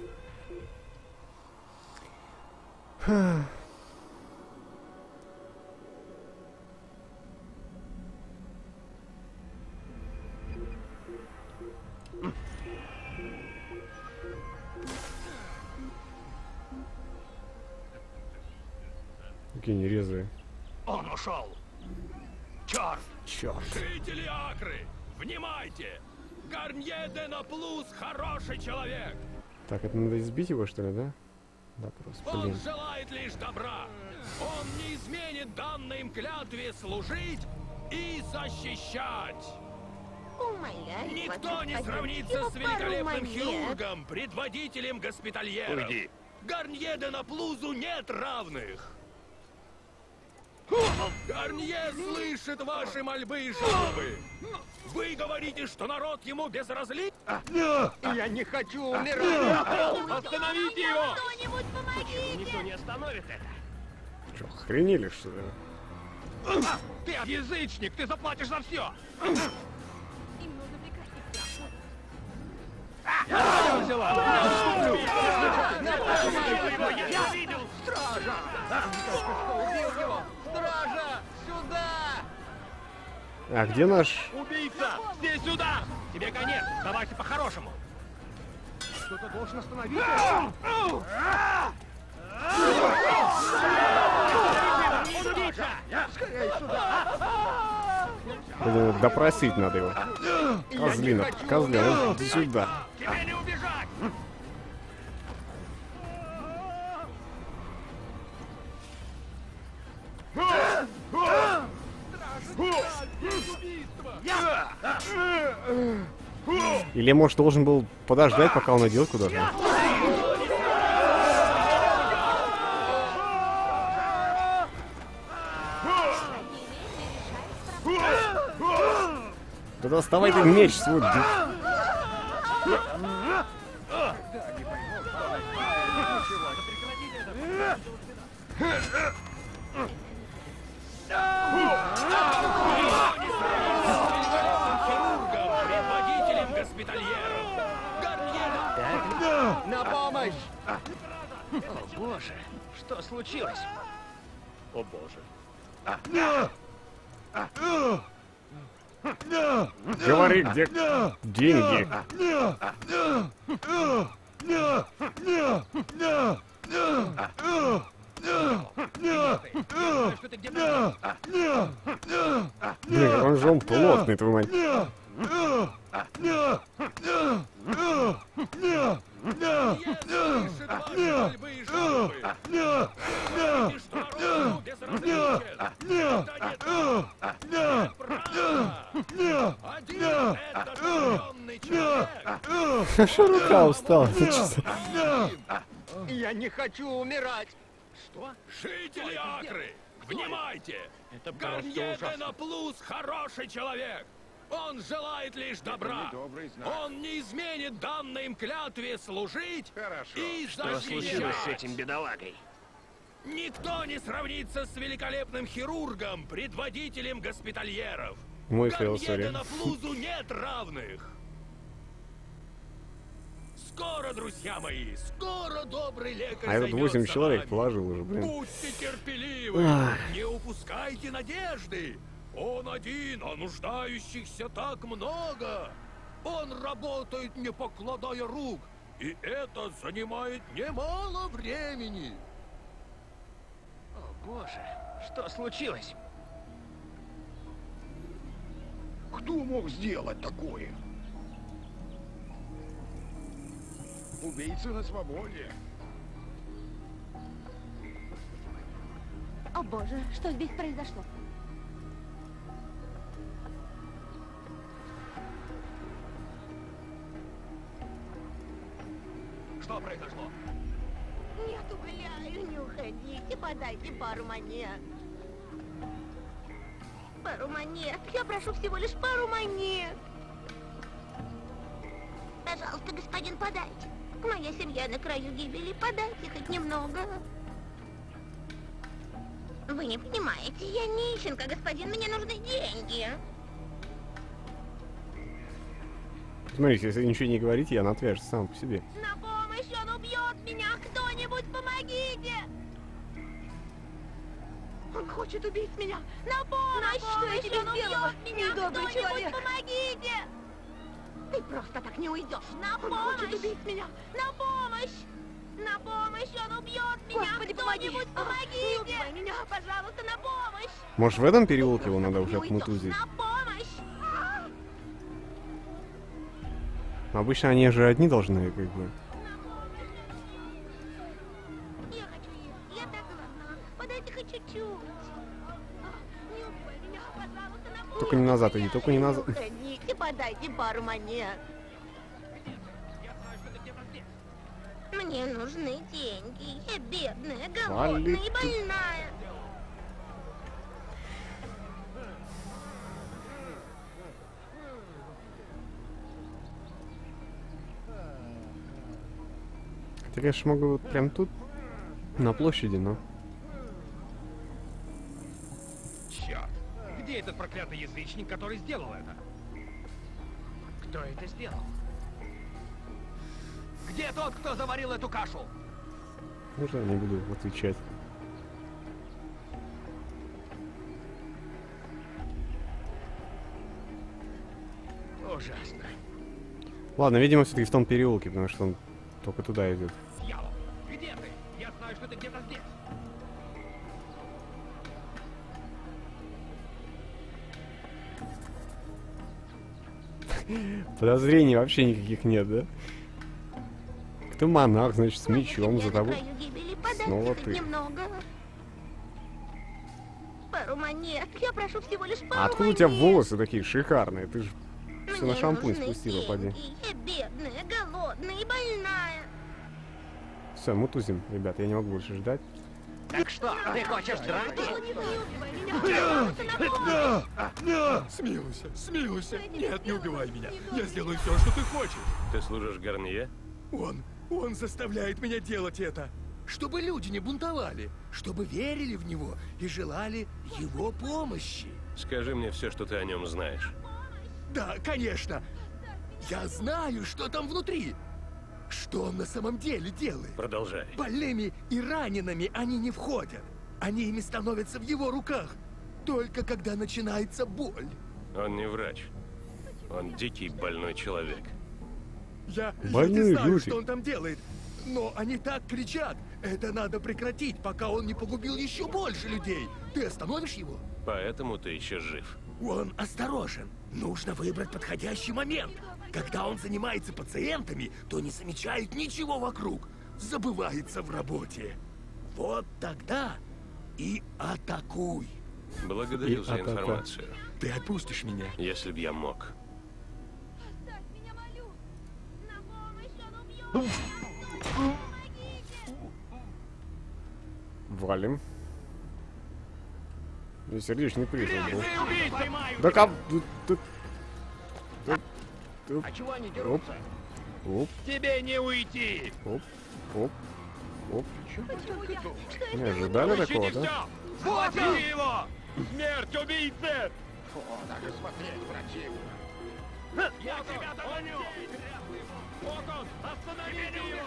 Какие нерезвые. Он ушел. Черт. Черт. Жители Акры, внимайте. Гарнье де Наплус хороший человек. Так, это надо избить его, что ли, да? Да, просто, Он блин. желает лишь добра. Он не изменит данной им клятве служить и защищать. Умоляю, Никто вас, не господин, сравнится всего с пару великолепным монет. хирургом, предводителем госпитальеров. Уйди. Гарнье де Наплузу нет равных. Гарнье слышит ваши мольбы и жалобы. Вы говорите, что народ ему безразличен? Я не хочу умирать! Остановите его! Кто-нибудь помогите! Никто не остановит это. Что, охренели, что ли? Ты язычник, ты заплатишь за все! Им нужно прекратить Я взяла! Я видел! Стража! Убил его! Стража! Сюда! А где наш... Убийца! Здесь сюда! Тебе конец! Давайте по-хорошему! Кто-то должен остановить его! Он убийца! Скорее сюда! Допросить надо его. Козлина, козлина, иди сюда. Тебе не убежать! Или, может, должен был подождать, пока он идет куда-то? Да доставай ты меч свой. Предводителем госпитальеров. На помощь! О боже, что случилось? О боже. Говори, где деньги? Блин, он же он плотный, твою мать. Что рука устала? Я не хочу умирать. Что? Жители Акры, внимайте! Гарнье де Наплус хороший человек. Он желает лишь добра. Он не изменит данной им клятве служить и Что случилось с защищать. этим бедолагой? Никто не сравнится с великолепным хирургом, предводителем госпитальеров. Мой Гарнье философия. де Наплузу нет равных. Скоро, друзья мои, скоро добрый лекарь А этот 8 займется человек вами. положил уже, блин. Будьте терпеливы, Ах. не упускайте надежды. Он один, а нуждающихся так много. Он работает, не покладая рук, и это занимает немало времени. О, боже, что случилось? Кто мог сделать такое? Убийца на свободе. О боже, что здесь произошло? Что произошло? Нет, умоляю, не уходите, подайте пару монет. Пару монет. Я прошу всего лишь пару монет. Пожалуйста, господин, подайте. Моя семья на краю гибели. Подайте хоть немного. Вы не понимаете, я нищенка, господин. Мне нужны деньги. Смотрите, если ничего не говорите, я отвяжусь сам по себе. На помощь, он убьет меня. Кто-нибудь помогите. Он хочет убить меня. На помощь! Что я тебе он сделала, убьет меня. недобрый Кто-нибудь человек? помогите. Ты просто так не уйдешь. На Он помощь! хочет убить меня. На помощь! На помощь! Он убьет меня. Господи, помоги. Кто-нибудь А, помогите. Не убивай меня, пожалуйста, на помощь. Может, в этом переулке его надо Не уже уйдешь. отмутузить? На помощь! Обычно они же одни должны, как бы. Я хочу есть. Я так голодна. Подайте хоть чуть-чуть. Не убивай меня, пожалуйста, на помощь. Только не назад иди, только не назад. Уходите, подайте пару монет. Мне нужны деньги. Я бедная, голодная и больная. Ты, конечно, могу вот прям тут, на площади, но... Черт! Где этот проклятый язычник, который сделал это? Кто это сделал? Где тот, кто заварил эту кашу? Можно я не буду отвечать? Ужасно. Ладно, видимо, все-таки в том переулке, потому что он только туда идет. Дьявол! Где ты? Я знаю, что ты где-то здесь. Подозрений вообще никаких нет, да? Кто монах, значит, с мечом за На тобой. краю гибели. Подайте Снова хоть ты. немного. Пару монет. Я прошу всего лишь пару А откуда у монет. тебя волосы такие шикарные? Ты же все на Мне шампунь нужны спустила, поди. деньги. Я бедная, голодная и больная. Все, мутузим, ребят, я не могу больше ждать. Так что, ты хочешь драки? Смилуйся, смилуйся. Нет, не убивай меня. Я сделаю все, что ты хочешь. Ты служишь Гарнье? Он заставляет меня делать это. Чтобы люди не бунтовали, чтобы верили в него и желали его помощи. Скажи мне все, что ты о нем знаешь. Да, конечно. Я знаю, что там внутри. Что он на самом деле делает. Продолжай. Больными и ранеными они не входят. Они ими становятся в его руках. Только когда начинается боль. Он не врач. Он дикий больной человек. Я не Больные знаю, люди. что он там делает. Но они так кричат. Это надо прекратить, пока он не погубил еще больше людей. Ты остановишь его? Поэтому ты еще жив. Он осторожен. Нужно выбрать подходящий момент. Когда он занимается пациентами, то не замечает ничего вокруг. забывается в работе. Вот тогда и атакуй. Благодарю за атака. информацию. Ты отпустишь меня? Если б я мог. Валим. И сердечный приступ был. Да как... А чего они дерутся? Оп, Тебе не уйти! оп, оп, оп. Почему я? Что это? Не ожидали такого, да? Схвати его! Смерть убийце! Фу, даже смотреть противно. Я тебя догоню! Вот он! Остановите его!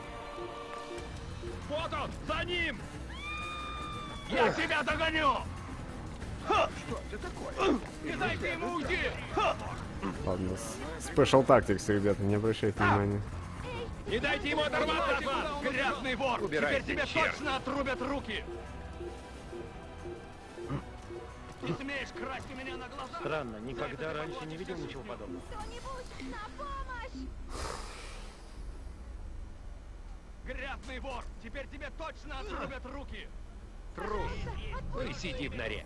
Вот он! За ним! Я тебя догоню! Что это такое? Не дайте ему уйти! Ладно, спешл тактикс, ребята, не обращайте внимания. Не дайте ему оторваться от вас, грязный вор! Убирайся, Теперь тебе черт. точно отрубят руки! Не смеешь красть у меня на глазах! Странно, никогда раньше не видел ничего подобного. Кто-нибудь на помощь! Грязный вор! Теперь тебе точно отрубят руки! Трус, ты сиди в норе.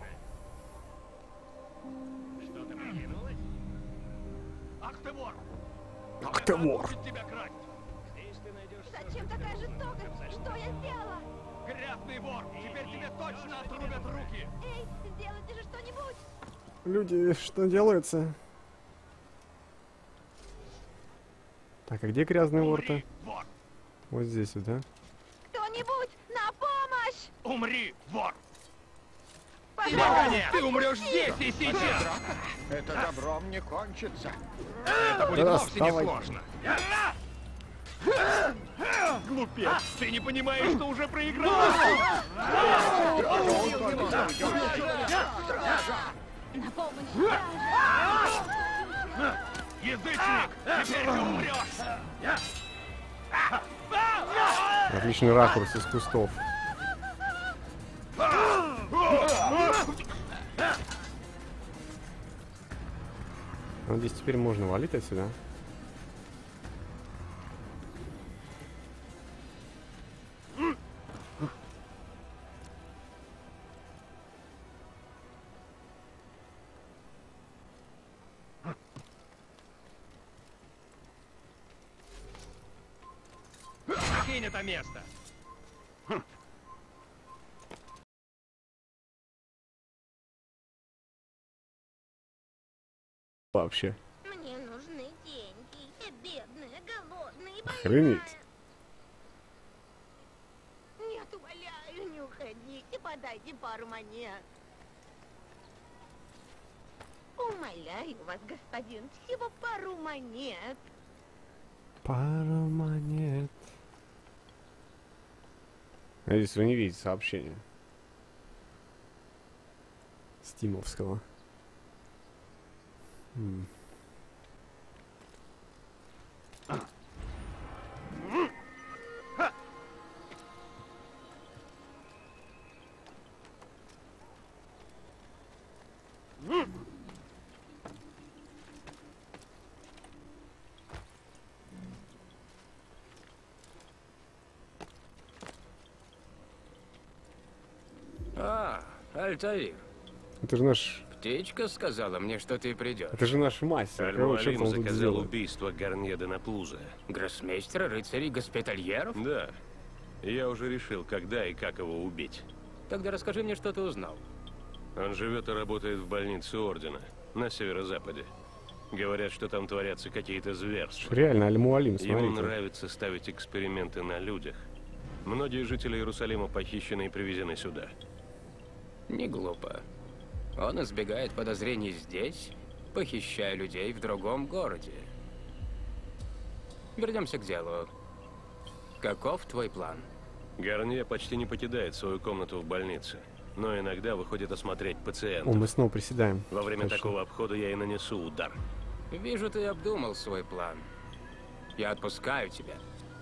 Что-то прикинулось? Ах ты вор! Ах ты вор! Научит тебя красть! Зачем такая жестокость? Что я сделала? Грязный вор! Теперь тебе точно отрубят руки! Эй, сделайте же что-нибудь! Люди, что делается? Так, а где грязный вор-то? Вор! Вот здесь вот, да? Кто-нибудь на помощь! Умри, вор! Пожалуйста! Наконец! Ты умрешь здесь и сейчас! Это добром не кончится. Это будет Да, вовсе не вставай. сложно! Глупец! Ты не понимаешь, что уже проиграл! На помощь! Язычник! Теперь ты умрешь! Отличный ракурс из кустов. Ну, здесь теперь можно валить отсюда. Покинь это место! Вообще. Мне нужны деньги. Я бедная, голодная и больная. Охренеть. Нет, умоляю, не уходите. Подайте пару монет. Умоляю вас, господин, всего пару монет. Пару монет. Надеюсь, вы не видите сообщения стимовского. А, Альтаир. Это же наш... Птичка сказала мне, что ты придешь. Это же наш мастер. Короче, Аль-Муалим что он тут заказал делает? убийство Гарнье де Наплуза. Гроссмейстера, рыцарей, госпитальеров? Да. Я уже решил, когда и как его убить. Тогда расскажи мне, что ты узнал. Он живет и работает в больнице Ордена, на северо-западе. Говорят, что там творятся какие-то зверства. Реально, Аль-Муалим, Ему смотрите. нравится ставить эксперименты на людях. Многие жители Иерусалима похищены и привезены сюда. Не глупо. Он избегает подозрений здесь, похищая людей в другом городе. Вернемся к делу. Каков твой план? Гарнье почти не покидает свою комнату в больнице, но иногда выходит осмотреть пациентов. О, мы снова приседаем. Во время Точно. такого обхода я и нанесу удар. Вижу, ты обдумал свой план. Я отпускаю тебя.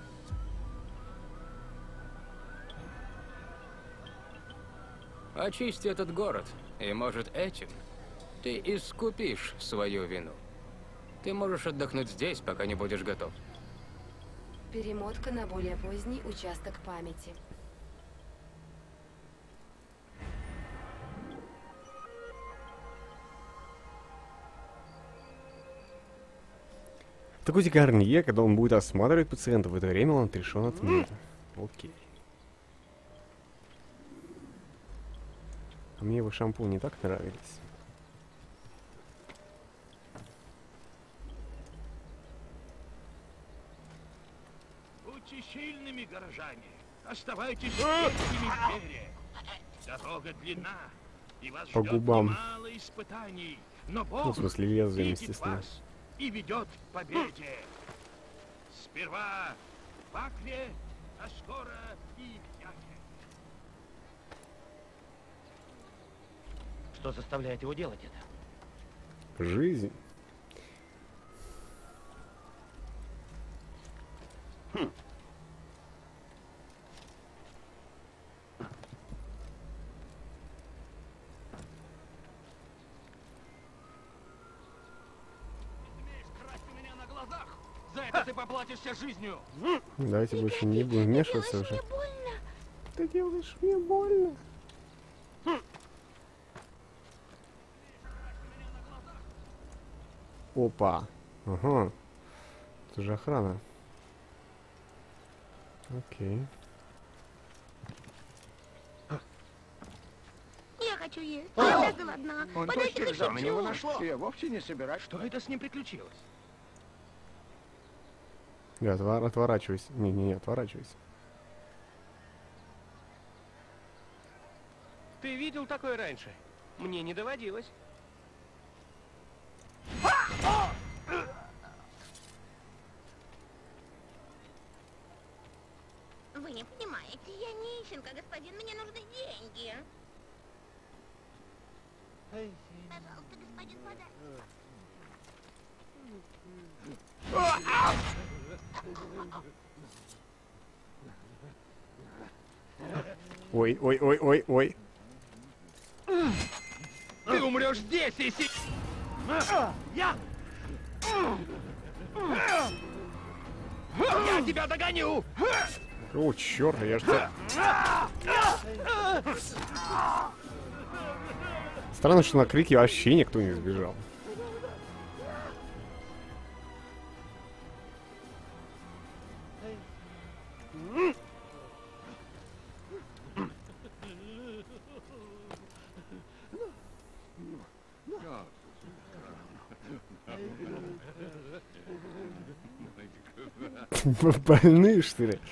Очисти этот город, и, может, этим ты искупишь свою вину. Ты можешь отдохнуть здесь, пока не будешь готов. Перемотка на более поздний участок памяти. Такой Гарнье, когда он будет осматривать пациента, в это время он отрешен от мира. Окей. А мне его шампунь не так нравились. Будьте сильными, горожане. Оставайтесь крепкими в вере. Дорога длинна, и вас По ждет губам. немало испытаний. Но Ну, Бог в смысле, лезвием, видит естественно. вас и ведет к победе. Сперва в Акре, а скоро и в Яке. Что заставляет его делать это? Жизнь. За это ты поплатишься жизнью. Давайте больше не будем вмешиваться уже. Ты делаешь мне больно. Опа. Ага. Это же охрана. Окей. Я хочу есть. Я так голодна. Он Подайте точно хоть взял на него чуть-чуть. нашло. Я вовсе не собираюсь. Что это с ним приключилось? Да, отворачивайся. Не, отворачивайся. Ты видел такое раньше? Мне не доводилось. Вы не понимаете, я нищенка, господин, мне нужны деньги. Пожалуйста, господин, подай. Ой. Ты умрешь здесь и Я тебя догоню! О, черт, я ж тебя... Странно, что на крики вообще никто не сбежал. Вы больные, что ли?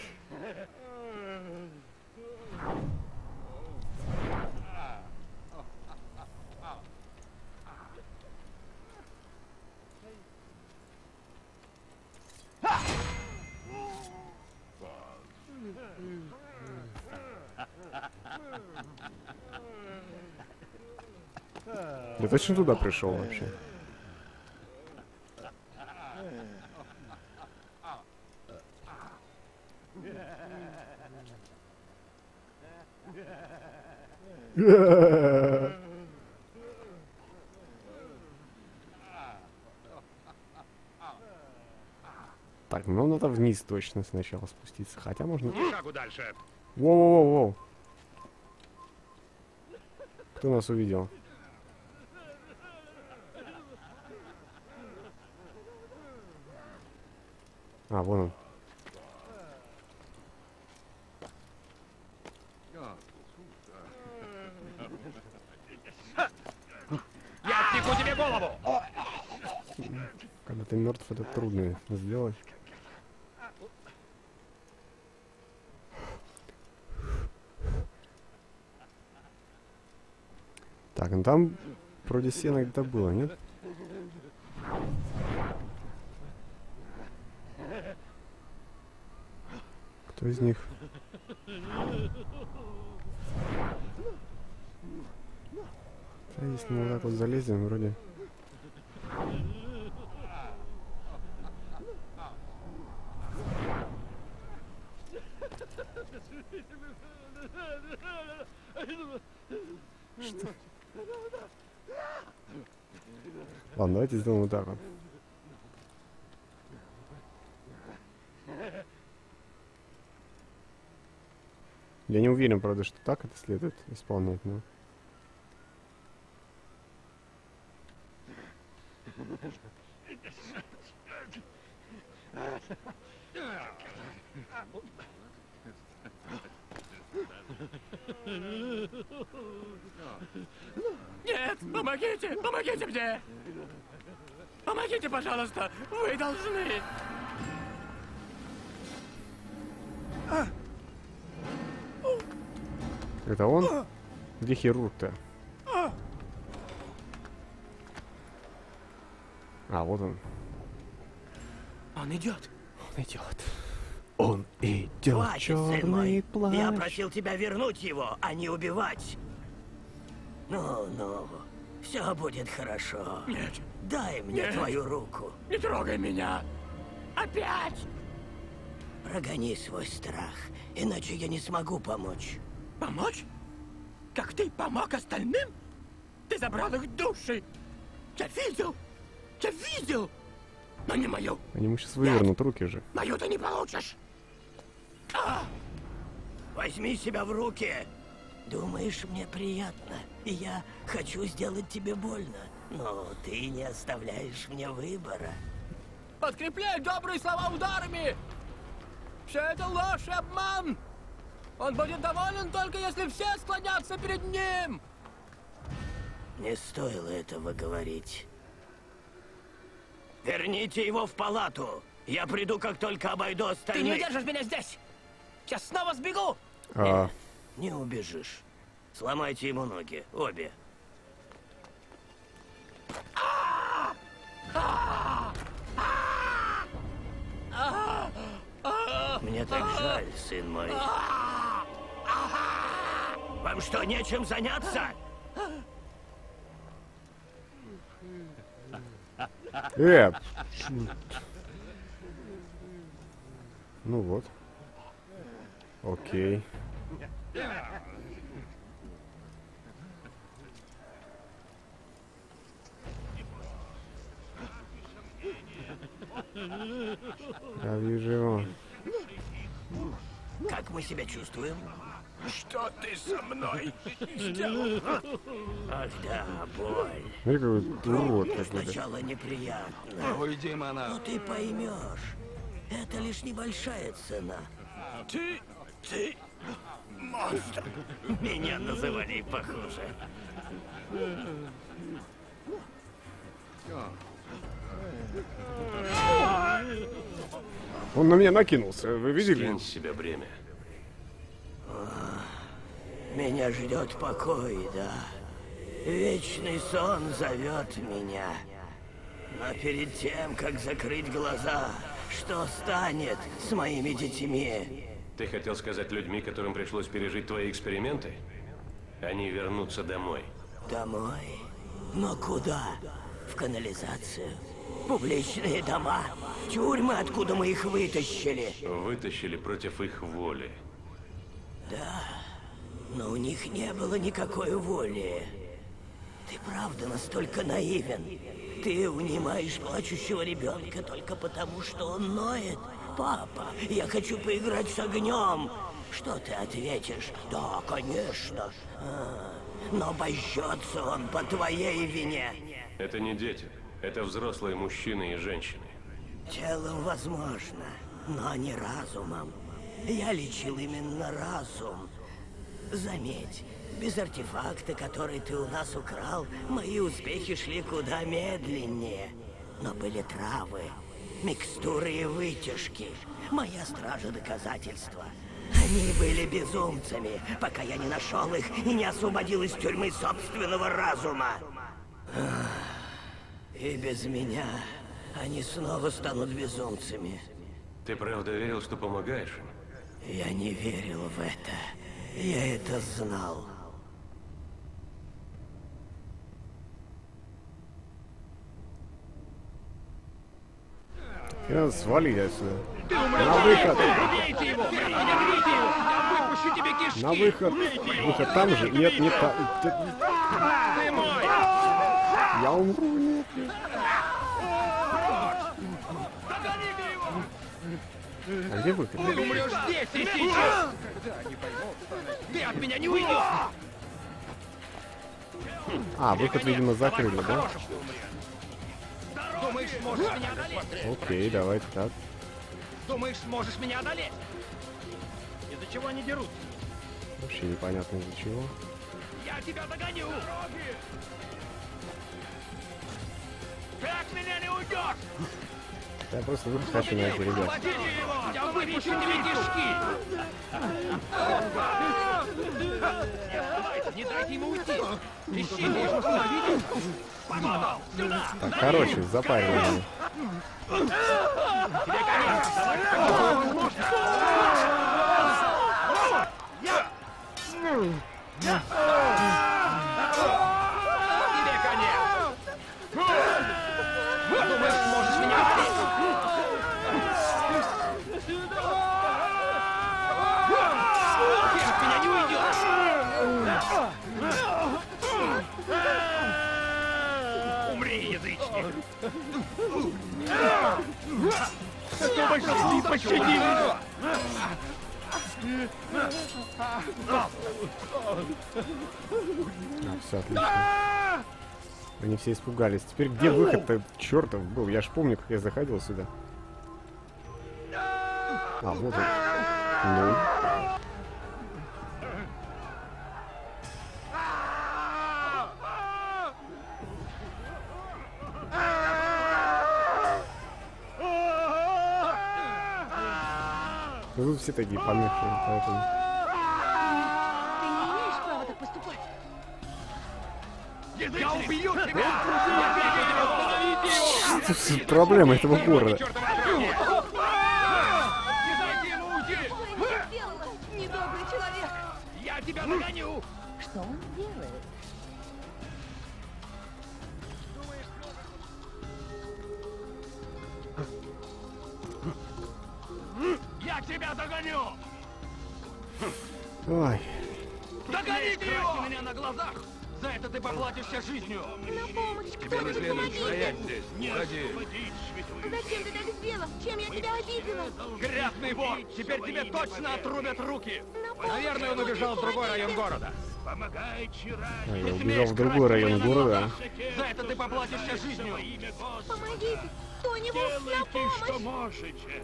Я точно туда пришел вообще? Так, ну надо вниз точно сначала спуститься. Хотя можно... Ни шагу дальше. Воу-воу-воу. Кто нас увидел? А, вон он. Я отсеку тебе голову! Когда ты мертв, это трудно сделать. Так, ну там вроде сена где-то было, нет? Кто из них? Да, если мы вот так вот залезем, вроде... Что? Ладно, давайте сделаем вот так вот. Я не уверен, правда, что так это следует исполнять, но... Нет, помогите, помогите мне! Помогите, пожалуйста, вы должны! Это он? Где хирург-то? А, вот он. Он идет. Он идет. Он идет. Хватит, сын мой. Плащ. Я просил тебя вернуть его, а не убивать. Ну, все будет хорошо. Нет. Дай мне Нет. твою руку. Не трогай меня. Опять. Прогони свой страх, иначе я не смогу помочь. Помочь? Как ты помог остальным? Ты забрал их души. Я видел. Я видел. Но не мою. Они ему сейчас вывернут руки же. Мою ты не получишь. Возьми себя в руки. Думаешь, мне приятно, и я хочу сделать тебе больно, но ты не оставляешь мне выбора. Подкрепляй добрые слова ударами. Все это ложь и обман. Он будет доволен только если все склонятся перед ним. Не стоило этого говорить. Верните его в палату. Я приду, как только обойду остальных. Ты не удержишь меня здесь. Я снова сбегу. Не убежишь. Сломайте ему ноги, обе. Мне так жаль, сын мой. Вам что, нечем заняться? Ну вот. Окей. Я вижу его. Как мы себя чувствуем? Что ты со мной сделал? Ах да, боль. Смотри, какой урод какой-то. Сначала неприятно. Уйди, монах. Но ты поймешь. Это лишь небольшая цена. Ты монстр. Меня называли похуже. Он на меня накинулся, вы видели? Скинь с себя бремя. Меня ждет покой, да. Вечный сон зовет меня. Но перед тем, как закрыть глаза, что станет с моими детьми? Ты хотел сказать людьми, которым пришлось пережить твои эксперименты? Они вернутся домой. Домой? Но куда? В канализацию? Публичные дома? Тюрьмы, откуда мы их вытащили? Вытащили против их воли. Да, но у них не было никакой воли. Ты правда настолько наивен? Ты унимаешь плачущего ребенка только потому, что он ноет? Папа, я хочу поиграть с огнем. Что ты ответишь? Да, конечно. Но обожжется он по твоей вине. Это не дети. Это взрослые мужчины и женщины. Телом возможно, но не разумом. Я лечил именно разум. Заметь, без артефакта, который ты у нас украл, мои успехи шли куда медленнее. Но были травы, микстуры и вытяжки. Моя стража доказательства. Они были безумцами, пока я не нашел их и не освободил из тюрьмы собственного разума. И без меня они снова станут безумцами. Ты правда верил, что помогаешь им? Я не верил в это. Я это знал. Свали отсюда. Ты На выход! Убейте его! Убейте его! Я выпущу тебе кишки! На выход! Выход там же? Нет, не там. Ты мой! Я умру, нет. А где выход? Ты умрешь здесь и сейчас! Когда они поймут, что от меня не уйдешь! А, выход, видимо, закрыли, да? Думаешь, сможешь меня одолеть? Окей, давайте так. Думаешь, сможешь меня одолеть? Из-за чего они дерутся? Вообще непонятно из-за чего. Я тебя догоню! Ты от меня не уйдешь! Я просто выход хочу найти, ребят. Я выпущу тебе кишки! Не дайте ему уйти! Ищи, можешь остановить! Поймал! Сюда! Так, короче, запариваем. Тебе конец! Тебе конец! Думаешь, сможешь меня одолеть? Ты от меня не уйдешь! Умри, язычник! Пощади, пощади меня! Все отлично. Они все испугались. Теперь где выход-то чертов был? Я ж помню, как я заходил сюда. А, вот он. Ну. Тут все такие помешанные, поэтому... Ты не имеешь права так поступать. Я убью тебя! Остановите его! Проблема этого города. Недобрый человек! Я тебя догоню! Что он делает? Я тебя догоню! Ой. Догоните его! Меня на глазах! За это ты поплатишься жизнью! На помощь! Тебе не следует стоять здесь. Уходи. Зачем ты так сделал? Чем я тебя обидела? Грязный вор! Теперь тебе точно отрубят руки! Наверное, он убежал в другой район города. А, я убежал в другой район города. За это ты поплатишься жизнью! Помогите! Кто-нибудь на помощь! что можете!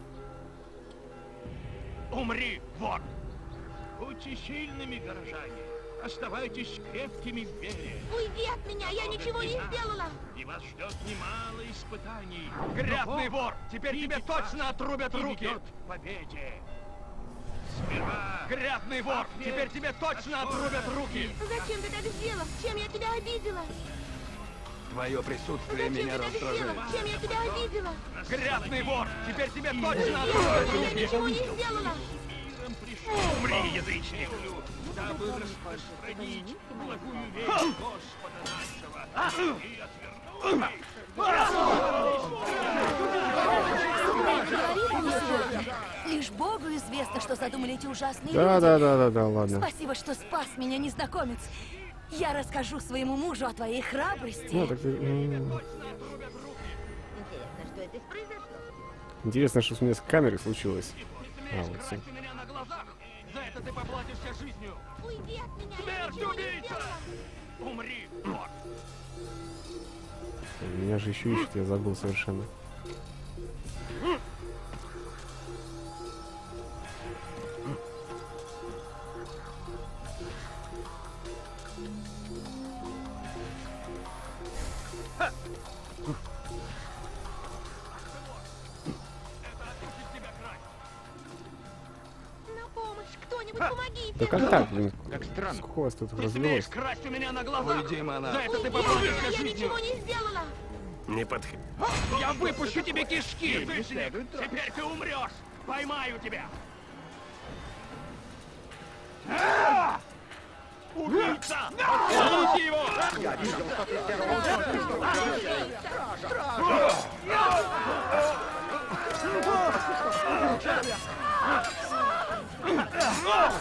Умри, вор! Будьте сильными, горожане. Оставайтесь крепкими в вере. Уйди от меня, я ничего не сделала! И вас ждет немало испытаний. Грязный вор! Теперь тебе точно отрубят руки! Идет к победе. Сперва... Грязный вор! Теперь тебе точно отрубят руки! Зачем ты так сделал? Чем я тебя обидела? Твое присутствие Зачем меня ты так сделал? раздражает. Чем я тебя обидела? Грязный вор! Теперь тебе точно Я отрубят руки! ничего не сделала! Умри, язычник! Дабы распространить благую весть Господа нашего и отвернуть. Лишь Богу известно, что задумали эти ужасные Да, люди. да, ладно. Спасибо, что спас меня, незнакомец. Я расскажу своему мужу о твоей храбрости. Ну, так, Интересно, что здесь произошло? интересно, что с меня с камерой случилось. А, вот все. За это ты поплатишься жизнью! Уйди от меня, я Смерть, ничего не убийца! сделала! Умри, вор! Меня же еще ищут, я забыл совершенно. На помощь! Кто-нибудь помогите! Да как так, блин? Как странно. Сколько у вас тут Ты смеешь развелось? красть у меня на глазах! Уйди, монах. За это ты Уйди от поплатишься меня, я жизнью! ничего не сделала! Не подходи. Я выпущу тебе кишки! Теперь ты умрешь! Поймаю тебя! Убийца! Отпустите его! Я видел, что ты сделал.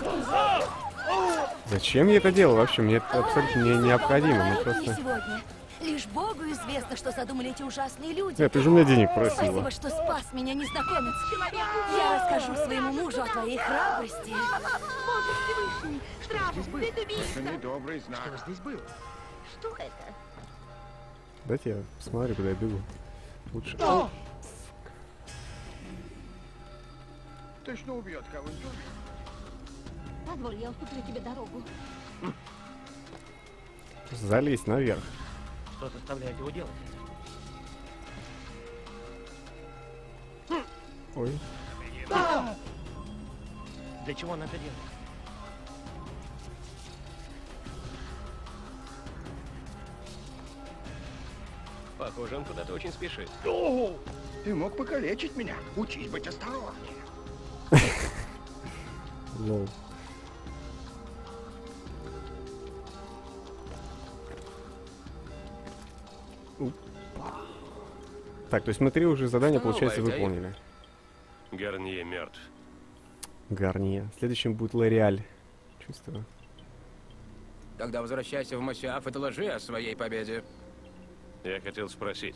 Зачем я это делал вообще? Мне это абсолютно не необходимо. Мы Не просто... сегодня. Лишь Богу известно, что задумали эти ужасные люди. Ты же у меня денег просила. Спасибо, что спас меня, незнакомец. Я расскажу своему мужу о твоей храбрости. Боже Всевышний, штраф, ты убийца. Это недобрый знак. Что здесь было? Что это? Дайте я посмотрю, куда я бегу. Лучше. Точно убьет кого-нибудь. Позволь, я уступлю тебе дорогу. Залезть наверх. Что заставляет его делать? Ой. Для чего он это делает? Похоже, он куда-то очень спешит. Ты мог покалечить меня. Учись быть осторожнее. Лол. Так, то есть мы 3 уже задания, получается, выполнили. Гарнье мертв. Гарнье. Следующим будет Лореаль. Чувствую. Тогда возвращайся в Мосиаф и доложи о своей победе. Я хотел спросить.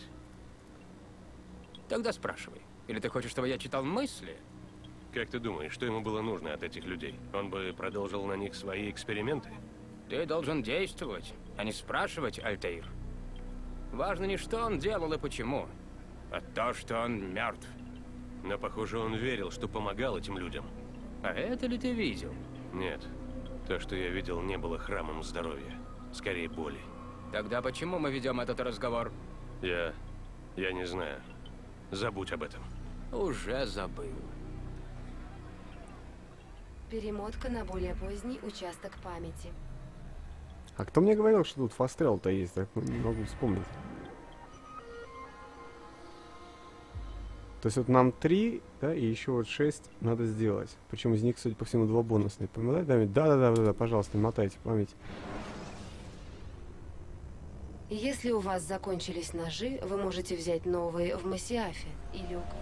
Тогда спрашивай. Или ты хочешь, чтобы я читал мысли? Как ты думаешь, что ему было нужно от этих людей? Он бы продолжил на них свои эксперименты? Ты должен действовать, а не спрашивать, Альтаир. Важно не что он делал и почему, а то, что он мертв. Но, похоже, он верил, что помогал этим людям. А это ли ты видел? Нет. То, что я видел, не было храмом здоровья. Скорее, боли. Тогда почему мы ведем этот разговор? Я не знаю. Забудь об этом. Уже забыл. Перемотка на более поздний участок памяти. А кто мне говорил, что тут фастрел-то есть? Так не могу вспомнить. То есть вот нам 3, да, и еще вот 6 надо сделать. Причем из них, судя по всему, 2 бонусные. Помотать память? Да, пожалуйста, мотайте память. Если у вас закончились ножи, вы можете взять новые в Мосиафе или у...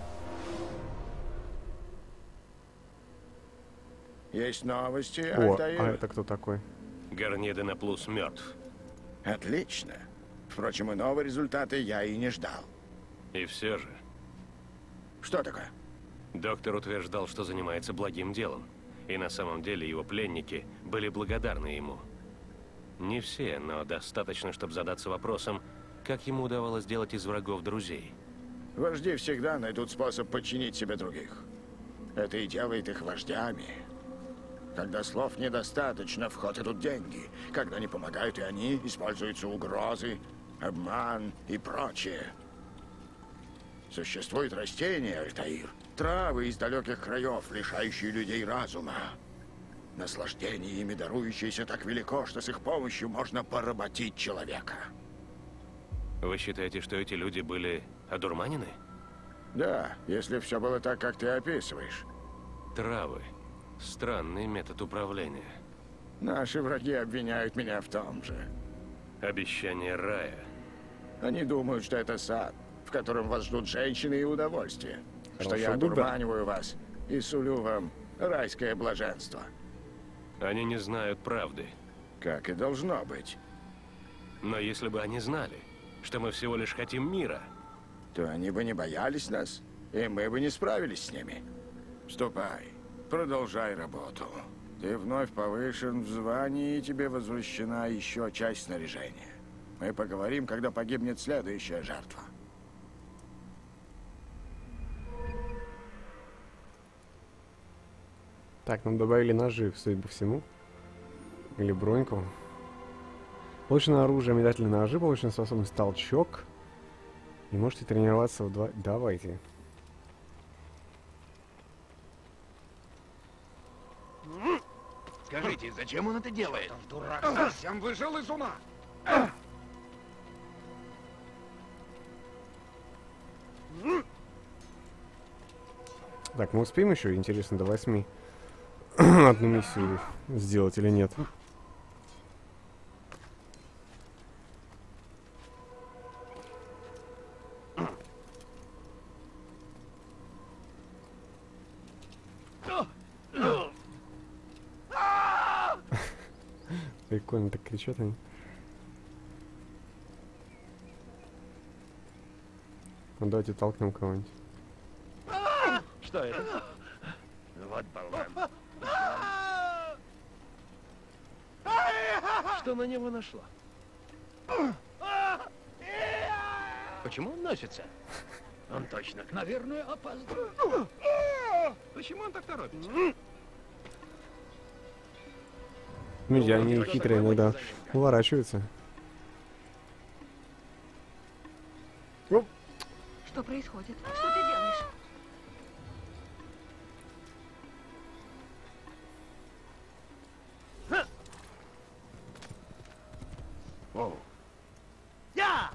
Есть новости, О, Альтаир? а это кто такой? Гарнье де Наплус мертв. Отлично. Впрочем, иного результата я и не ждал. И все же. Что такое? Доктор утверждал, что занимается благим делом. И на самом деле его пленники были благодарны ему. Не все, но достаточно, чтобы задаться вопросом, как ему удавалось делать из врагов друзей. Вожди всегда найдут способ подчинить себе других. Это и делает их вождями. Когда слов недостаточно, в ход идут деньги. Когда не помогают и они, используются угрозы, обман и прочее. Существуют растения, Альтаир, травы из далеких краев, лишающие людей разума. Наслаждение ими дарующееся так велико, что с их помощью можно поработить человека. Вы считаете, что эти люди были одурманены? Да, если все было так, как ты описываешь. Травы. Странный метод управления. Наши враги обвиняют меня в том же. Обещание рая. Они думают, что это сад, в котором вас ждут женщины и удовольствие. Что я бы да. одурманиваю вас и сулю вам райское блаженство. Они не знают правды. Как и должно быть. Но если бы они знали, что мы всего лишь хотим мира, то они бы не боялись нас, и мы бы не справились с ними. Ступай, продолжай работу. Ты вновь повышен в звании, и тебе возвращена еще часть снаряжения. Мы поговорим, когда погибнет следующая жертва. Так, нам добавили ножи, судя по всему. Или броньку. Получено оружие, метательные ножи, получена способность толчок. И можете тренироваться в 2... Давайте. Скажите, зачем он это делает? Дурак, совсем выжил из ума. Так, мы успеем еще, интересно, до 8 одну миссию сделать или нет? Прикольно так кричат они. Ну давайте толкнем кого-нибудь. Что это? Вот болван. Что на него нашло? Почему он носится? Он точно, наверное, опаздывает. Почему он так торопится? Видите, они хитрые иногда уворачиваются. Что происходит? Что ты делаешь? О. Я!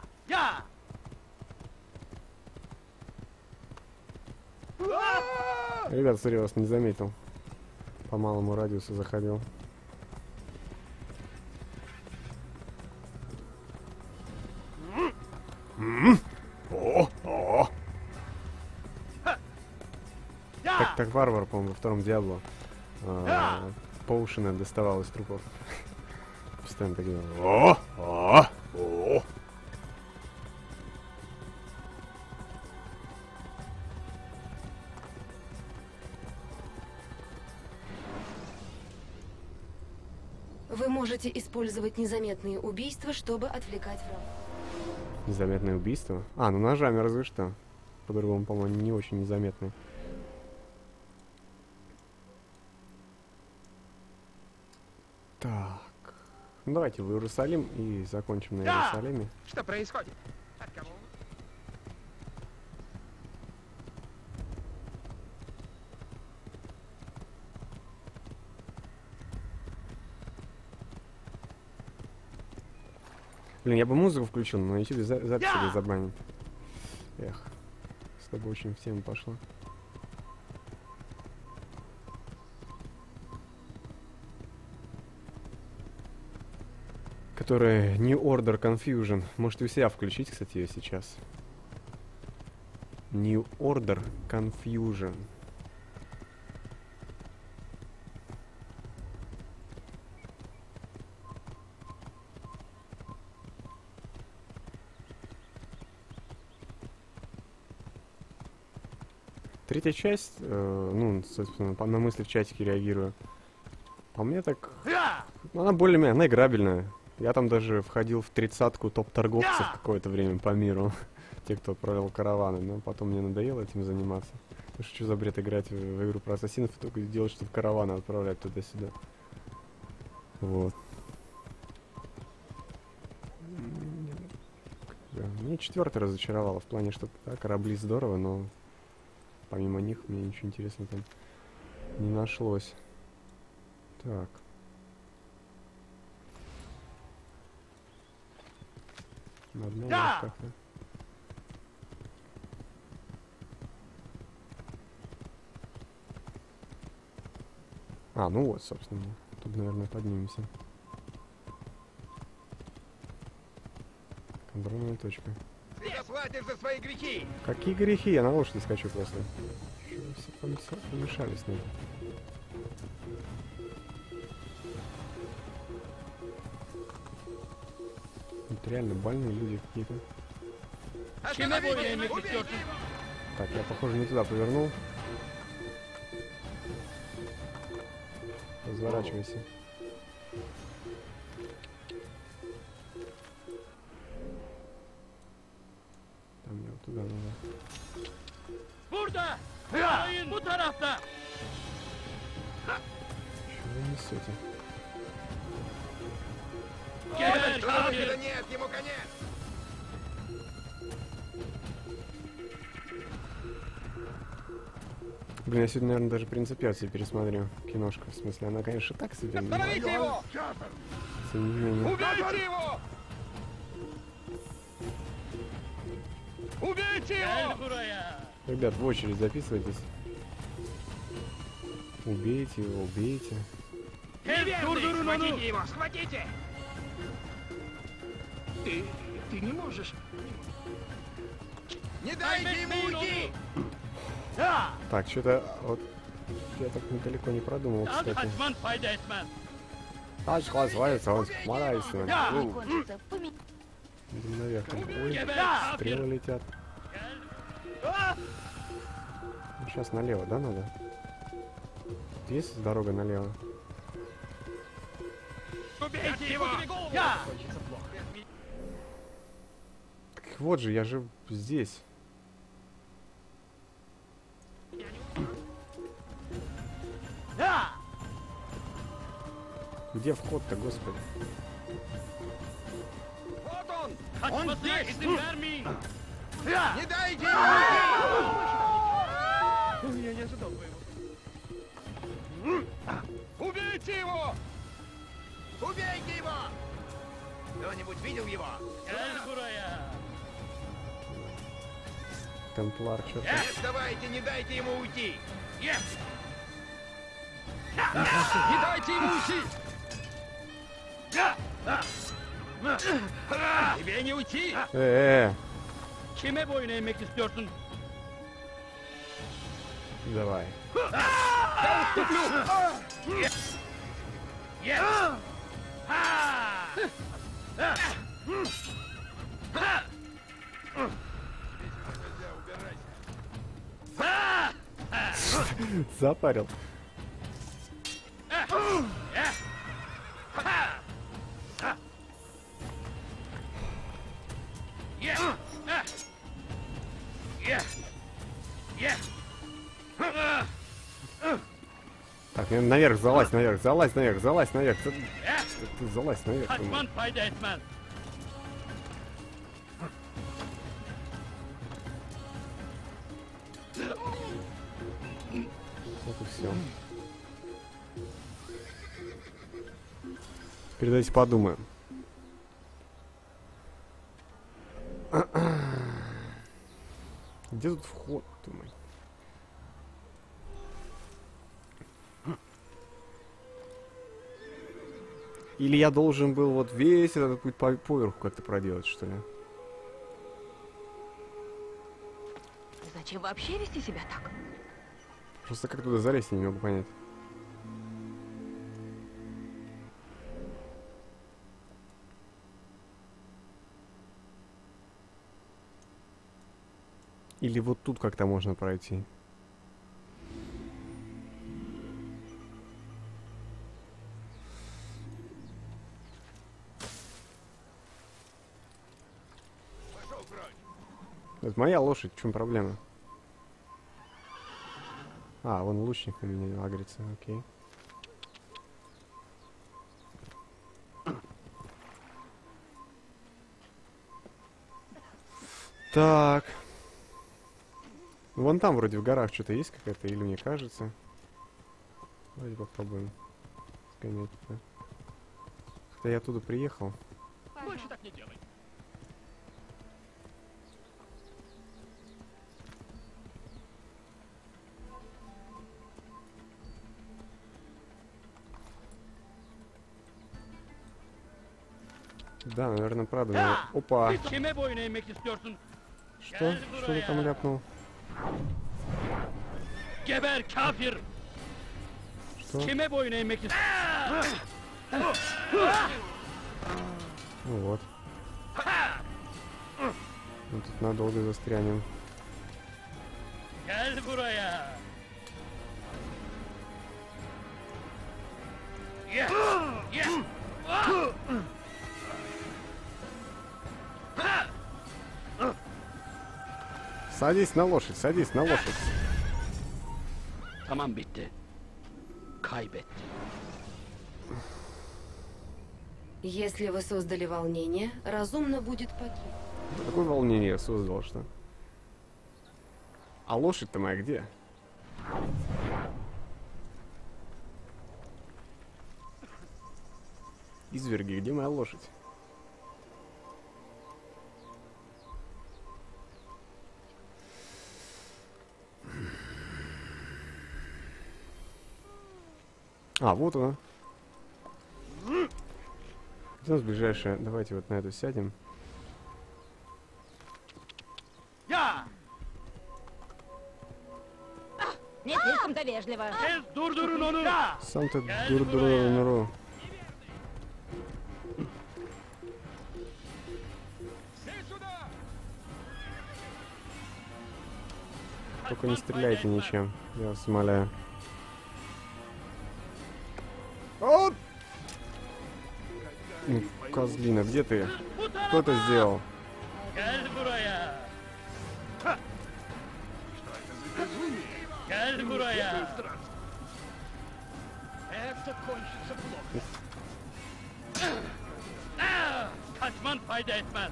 Ребят, смотри, вас не заметил. По малому радиусу заходил. О! Так варвар, по-моему, во втором Диабло поушины доставал из трупов. Постоянно так делал. О! Вы можете использовать незаметные убийства, чтобы отвлекать врага. Незаметное убийство? А, ну ножами разве что. По-другому, по-моему, не очень незаметные. Так. Ну давайте в Иерусалим и закончим на Иерусалиме. Что происходит? От кого? Блин, я бы музыку включил, но на YouTube запись себе забанит. Эх, с тобой очень в тему пошло. Которая New Order Confusion. Можете у себя включить, кстати, ее сейчас. New Order Confusion. Третья часть, ну, собственно, на мысли в чатике реагирую. По мне так... Она более-менее, она играбельная. Я там даже входил в 30-ку топ-торговцев какое-то время по миру. Те, кто отправлял караваны. Но потом мне надоело этим заниматься. Потому что за бред играть в игру про ассасинов и только делать, что в караваны отправлять туда-сюда. Вот. Мне 4-й разочаровало в плане, что да, корабли здорово, но помимо них мне ничего интересного там не нашлось. Так. Одна как-то. А, ну вот, собственно. Тут, наверное, поднимемся. Контрольная точка. Ты заплатишь за свои грехи! Какие грехи? Я на лошади скачу просто. Все помешались на это. Тут реально больные люди какие-то. Так, я, похоже, не туда повернул. Разворачивайся. Там мне вот туда надо. Бурда! Bu tarafta! Чего вы несете? Нет, ему конец! Блин, я сегодня, наверное, даже «Принца Персии» пересмотрю. Киношка, в смысле, она, конечно, так себе. Остановите его! Тем не менее. Убейте его! Убейте его! Ребят, в очередь записывайтесь. Убейте его, убейте. Схватите его, схватите! Ты не можешь. Не дайте ему уйти! Так, что-то вот я так недалеко не продумал, кстати. Аж хватается, он хмарается. Идем наверх. Ой, стрелы летят. Сейчас налево, да, надо? Есть дорога налево? Убейте его! Так вот же, я же здесь. Где вход-то, господи? Вот он! Он здесь! Не дайте ему! Я не ожидал твоего. Убейте его! Убейте его! Кто-нибудь видел его? Темплар, черт. Не вставайте, не дайте ему уйти! Не дайте ему уйти! Тебе не уйти! Kime boyun eğmek istiyorsun? Давай. Я уступлю! Запарил. Так, наверх, залазь наверх, залазь наверх, залазь наверх. Ты залазь наверх. Kaçman fayda etmez. Вот и все. Теперь давайте подумаем. Где тут вход, думай? Или я должен был вот весь этот путь поверху как-то проделать, что ли? Зачем вообще вести себя так? Просто как туда залезть, я не могу понять. Или вот тут как-то можно пройти. Это моя лошадь, в чем проблема? А, вон лучник на меня агрится, окей. Так. Вон там вроде в горах что-то есть какая-то, или мне кажется. Давайте попробуем сгонять-то. Хотя я оттуда приехал. Больше так не делай. Да, наверное, правда. Но... Опа! Kime boyun eğmek istiyorsun? Что? Что ты там ляпнул? Geber kafir! Что? Kime boyun eğmek istiyorsun? Ну вот. Мы тут надолго застрянем. Gel buraya. Садись на лошадь, садись на лошадь. Tamam bitti. Kaybetti. Если вы создали волнение, разумно будет покинуть. Какое волнение я создал, что? А лошадь-то моя где? Изверги, где моя лошадь? А, вот она. Где у нас ближайшая? Давайте вот на эту сядем. Не слишком-то вежливо. Сам ты дур-дур-дур. Только не ничем, я вас умоляю. О! Ну, козлина, где ты? Кто это сделал? Это кончится плохо. Kaçman fayda etmez.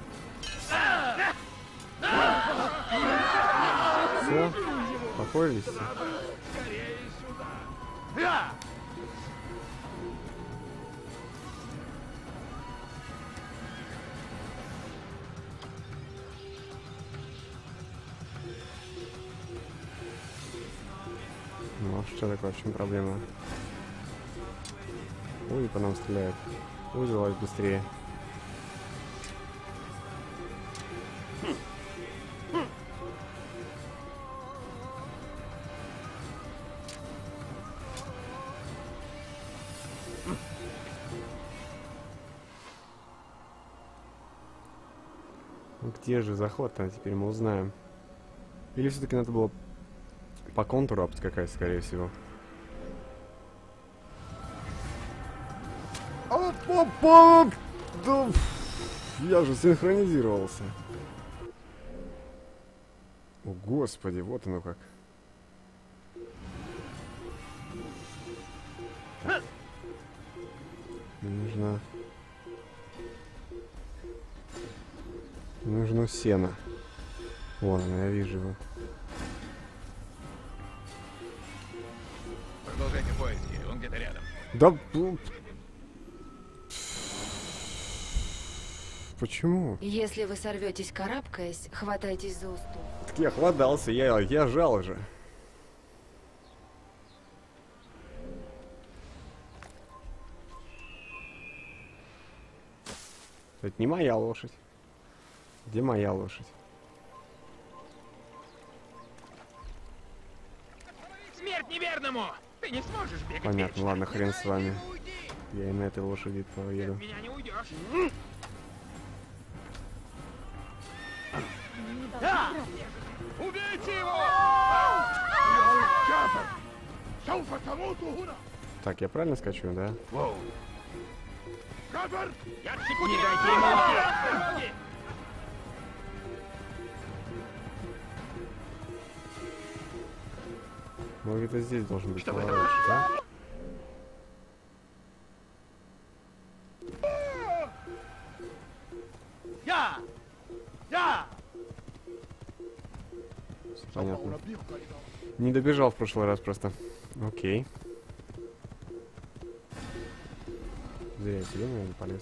Все? Покоились? Скорее сюда. Ну а что такое, в чем проблема? Ой, по нам стреляют. Ой, давай быстрее. Где же заход-то? Теперь мы узнаем. Или все-таки надо было по контуру обскакать, скорее всего. Оп-оп-оп! Да, я же синхронизировался. О, господи, вот оно как. Так. Мне нужно сено. Вон оно, я вижу его. Продолжайте поиски, он где-то рядом. Да... Почему? Если вы сорветесь, карабкаясь, хватайтесь за уступ. Так я хватался, я жал уже. Это не моя лошадь. Где моя лошадь? Смерть неверному! Ты не сможешь бегать. Понятно, вечно. ладно, хрен с вами. Я и на этой лошади поеду. От меня не уйдешь. Да! Убейте его! Так, я правильно скачу, да? Я отсеку не дайте ему уйти! Ну, где-то здесь должен быть поворот, да? Я! Понятно. Не добежал в прошлый раз просто. Окей. Зря я сюда, наверное, полез.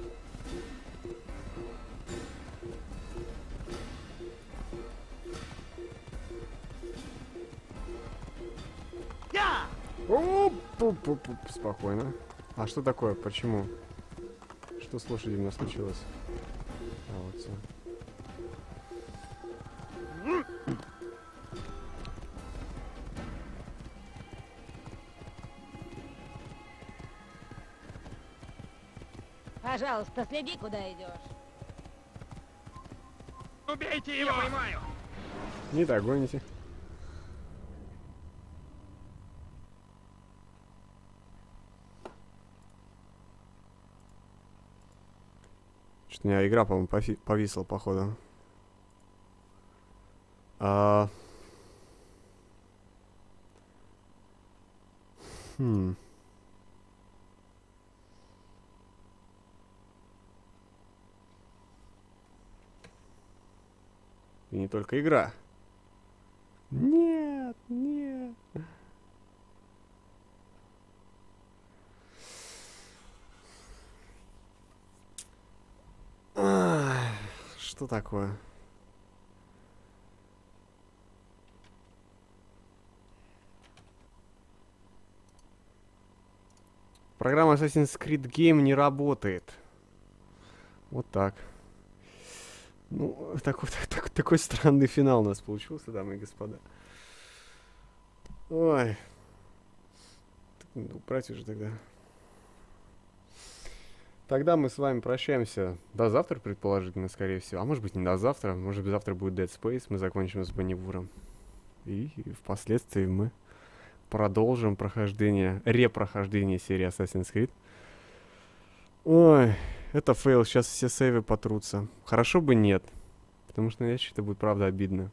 Оп-оп-оп-оп, спокойно. А что такое? Почему? Что с лошадью у нас случилось? А, вот все. Пожалуйста, следи, куда идешь. Убейте его! Я поймаю! Не догоните. Что-то у меня игра, по-моему, повисла, походу. И не только игра. Нет, нет. Что такое? Программа Assassin's Creed Game не работает. Вот так. Ну, такой странный финал у нас получился, дамы и господа. Ой. Убрать уже тогда. Тогда мы с вами прощаемся до завтра, предположительно, скорее всего. А может быть, не до завтра. Может быть, завтра будет Dead Space. Мы закончим с Боннивуром. И впоследствии мы продолжим репрохождение серии Assassin's Creed. Ой, это фейл, сейчас все сейвы потрутся. Хорошо бы нет, потому что я считаю, это будет правда обидно.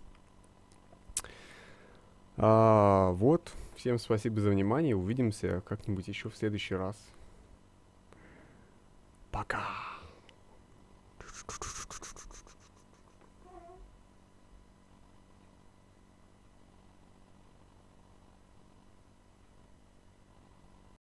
Вот, всем спасибо за внимание, увидимся как-нибудь еще в следующий раз. Пока.